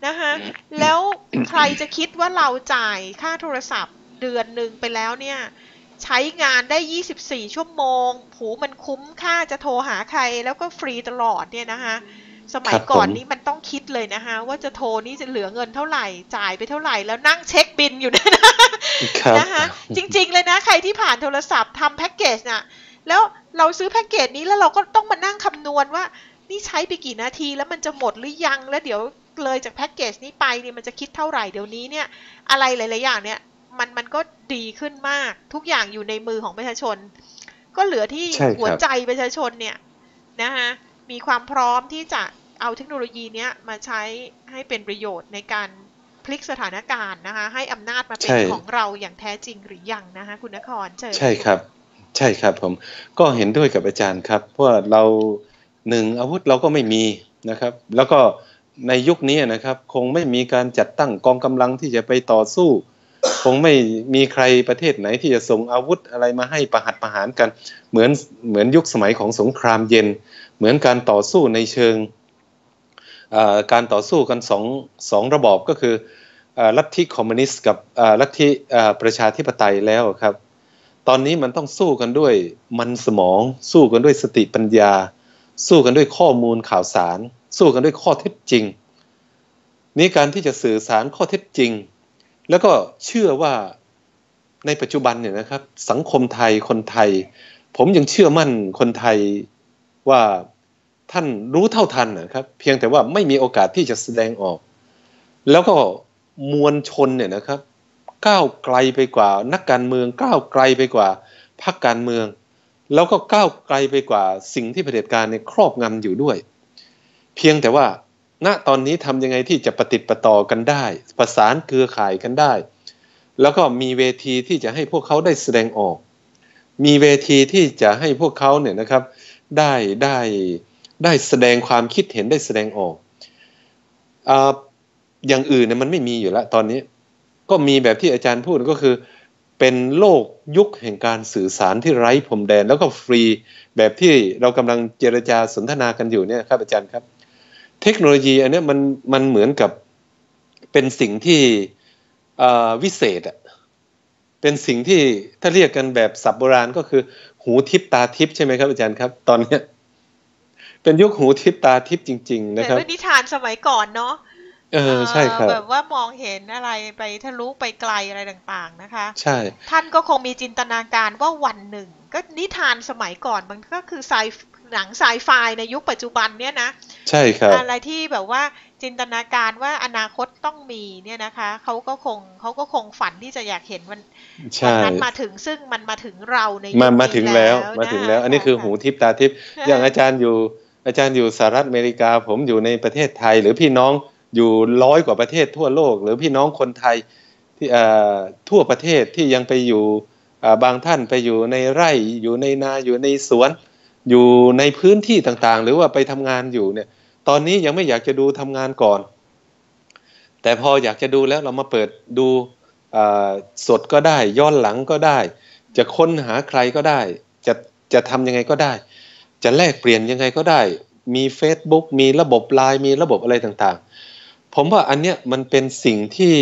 นะคะแล้วใครจะคิดว่าเราจ่ายค่าโทรศัพท์เดือนหนึ่งไปแล้วเนี่ยใช้งานได้ยี่สิบสี่ชั่วโมงผูมันคุ้มค่าจะโทรหาใครแล้วก็ฟรีตลอดเนี่ยนะคะสมัยก่อนนี้มันต้องคิดเลยนะคะว่าจะโทรนี่จะเหลือเงินเท่าไหร่จ่ายไปเท่าไหร่แล้วนั่งเช็คบิลอยู่นะนะคะจริงๆเลยนะใครที่ผ่านโทรศัพท์ทำแพ็กเกจน่ะแล้วเราซื้อแพ็กเกจนี้แล้วเราก็ต้องมานั่งคำนวณว่านี่ใช้ไปกี่นาทีแล้วมันจะหมดหรือยังแล้วเดี๋ยวเลยจากแพ็กเกจนี้ไปเนี่ยมันจะคิดเท่าไหร่เดี๋ยวนี้เนี่ยอะไรหลายๆอย่างเนี่ยมันมันก็ดีขึ้นมากทุกอย่างอยู่ในมือของประชาชนก็เหลือที่หัวใจประชาชนเนี่ยนะคะมีความพร้อมที่จะเอาเทคโนโลยีนี้มาใช้ให้เป็นประโยชน์ในการพลิกสถานการณ์นะคะให้อำนาจมาเป็นของเราอย่างแท้จริงหรือยังนะคะคุณนครเชิญใช่ครับใช่ครับผมก็เห็นด้วยกับอาจารย์ครับเพราะเราหนึ่งอาวุธเราก็ไม่มีนะครับแล้วก็ในยุคนี้นะครับคงไม่มีการจัดตั้งกองกำลังที่จะไปต่อสู้คงไม่มีใครประเทศไหนที่จะส่งอาวุธอะไรมาให้ประหัตประหารกันเหมือนเหมือนยุคสมัยของสงครามเย็นเหมือนการต่อสู้ในเชิงการต่อสู้กันสองสองระบอบก็คือลัทธิคอมมิวนิสต์กับลัทธิประชาธิปไตยแล้วครับตอนนี้มันต้องสู้กันด้วยมันสมองสู้กันด้วยสติปัญญาสู้กันด้วยข้อมูลข่าวสารสู้กันด้วยข้อเท็จจริงนี่การที่จะสื่อสารข้อเท็จจริงแล้วก็เชื่อว่าในปัจจุบันเนี่ยนะครับสังคมไทยคนไทยผมยังเชื่อมั่นคนไทยว่าท่านรู้เท่าทันนะครับเพียงแต่ว่าไม่มีโอกาสที่จะแสดงออกแล้วก็มวลชนเนี่ยนะครับก้าวไกลไปกว่านักการเมืองก้าวไกลไปกว่าพรรคการเมืองแล้วก็ก้าวไกลไปกว่าสิ่งที่เผด็จการเนี่ยครอบงำอยู่ด้วยเพียงแต่ว่าณตอนนี้ทำยังไงที่จะประติดประต่อกันได้ประสานเครือข่ายกันได้แล้วก็มีเวทีที่จะให้พวกเขาได้แสดงออกมีเวทีที่จะให้พวกเขาเนี่ยนะครับได้ได้ได้แสดงความคิดเห็นได้แสดงออกอ่าอย่างอื่นเนี่ยมันไม่มีอยู่แล้วตอนนี้ก็มีแบบที่อาจารย์พูดก็คือเป็นโลกยุคแห่งการสื่อสารที่ไร้พรมแดนแล้วก็ฟรีแบบที่เรากำลังเจรจาสนทนากันอยู่เนี่ยครับอาจารย์ครับเทคโนโลยีอันนี้มันมันเหมือนกับเป็นสิ่งที่วิเศษอ่ะเป็นสิ่งที่ถ้าเรียกกันแบบศัพท์โบราณก็คือหูทิพตาทิพใช่ไหมครับอาจารย์ครับตอนนี้เป็นยุคหูทิพตาทิพจริงๆนะครับเป็นนิทานสมัยก่อนเนาะเออใช่ครับแบบว่ามองเห็นอะไรไปทะลุไปไกลอะไรต่างๆนะคะใช่ท่านก็คงมีจินตนาการว่าวันหนึ่งก็นิทานสมัยก่อนมันก็คือไซหนังไซไฟในยุคปัจจุบันเนี่ยนะใช่ครับอะไรที่แบบว่าจินตนาการว่าอนาคตต้องมีเนี่ยนะคะเขาก็คงเขาก็คงฝันที่จะอยากเห็นวันวันนั้นมาถึงซึ่งมันมาถึงเราในยุคนี้มาถึงแล้วมาถึงแล้วอันนี้คือหูทิพตาทิพอย่างอาจารย์อยู่อาจารย์อยู่สหรัฐอเมริกาผมอยู่ในประเทศไทยหรือพี่น้องอยู่ร้อยกว่าประเทศทั่วโลกหรือพี่น้องคนไทยที่ทั่วประเทศที่ยังไปอยู่บางท่านไปอยู่ในไร่อยู่ในนาอยู่ในสวนอยู่ในพื้นที่ต่างๆหรือว่าไปทำงานอยู่เนี่ยตอนนี้ยังไม่อยากจะดูทำงานก่อนแต่พออยากจะดูแล้วเรามาเปิดดูสดก็ได้ย้อนหลังก็ได้จะค้นหาใครก็ได้จะจะทำยังไงก็ได้จะแลกเปลี่ยนยังไงก็ได้มี Facebook มีระบบ ไลน์ มีระบบอะไรต่างๆผมว่าอันเนี้ยมันเป็นสิ่งที่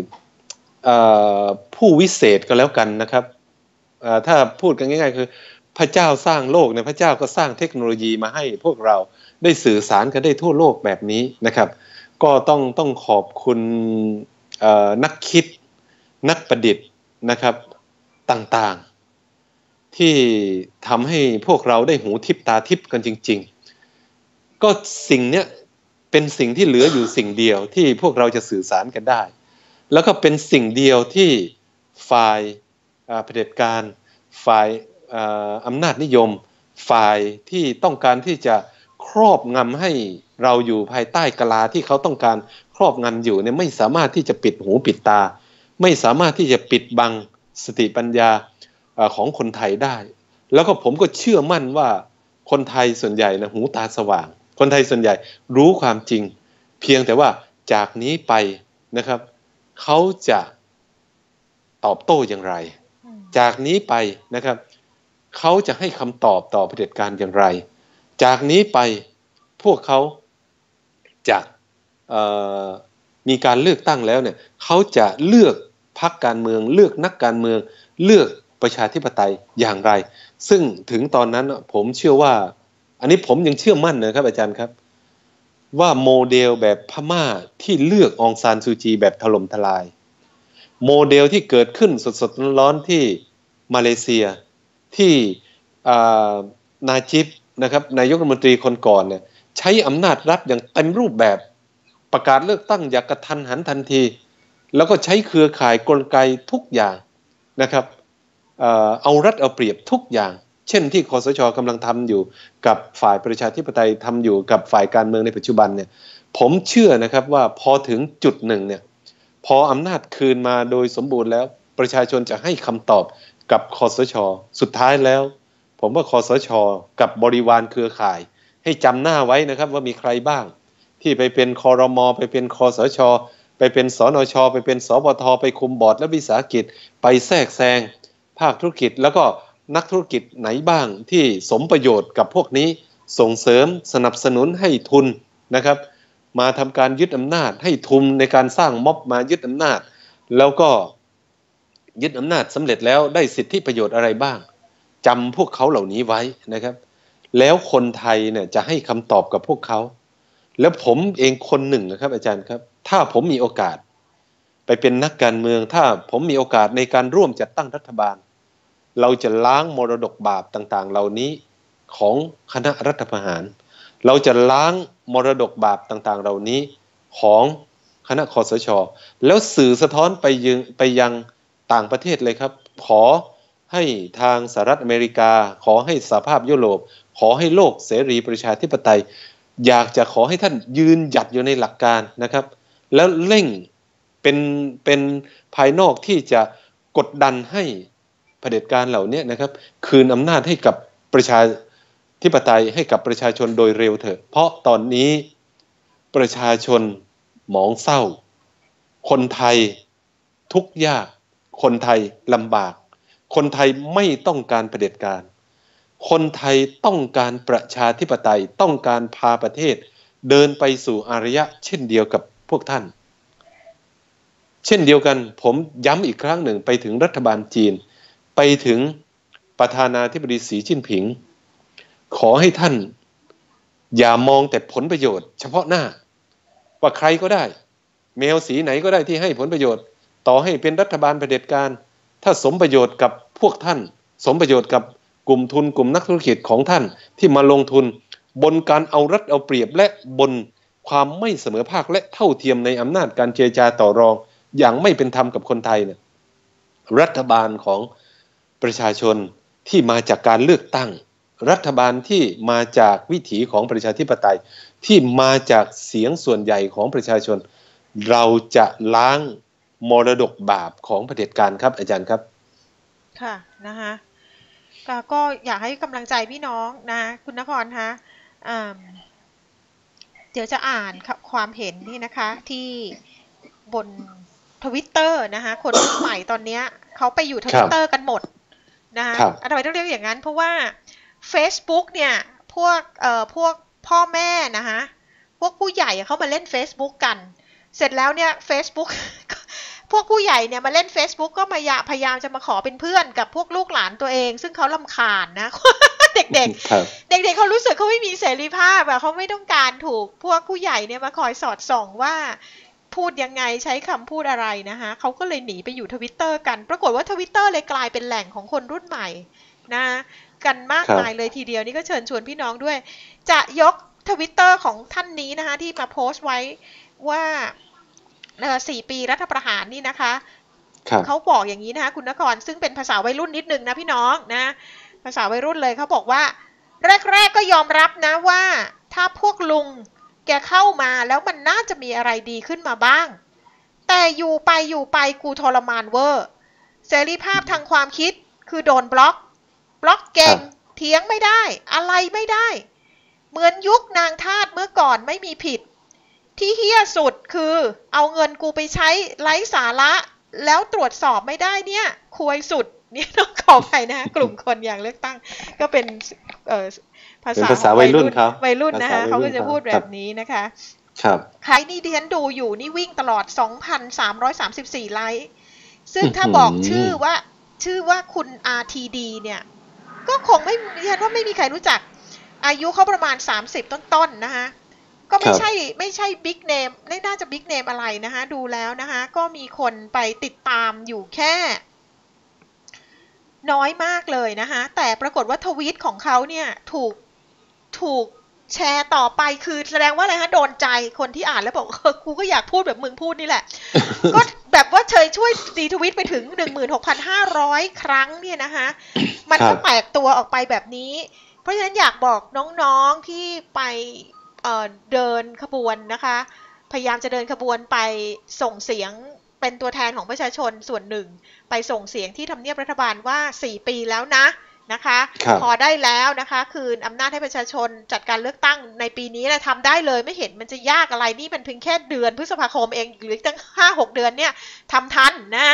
ผู้วิเศษก็แล้วกันนะครับถ้าพูดกันง่ายๆคือพระเจ้าสร้างโลกเนี่ยพระเจ้าก็สร้างเทคโนโลยีมาให้พวกเราได้สื่อสารกันได้ทั่วโลกแบบนี้นะครับก็ต้องต้องขอบคุณนักคิดนักประดิษฐ์นะครับต่างๆที่ทำให้พวกเราได้หูทิพตาทิพกันจริงๆก็สิ่งเนี้ยเป็นสิ่งที่เหลืออยู่สิ่งเดียวที่พวกเราจะสื่อสารกันได้แล้วก็เป็นสิ่งเดียวที่ฝ่ายเผด็จการฝ่ายอำนาจนิยมฝ่ายที่ต้องการที่จะครอบงำให้เราอยู่ภายใต้กลาที่เขาต้องการครอบงำอยู่เนี่ยไม่สามารถที่จะปิดหูปิดตาไม่สามารถที่จะปิดบังสติปัญญาของคนไทยได้แล้วก็ผมก็เชื่อมั่นว่าคนไทยส่วนใหญ่นะหูตาสว่างคนไทยส่วนใหญ่รู้ความจริงเพียงแต่ว่าจากนี้ไปนะครับเขาจะตอบโต้อย่างไรจากนี้ไปนะครับเขาจะให้คำตอบต่อเผด็จการอย่างไรจากนี้ไปพวกเขาจะมีการเลือกตั้งแล้วเนี่ยเขาจะเลือกพรรคการเมืองเลือกนักการเมืองเลือกประชาธิปไตยอย่างไรซึ่งถึงตอนนั้นผมเชื่อว่าอันนี้ผมยังเชื่อมั่นนะครับอาจารย์ครับว่าโมเดลแบบพม่าที่เลือกองซานซูจีแบบถล่มทลายโมเดลที่เกิดขึ้นสดๆร้อนๆที่มาเลเซียที่นาจิบนะครับนายกรัฐมนตรีคนก่อนเนี่ยใช้อำนาจรัฐอย่างเต็มรูปแบบประกาศเลือกตั้งอย่างกระทันหันทันทีแล้วก็ใช้เครือข่ายกลไกทุกอย่างนะครับเอ่อเอารัดเอาเปรียบทุกอย่างเช่นที่คสช.กำลังทำอยู่กับฝ่ายประชาธิปไตยทำอยู่กับฝ่ายการเมืองในปัจจุบันเนี่ยผมเชื่อนะครับว่าพอถึงจุดหนึ่งเนี่ยพออำนาจคืนมาโดยสมบูรณ์แล้วประชาชนจะให้คำตอบกับคสช.สุดท้ายแล้วผมว่าคสช.กับบริวารเครือข่ายให้จำหน้าไว้นะครับว่ามีใครบ้างที่ไปเป็นครม.ไปเป็นคสช.ไปเป็นสนช.ไปเป็นสปท.ไปคุมบอร์ดและวิสาหกิจไปแทรกแซงภาคธุรกิจแล้วก็นักธุรกิจไหนบ้างที่สมประโยชน์กับพวกนี้ส่งเสริมสนับสนุนให้ทุนนะครับมาทำการยึดอำนาจให้ทุนในการสร้างม็อบมายึดอำนาจแล้วก็ยึดอำนาจสำเร็จแล้วได้สิทธิประโยชน์อะไรบ้างจำพวกเขาเหล่านี้ไว้นะครับแล้วคนไทยเนี่ยจะให้คำตอบกับพวกเขาแล้วผมเองคนหนึ่งนะครับอาจารย์ครับถ้าผมมีโอกาสไปเป็นนักการเมืองถ้าผมมีโอกาสในการร่วมจัดตั้งรัฐบาลเราจะล้างมรดกบาปต่างๆเหล่านี้ของคณะรัฐประหารเราจะล้างมรดกบาปต่างๆเหล่านี้ของคณะคสช.แล้วสื่อสะท้อนไปยังไปยังต่างประเทศเลยครับขอให้ทางสหรัฐอเมริกาขอให้สหภาพยุโรปขอให้โลกเสรีประชาธิปไตยอยากจะขอให้ท่านยืนหยัดอยู่ในหลักการนะครับแล้วเร่งเป็นเป็นภายนอกที่จะกดดันให้เผด็จการเหล่านี้นะครับคืนอำนาจให้กับประชาธิปไตยให้กับประชาชนโดยเร็วเถอะเพราะตอนนี้ประชาชนหมองเศร้าคนไทยทุกข์ยากคนไทยลำบากคนไทยไม่ต้องการเผด็จการคนไทยต้องการประชาธิปไตยต้องการพาประเทศเดินไปสู่อารยะเช่นเดียวกับพวกท่านเช่นเดียวกันผมย้ำอีกครั้งหนึ่งไปถึงรัฐบาลจีนไปถึงประธานาธิบดีสีจิ้นผิงขอให้ท่านอย่ามองแต่ผลประโยชน์เฉพาะหน้าว่าใครก็ได้แมวสีไหนก็ได้ที่ให้ผลประโยชน์ต่อให้เป็นรัฐบาลเผด็จการถ้าสมประโยชน์กับพวกท่านสมประโยชน์กับกลุ่มทุนกลุ่มนักธุรกิจของท่านที่มาลงทุนบนการเอารัดเอาเปรียบและบนความไม่เสมอภาคและเท่าเทียมในอำนาจการเจรจาต่อรองอย่างไม่เป็นธรรมกับคนไทยเนี่ยรัฐบาลของประชาชนที่มาจากการเลือกตั้งรัฐบาลที่มาจากวิถีของประชาธิปไตยที่มาจากเสียงส่วนใหญ่ของประชาชนเราจะล้างมรดกบาปของเผด็จการครับอาจารย์ครับค่ะนะคะก็อยากให้กำลังใจพี่น้องนะคุณนครคะเดี๋ยวจะอ่านความเห็นนี่นะคะที่บนทวิตเตอร์นะคะคนรุ่นใหม่ตอนนี้เขาไปอยู่ทวิตเตอร์กันหมดนะคะทำไมต้องเรียกอย่างนั้นเพราะว่า Facebook เนี่ยพวกเอ่อพวกพ่อแม่นะคะพวกผู้ใหญ่เขามาเล่น Facebook กันเสร็จแล้วเนี่ย Facebook พวกผู้ใหญ่เนี่ยมาเล่น Facebook ก็มาพยายามจะมาขอเป็นเพื่อนกับพวกลูกหลานตัวเองซึ่งเขารำคาญนะ เด็กๆเด็กๆเขารู้สึกเขาไม่มีเสรีภาพอะเขาไม่ต้องการถูกพวกผู้ใหญ่เนี่ยมาคอยสอดส่องว่าพูดยังไงใช้คำพูดอะไรนะคะเขาก็เลยหนีไปอยู่ Twitter กันปรากฏว่า Twitter เลยกลายเป็นแหล่งของคนรุ่นใหม่นะกันมากมายเลยทีเดียวนี่ก็เชิญชวนพี่น้องด้วยจะยก Twitter ของท่านนี้นะคะที่มาโพสต์ไว้ว่าสี่ปีรัฐประหารนี่นะคะเขาบอกอย่างนี้นะคะคุณนครซึ่งเป็นภาษาวัยรุ่นนิดนึงนะพี่น้องนะภาษาวัยรุ่นเลยเขาบอกว่าแรกๆก็ยอมรับนะว่าถ้าพวกลุงแกเข้ามาแล้วมันน่าจะมีอะไรดีขึ้นมาบ้างแต่อยู่ไปอยู่ไปกูทรมานเวอร์เสรีภาพทางความคิดคือโดนบล็อกบล็อกเก่งเถียงไม่ได้อะไรไม่ได้เหมือนยุคนางทาสเมื่อก่อนไม่มีผิดที่เหี้ยสุดคือเอาเงินกูไปใช้ไร้สาระแล้วตรวจสอบไม่ได้เนี่ยควยสุดนี่ต้องขอไปนะกลุ่มคนอย่างเลือกตั้งก็เป็นเอ่อภาษาภาษาวัยรุ่นเขาวัยรุ่นนะคะเขาก็จะพูดแบบนี้นะคะครับใครนี่ดิฉันดูอยู่นี่วิ่งตลอด สองพันสามร้อยสามสิบสี่ ไลค์ซึ่งถ้าบอกชื่อว่าชื่อว่าคุณ อาร์ ที ดี เนี่ยก็คงไม่ดิฉันว่าไม่มีใครรู้จักอายุเขาประมาณสามสิบต้นๆนะคะก็ไม่ใช่ไม่ใช่บิ๊กเนมไม่น่าจะบิ๊กเนมอะไรนะคะดูแล้วนะคะก็มีคนไปติดตามอยู่แค่น้อยมากเลยนะคะแต่ปรากฏว่าทวีตของเขาเนี่ยถูกถูกแชร์ต่อไปคือแสดงว่าอะไรคะโดนใจคนที่อ่านแล้วบอกเออกูก็อยากพูดแบบมึงพูดนี่แหละ ก็แบบว่าเชยช่วยรีทวิตไปถึง หนึ่งหมื่นหกพันห้าร้อย ครั้งเนี่ยนะคะมันก็แตกตัวออกไปแบบนี้เพราะฉะนั้นอยากบอกน้องๆที่ไปเอ่อเดินขบวนนะคะพยายามจะเดินขบวนไปส่งเสียงเป็นตัวแทนของประชาชนส่วนหนึ่งไปส่งเสียงที่ทำเนียบรัฐบาลว่าสี่ปีแล้วนะนะคะพอได้แล้วนะคะคืนอำนาจให้ประชาชนจัดการเลือกตั้งในปีนี้นะทำได้เลยไม่เห็นมันจะยากอะไรนี่มันเพียงแค่เดือนพฤษภาคมเองหรือตั้ง ห้าหก เดือนเนี่ยทำทันนะ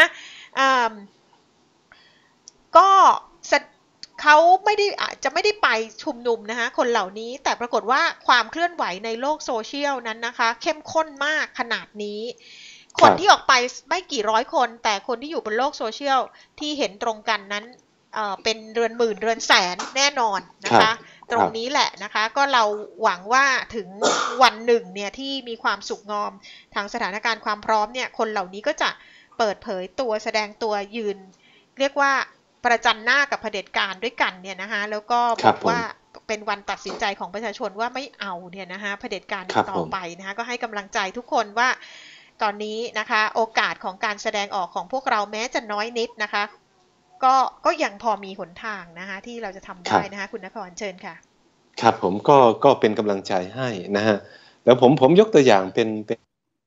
ก็เขาไม่ได้อาจจะไม่ได้ไปชุมนุมนะคะคนเหล่านี้แต่ปรากฏว่าความเคลื่อนไหวในโลกโซเชียลนั้นนะคะเข้มข้นมากขนาดนี้คนที่ออกไปไม่กี่ร้อยคนแต่คนที่อยู่บนโลกโซเชียลที่เห็นตรงกันนั้นเอ่อเป็นเรือนหมื่นเรือนแสนแน่นอนนะคะตรงนี้แหละนะคะก็เราหวังว่าถึงวันหนึ่งเนี่ยที่มีความสุขงอมทางสถานการณ์ความพร้อมเนี่ยคนเหล่านี้ก็จะเปิดเผยตัวแสดงตัวยืนเรียกว่าประจันหน้ากับเผด็จการด้วยกันเนี่ยนะคะแล้วก็บอกว่าเป็นวันตัดสินใจของประชาชนว่าไม่เอาเนี่ยนะคะเผด็จการต่อไปนะคะก็ให้กำลังใจทุกคนว่าตอนนี้นะคะโอกาสของการแสดงออกของพวกเราแม้จะน้อยนิดนะคะก็ก็ยังพอมีหนทางนะคะที่เราจะทำได้นะคะคุณนครเชิญค่ะครับผมก็ก็เป็นกำลังใจให้นะฮะแล้วผมผมยกตัวอย่างเป็นเป็น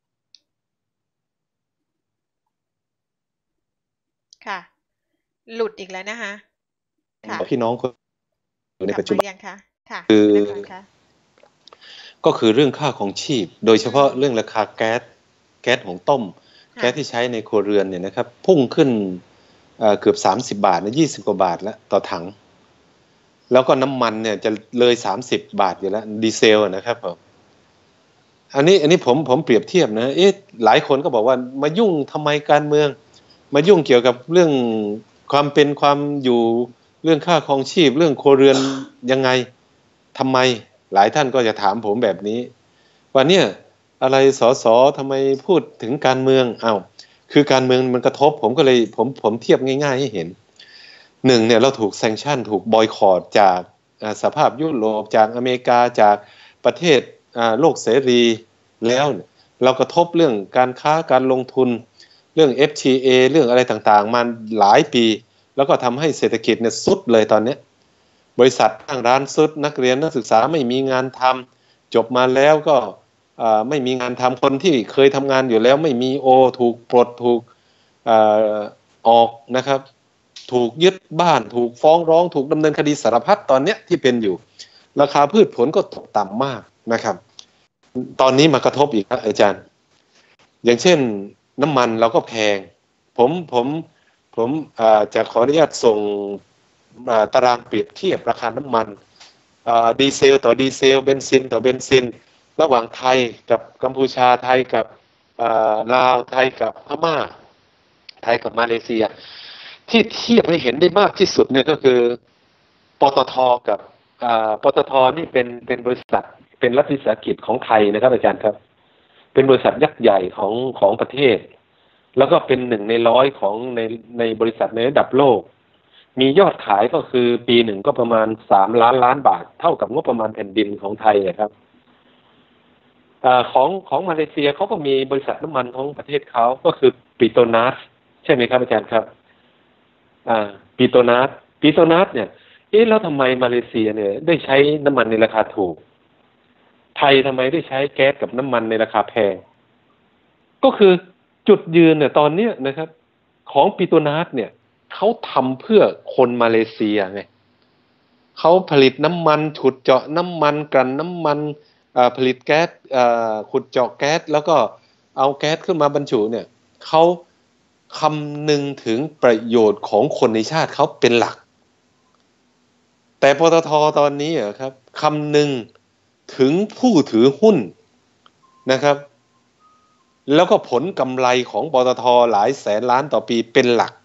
ค่ะหลุดอีกแล้วนะคะพี่น้องคนอยู่ในปัจจุบันคือก็คือเรื่องค่าของชีพโดยเฉพาะเรื่องราคาแก๊สแก๊สของต้มแก๊สที่ใช้ในครัวเรือนเนี่ยนะครับพุ่งขึ้นเกือบสามสิบบาทนะยี่สิบกว่าบาทแล้วต่อถังแล้วก็น้ำมันเนี่ยจะเลยสามสิบบาทอยู่แล้วดีเซลนะครับผมอันนี้อันนี้ผมผมเปรียบเทียบนะเอ๊ะหลายคนก็บอกว่ามายุ่งทำไมการเมืองมายุ่งเกี่ยวกับเรื่องความเป็นความอยู่เรื่องค่าครองชีพเรื่องครัวเรือนยังไงทำไมหลายท่านก็จะถามผมแบบนี้ว่าเนี่ยอะไรสสทำไมพูดถึงการเมืองอ้าวคือการเมืองมันกระทบผมก็เลยผมผมเทียบง่ายๆให้เห็นหนึ่งเนี่ยเราถูกแซงชั่นถูกบอยคอตจากสภาพยุโรปจากอเมริกาจากประเทศโลกเสรีแล้วเรากระทบเรื่องการค้าการลงทุนเรื่อง เอฟ ที เอ เรื่องอะไรต่างๆมาหลายปีแล้วก็ทำให้เศรษฐกิจเนี่ยสุดเลยตอนนี้บริษัทตั้งร้านสุดนักเรียนนักศึกษาไม่มีงานทำจบมาแล้วก็ไม่มีงานทำคนที่เคยทำงานอยู่แล้วไม่มีโอถูกปลดถูกออกนะครับถูกยึดบ้านถูกฟ้องร้องถูกดำเนินคดีสารพัดตอนนี้ที่เป็นอยู่ราคาพืชผลก็ตกต่ำมากนะครับตอนนี้มากระทบอีกครับอาจารย์อย่างเช่นน้ำมันเราก็แพงผมผมผมจะขออนุญาตส่งตารางเปรียบเทียบราคาน้ำมันดีเซลต่อดีเซลเบนซินต่อเบนซินระหว่างไทยกับกัมพูชาไทยกับลาวไทยกับพม่าไทยกับมาเลเซียที่เทียบให้เห็นได้มากที่สุดเนี่ยก็คือปตทกับปตทนี่เป็นเป็นบริษัทเป็นรัฐวิสาหกิจของไทยนะครับอาจารย์ครับเป็นบริษัทยักษ์ใหญ่ของของประเทศแล้วก็เป็นหนึ่งในร้อยของในในบริษัทในระดับโลกมียอดขายก็คือปีหนึ่งก็ประมาณสามล้านล้านบาทเท่ากับงบประมาณแผ่นดินของไทยนะครับของของมาเลเซียเขาก็มีบริษัทน้ำมันของประเทศเขาก็คือปิโตรนัสใช่ไหมครับอาจารย์ครับอ่าปิโตรนัสปิโตรนัสเนี่ยเอ๊ะแล้วทำไมมาเลเซียเนี่ยได้ใช้น้ำมันในราคาถูกไทยทำไมได้ใช้แก๊สกับน้ำมันในราคาแพงก็คือจุดยืนเนี่ยตอนนี้นะครับของปิโตรนัสเนี่ยเขาทำเพื่อคนมาเลเซียไงเขาผลิตน้ำมันขุดเจาะน้ำมันกลั่นน้ำมันผลิตแก๊สขุดเจาะแก๊สแล้วก็เอาแก๊สขึ้นมาบรรจุเนี่ยเขาคำนึงถึงประโยชน์ของคนในชาติเขาเป็นหลักแต่ปตทตอนนี้ครับคำนึงถึงผู้ถือหุ้นนะครับแล้วก็ผลกำไรของปตท.หลายแสนล้านต่อปีเป็นหลัก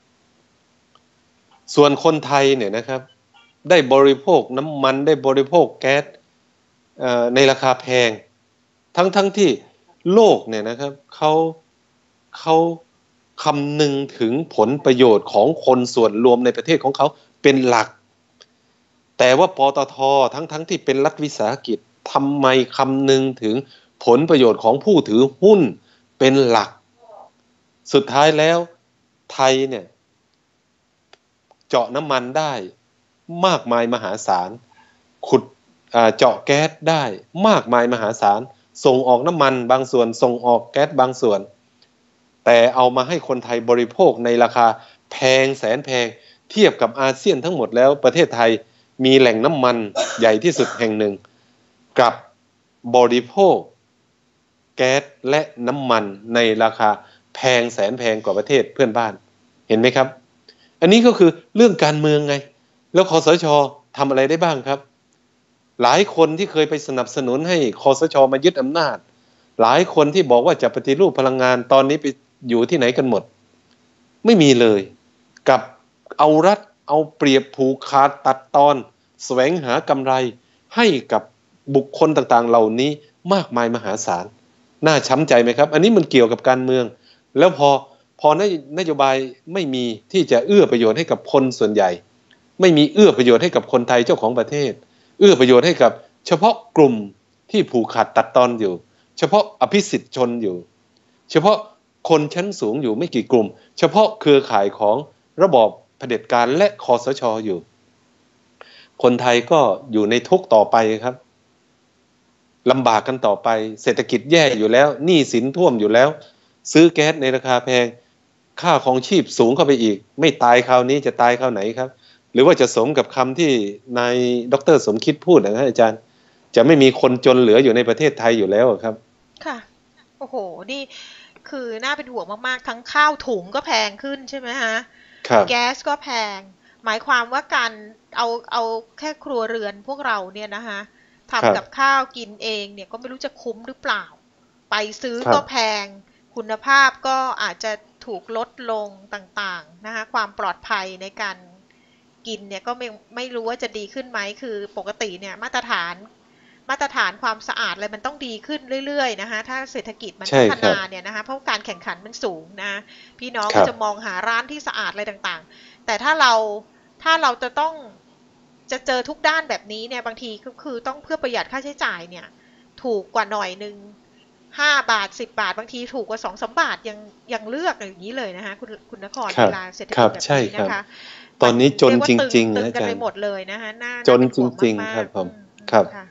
ส่วนคนไทยเนี่ยนะครับได้บริโภคน้ำมันได้บริโภคแก๊สในราคาแพงทั้งทั้งที่โลกเนี่ยนะครับเขาเขาคำนึงถึงผลประโยชน์ของคนส่วนรวมในประเทศของเขาเป็นหลักแต่ว่าปตท.ทั้งทั้งที่เป็นรัฐวิสาหกิจทำไมคำนึงถึงผลประโยชน์ของผู้ถือหุ้นเป็นหลักสุดท้ายแล้วไทยเนี่ยเจาะน้ำมันได้มากมายมหาศาลขุดเจาะแก๊สได้มากมายมหาศาลส่งออกน้ำมันบางส่วนส่งออกแก๊สบางส่วนแต่เอามาให้คนไทยบริโภคในราคาแพงแสนแพงเทียบกับอาเซียนทั้งหมดแล้วประเทศไทยมีแหล่งน้ำมันใหญ่ที่สุดแห่งหนึ่งกับบริโภคแก๊สและน้ำมันในราคาแพงแสนแพงกว่าประเทศเพื่อนบ้านเห็นไหมครับอันนี้ก็คือเรื่องการเมืองไงแล้วคสช.ทำอะไรได้บ้างครับหลายคนที่เคยไปสนับสนุนให้คสช.มายึดอำนาจหลายคนที่บอกว่าจะปฏิรูปพลังงานตอนนี้ไปอยู่ที่ไหนกันหมดไม่มีเลยกับเอารัฐเอาเปรียบผูกขาดตัดตอนแสวงหากำไรให้กับบุคคลต่างๆเหล่านี้มากมายมหาศาลน่าช้ำใจไหมครับอันนี้มันเกี่ยวกับการเมืองแล้วพอพอนโยบายไม่มีที่จะเอื้อประโยชน์ให้กับคนส่วนใหญ่ไม่มีเอื้อประโยชน์ให้กับคนไทยเจ้าของประเทศเอื้อประโยชน์ให้กับเฉพาะกลุ่มที่ผูกขาดตัดตอนอยู่เฉพาะอภิสิทธิชนอยู่เฉพาะคนชั้นสูงอยู่ไม่กี่กลุ่มเฉพาะเครือข่ายของระบอบเผด็จการและคสช.อยู่คนไทยก็อยู่ในทุกข์ต่อไปครับลำบากกันต่อไปเศรษฐกิจแย่อยู่แล้วหนี้สินท่วมอยู่แล้วซื้อแก๊สในราคาแพงค่าครองชีพสูงเข้าไปอีกไม่ตายคราวนี้จะตายคราวไหนครับหรือว่าจะสมกับคำที่นายดร.สมคิดพูดนะครับอาจารย์จะไม่มีคนจนเหลืออยู่ในประเทศไทยอยู่แล้วครับค่ะโอ้โหนี่คือน่าเป็นห่วงมากๆทั้งข้าวถุงก็แพงขึ้นใช่ไหมฮะแก๊สก็แพงหมายความว่าการเอาเอาแค่ครัวเรือนพวกเราเนี่ยนะคะทำกับข้าวกินเองเนี่ยก็ไม่รู้จะคุ้มหรือเปล่าไปซื้อก็แพงคุณภาพก็อาจจะถูกลดลงต่างๆนะคะความปลอดภัยในการกินเนี่ยก็ไม่ไม่รู้ว่าจะดีขึ้นไหมคือปกติเนี่ยมาตรฐานมาตรฐานความสะอาดอะไรมันต้องดีขึ้นเรื่อยๆนะคะถ้าเศรษฐกิจมันพัฒนาเนี่ยนะคะเพราะการแข่งขันมันสูงนะพี่น้องก็จะมองหาร้านที่สะอาดอะไรต่างๆแต่ถ้าเราถ้าเราจะต้องจะเจอทุกด้านแบบนี้เนี่ยบางทีก็คือต้องเพื่อประหยัดค่าใช้จ่ายเนี่ยถูกกว่าหน่อยนึงห้าบาทสิบบาทบางทีถูกกว่าสองสามบาทยังยังเลือกอย่างนี้เลยนะคะคุณคุณนครเวลาเศรษฐกิจแบบนี้นะคะตอนนี้จนจริงๆนะอาจารย์ตึงกันไปหมดเลยนะคะน่าจนจริงๆครับผมครับค่ะ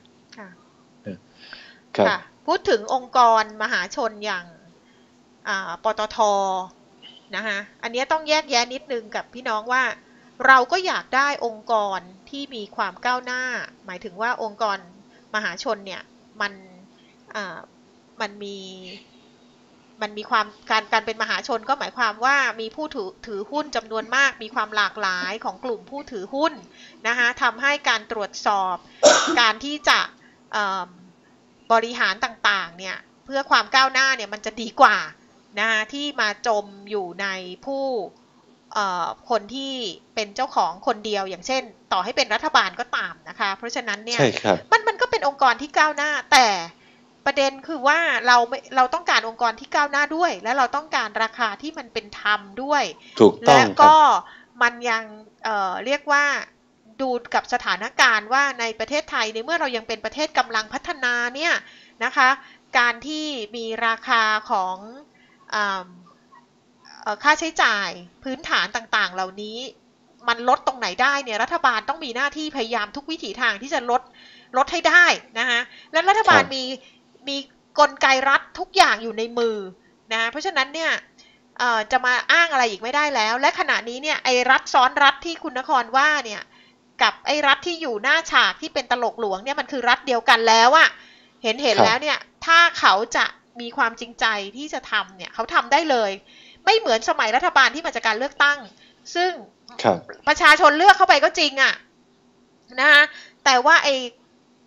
ค่ะพูดถึงองค์กรมหาชนอย่างปตท.นะคะอันนี้ต้องแยกแยะนิดนึงกับพี่น้องว่าเราก็อยากได้องค์กรที่มีความก้าวหน้าหมายถึงว่าองค์กรมหาชนเนี่ยมันมันมีมันมีความการการเป็นมหาชนก็หมายความว่ามีผู้ถือถือหุ้นจำนวนมากมีความหลากหลายของกลุ่มผู้ถือหุ้นนะคะทำให้การตรวจสอบการที่จะบริหารต่างๆเนี่ยเพื่อความก้าวหน้าเนี่ยมันจะดีกว่านะคะที่มาจมอยู่ในผู้คนที่เป็นเจ้าของคนเดียวอย่างเช่นต่อให้เป็นรัฐบาลก็ตามนะคะเพราะฉะนั้นเนี่ยมันมันก็เป็นองค์กรที่ก้าวหน้าแต่ประเด็นคือว่าเราเราต้องการองค์กรที่ก้าวหน้าด้วยและเราต้องการราคาที่มันเป็นธรรมด้วยและก็มันยัง เอ่อ เรียกว่าดูกับสถานการณ์ว่าในประเทศไทยในเมื่อเรายังเป็นประเทศกำลังพัฒนาเนี่ยนะคะการที่มีราคาของค่าใช้จ่ายพื้นฐานต่างๆเหล่านี้มันลดตรงไหนได้เนี่ยรัฐบาลต้องมีหน้าที่พยายามทุกวิถีทางที่จะลดลดให้ได้นะคะและรัฐบาลมีมีกลไกรัฐทุกอย่างอยู่ในมือนะเพราะฉะนั้นเนี่ยจะมาอ้างอะไรอีกไม่ได้แล้วและขณะนี้เนี่ยไอ้รัฐซ้อนรัฐที่คุณนครว่าเนี่ยกับไอ้รัฐที่อยู่หน้าฉากที่เป็นตลกหลวงเนี่ยมันคือรัฐเดียวกันแล้วอะเห็นเห็นแล้วเนี่ยถ้าเขาจะมีความจริงใจที่จะทำเนี่ยเขาทำได้เลยไม่เหมือนสมัยรัฐบาลที่มาจากการเลือกตั้งซึ่งประชาชนเลือกเข้าไปก็จริงอะนะคะแต่ว่าไอ้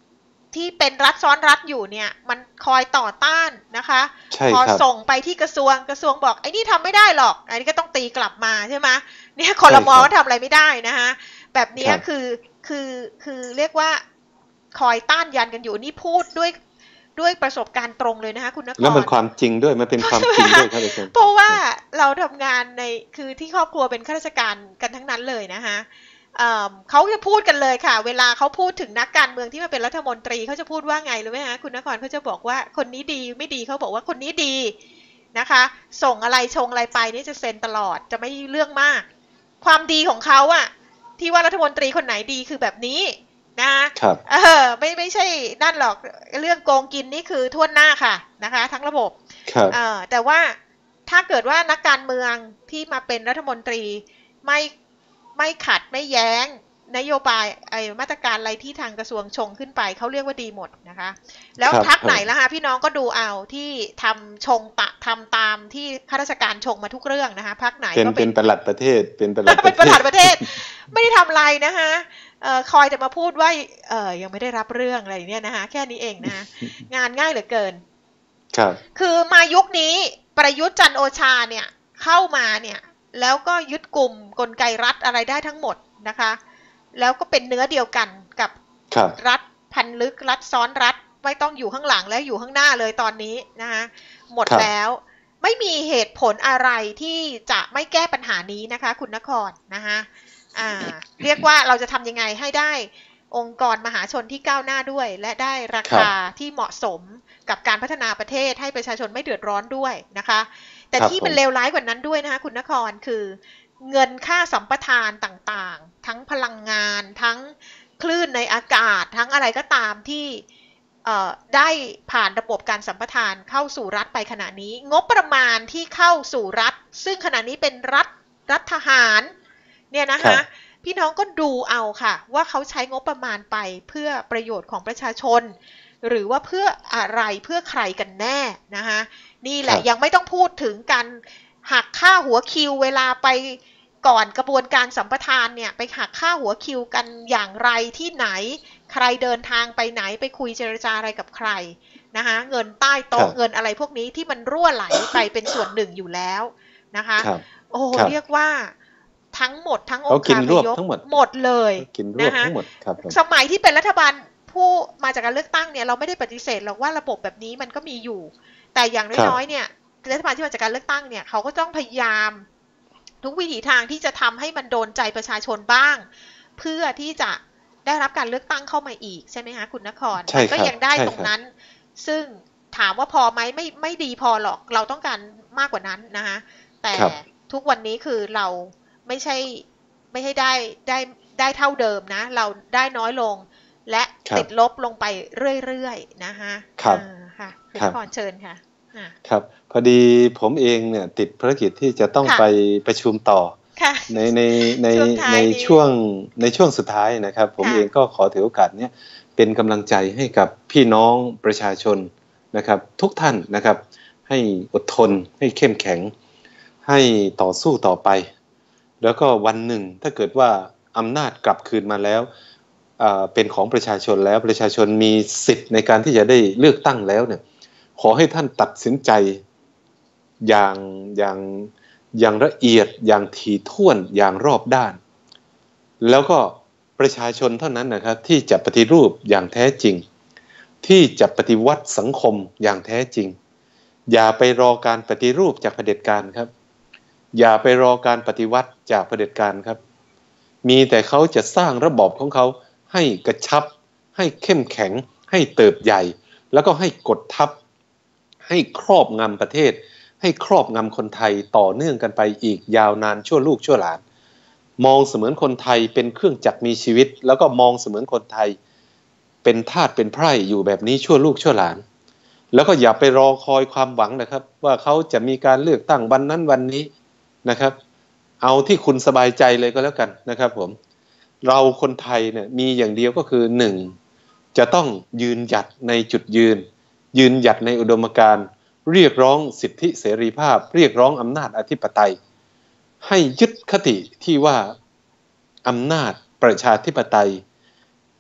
ที่เป็นรัฐซ้อนรัฐอยู่เนี่ยมันคอยต่อต้านนะคะพอส่งไปที่กระทรวงกระทรวงบอกไอ้นี่ทำไม่ได้หรอกอันนี้ก็ต้องตีกลับมาใช่ไหมเนี่ยครม.ก็ทำอะไรไม่ได้นะคะแบบนี้คือคือคือเรียกว่าคอยต้านยันกันอยู่นี่พูดด้วยด้วยประสบการณ์ตรงเลยนะคะคุณนครแล้วมันความจริงด้วยมันเป็นความจริงด้วยครับอาจารย์เพราะว่าเราทำงานในคือที่ครอบครัวเป็นข้าราชการกันทั้งนั้นเลยนะคะเขาจะพูดกันเลยค่ะเวลาเขาพูดถึงนักการเมืองที่มาเป็นรัฐมนตรีเขาจะพูดว่าไงรู้ไหมคะคุณนครเขาจะบอกว่าคนนี้ดีไม่ดีเขาบอกว่าคนนี้ดีนะคะส่งอะไรชงอะไรไปนี่จะเซ็นตลอดจะไม่เรื่องมากความดีของเขาอะที่ว่ารัฐมนตรีคนไหนดีคือแบบนี้นะครับเออไม่ไม่ใช่นั่นหรอกเรื่องโกงกินนี่คือท่วนหน้าค่ะนะคะทั้งระบบครับเออแต่ว่าถ้าเกิดว่านักการเมืองที่มาเป็นรัฐมนตรีไม่ไม่ขัดไม่แย้งนโยบายไอ้มาตรการอะไรที่ทางกระทรวงชงขึ้นไปเขาเรียกว่าดีหมดนะคะแล้วพรรคไหนล่ะคะพี่น้องก็ดูเอาที่ทำชงตะทำตามที่ข้าราชการชงมาทุกเรื่องนะคะพรรคไหนก็เป็นเป็นปลัดประเทศเป็นปลัดเป็นปลัดประเทศไม่ได้ทำอะไรนะคะเอ่อคอยแต่มาพูดว่าเอ่อยังไม่ได้รับเรื่องอะไรเนี่ยนะคะแค่นี้เองนะงานง่ายเหลือเกินครับคือมายุคนี้ประยุทธ์จันทร์โอชาเนี่ยเข้ามาเนี่ยแล้วก็ยึดกลุ่มกลไกรัฐอะไรได้ทั้งหมดนะคะแล้วก็เป็นเนื้อเดียวกันกับรัฐพันลึกรัฐซ้อนรัฐไม่ต้องอยู่ข้างหลังและอยู่ข้างหน้าเลยตอนนี้นะคะหมดแล้วไม่มีเหตุผลอะไรที่จะไม่แก้ปัญหานี้นะคะคุณนครนะคะอ่าเรียกว่าเราจะทำยังไงให้ได้องค์กรมหาชนที่ก้าวหน้าด้วยและได้ราคาที่เหมาะสมกับการพัฒนาประเทศให้ประชาชนไม่เดือดร้อนด้วยนะคะแต่ที่มันเลวร้ายกว่านั้นด้วยนะคะคุณนครคือเงินค่าสัมปทานต่างๆทั้งพลังงานทั้งคลื่นในอากาศทั้งอะไรก็ตามที่ได้ผ่านระบบการสัมปทานเข้าสู่รัฐไปขณะนี้งบประมาณที่เข้าสู่รัฐซึ่งขณะนี้เป็นรัฐรัฐทหารเนี่ยนะคะพี่น้องก็ดูเอาค่ะว่าเขาใช้งบประมาณไปเพื่อประโยชน์ของประชาชนหรือว่าเพื่ออะไรเพื่อใครกันแน่นะคะนี่แหละยังไม่ต้องพูดถึงการหักค่าหัวคิวเวลาไปก่อนกระบวนการสัมปทานเนี่ยไปหักค่าหัวคิวกันอย่างไรที่ไหนใครเดินทางไปไหนไปคุยเจรจาอะไรกับใครนะคะเงินใต้โต๊ะเงินอะไรพวกนี้ที่มันรั่วไหลไปเป็นส่วนหนึ่งอยู่แล้วนะคะโอ้เรียกว่าทั้งหมดทั้งองค์การนายกหมดเลยนะคะสมัยที่เป็นรัฐบาลผู้มาจากการเลือกตั้งเนี่ยเราไม่ได้ปฏิเสธหรอกว่าระบบแบบนี้มันก็มีอยู่แต่อย่างน้อยๆเนี่ยรัฐบาลที่มาจากการเลือกตั้งเนี่ยเขาก็ต้องพยายามทุกวิถีทางที่จะทำให้มันโดนใจประชาชนบ้างเพื่อที่จะได้รับการเลือกตั้งเข้ามาอีกใช่ไหมคะคุณนครก็ยังได้ตรงนั้นซึ่งถามว่าพอไหมไม่ไม่ดีพอหรอกเราต้องการมากกว่านั้นนะคะแต่ทุกวันนี้คือเราไม่ใช่ไม่ให้ได้ได้ได้เท่าเดิมนะเราได้น้อยลงและติดลบลงไปเรื่อยๆนะคะครับค่ะคุณนครเชิญค่ะครับพอดีผมเองเนี่ยติดภารกิจที่จะต้องไปประชุมต่อในในในในช่วงในช่วงสุดท้ายนะครับผมเองก็ขอถือโอกาสนี้เป็นกำลังใจให้กับพี่น้องประชาชนนะครับทุกท่านนะครับให้อดทนให้เข้มแข็งให้ต่อสู้ต่อไปแล้วก็วันหนึ่งถ้าเกิดว่าอำนาจกลับคืนมาแล้วเป็นของประชาชนแล้วประชาชนมีสิทธิ์ในการที่จะได้เลือกตั้งแล้วเนี่ยขอให้ท่านตัดสินใจอย่างอย่างอย่างละเอียดอย่างถี่ถ้วนอย่างรอบด้านแล้วก็ประชาชนเท่านั้นนะครับที่จะปฏิรูปอย่างแท้จริงที่จะปฏิวัติสังคมอย่างแท้จริงอย่าไปรอการปฏิรูปจากเผด็จการครับอย่าไปรอการปฏิวัติจากเผด็จการครับมีแต่เขาจะสร้างระบอบของเขาให้กระชับให้เข้มแข็งให้เติบใหญ่แล้วก็ให้กดทับให้ครอบงำประเทศให้ครอบงำคนไทยต่อเนื่องกันไปอีกยาวนานชั่วลูกชั่วหลานมองเสมือนคนไทยเป็นเครื่องจักรมีชีวิตแล้วก็มองเสมือนคนไทยเป็นทาสเป็นไพร่อยู่แบบนี้ชั่วลูกชั่วหลานแล้วก็อย่าไปรอคอยความหวังนะครับว่าเขาจะมีการเลือกตั้งวันนั้นวันนี้นะครับเอาที่คุณสบายใจเลยก็แล้วกันนะครับผมเราคนไทยเนี่ยมีอย่างเดียวก็คือหนึ่งจะต้องยืนหยัดในจุดยืนยืนหยัดในอุดมการณ์เรียกร้องสิทธิเสรีภาพเรียกร้องอำนาจอธิปไตยให้ยึดคติที่ว่าอำนาจประชาธิปไตย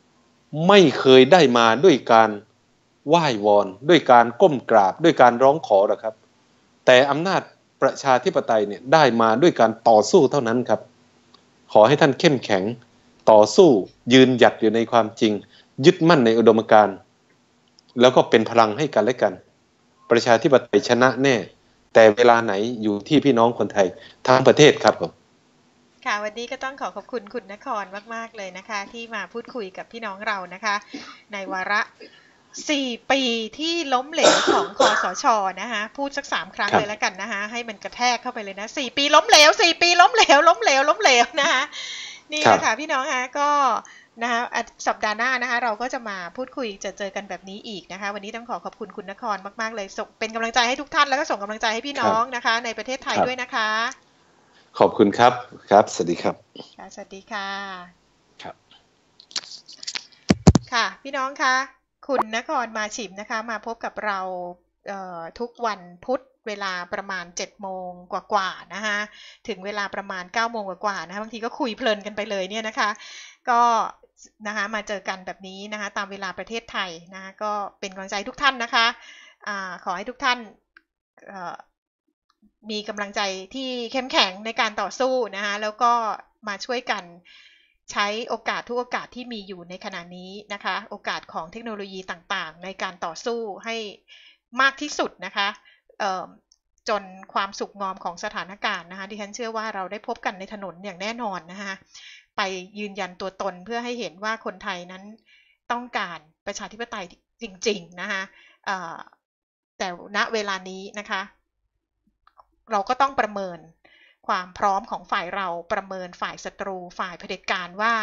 ไม่เคยได้มาด้วยการไหว้วอนด้วยการก้มกราบด้วยการร้องขอหรอกครับแต่อำนาจประชาธิปไตยเนี่ยได้มาด้วยการต่อสู้เท่านั้นครับขอให้ท่านเข้มแข็งต่อสู้ยืนหยัดอยู่ในความจริงยึดมั่นในอุดมการณ์แล้วก็เป็นพลังให้กันและกันประชาธิปไตยชนะแน่แต่เวลาไหนอยู่ที่พี่น้องคนไทยทั้งประเทศครับผมค่ะวันนี้ก็ต้องขอขอบคุณคุณนครมากๆเลยนะคะที่มาพูดคุยกับพี่น้องเรานะคะในวาระสี่ปีที่ล้มเหลวของคสช.นะคะพูดสักสามครั้งเลยแล้วกันนะคะให้มันกระแทกเข้าไปเลยนะสี่ปีล้มเหลวสี่ปีล้มเหลวล้มเหลวล้มเหลวนะคะนี่นะคะพี่น้องคะก็นะคะสัปดาห์หน้านะคะเราก็จะมาพูดคุยจะเจอกันแบบนี้อีกนะคะวันนี้ต้องขอขอบคุณคุณนครมากๆเลยส่งเป็นกำลังใจให้ทุกท่านแล้วก็ส่งกำลังใจให้พี่น้องนะคะในประเทศไทยด้วยนะคะขอบคุณครับครับสวัสดีครับค่ะสวัสดีค่ะครับค่ะพี่น้องคะคุณนครมาฉิมนะคะมาพบกับเราทุกวันพุธเวลาประมาณเจ็ดโมงกว่าๆนะคะถึงเวลาประมาณเก้าโมงกว่าๆนะคะบางทีก็คุยเพลินกันไปเลยเนี่ยนะคะก็นะคะมาเจอกันแบบนี้นะคะตามเวลาประเทศไทยนะคะก็เป็นกำลังใจทุกท่านนะคะอ่าขอให้ทุกท่านมีกำลังใจที่เข้มแข็งในการต่อสู้นะคะแล้วก็มาช่วยกันใช้โอกาสทุกโอกาสที่มีอยู่ในขณะนี้นะคะโอกาสของเทคโนโลยีต่างๆในการต่อสู้ให้มากที่สุดนะคะจนความสุขงอมของสถานการณ์นะคะดิฉันเชื่อว่าเราได้พบกันในถนนอย่างแน่นอนนะคะไปยืนยันตัวตนเพื่อให้เห็นว่าคนไทยนั้นต้องการประชาธิปไตยจริงๆนะคะแต่ณเวลานี้นะคะเราก็ต้องประเมินความพร้อมของฝ่ายเราประเมินฝ่ายศัตรูฝ่ายเผด็จการว่า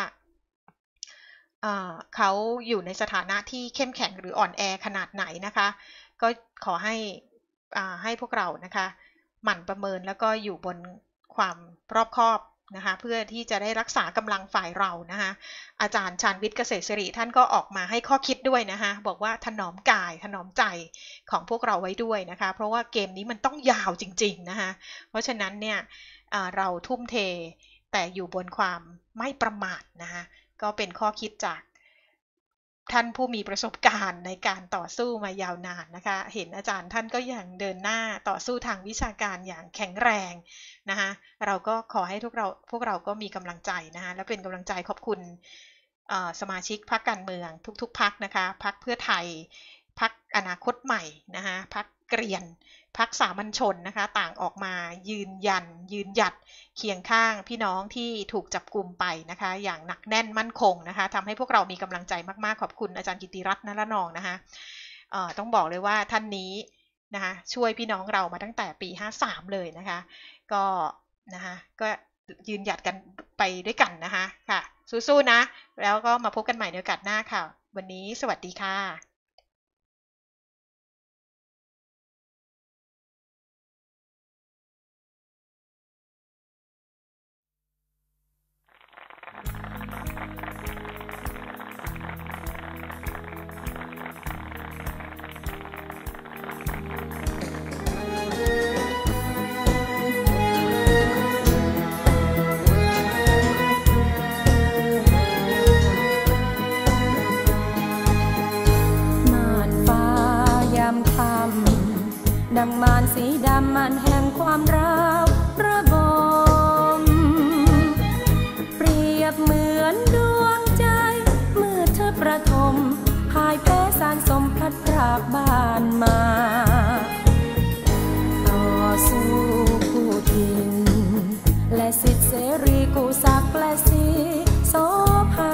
เขาอยู่ในสถานะที่เข้มแข็งหรืออ่อนแอขนาดไหนนะคะก็ขอให้ให้พวกเรานะคะหมั่นประเมินแล้วก็อยู่บนความรอบคอบนะคะเพื่อที่จะได้รักษากำลังฝ่ายเรานะคะอาจารย์ชาญวิทย์เกษตรศิริท่านก็ออกมาให้ข้อคิดด้วยนะคะบอกว่าถนอมกายถนอมใจของพวกเราไว้ด้วยนะคะเพราะว่าเกมนี้มันต้องยาวจริงๆนะคะเพราะฉะนั้นเนี่ยเราทุ่มเทแต่อยู่บนความไม่ประมาทนะคะก็เป็นข้อคิดจากท่านผู้มีประสบการณ์ในการต่อสู้มายาวนานนะคะเห็นอาจารย์ท่านก็ยังเดินหน้าต่อสู้ทางวิชาการอย่างแข็งแรงนะคะเราก็ขอให้ทุกเราพวกเราก็มีกำลังใจนะคะและเป็นกำลังใจขอบคุณสมาชิกพรรคการเมืองทุกๆพรรคนะคะพรรคเพื่อไทยพรรคอนาคตใหม่นะคะพรรคเกรียนพรรคสามัญชนนะคะต่างออกมายืนยันยืนหยัดเคียงข้างพี่น้องที่ถูกจับกุมไปนะคะอย่างหนักแน่นมั่นคงนะคะทำให้พวกเรามีกำลังใจมากๆขอบคุณอาจารย์กิติรัตน์นรนองนะคะเอ่อต้องบอกเลยว่าท่านนี้นะคะช่วยพี่น้องเรามาตั้งแต่ปีห้าสามเลยนะคะก็นะคะก็ยืนหยัดกันไปด้วยกันนะคะค่ะสู้ๆนะแล้วก็มาพบกันใหม่ในโอกาสหน้าค่ะวันนี้สวัสดีค่ะดังมารสีดำมันแห่งความร้าวระบมเปรียบเหมือนดวงใจเมื่อเธอประทมพ่ายแพ้สารสมพลัดพรากบ้านมาต่อสู้ผู้ถิ่นและสิทธิเสรีกู้ศักดิ์และสีโสภา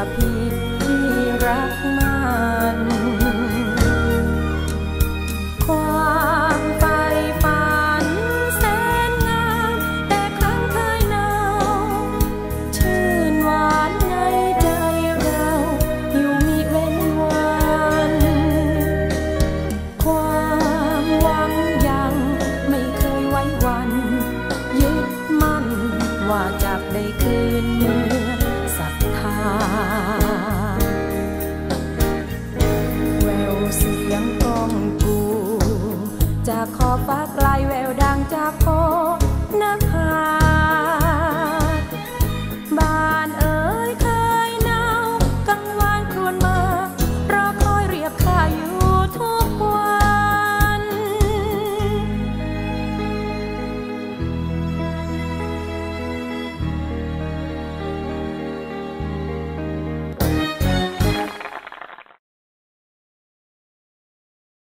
พี่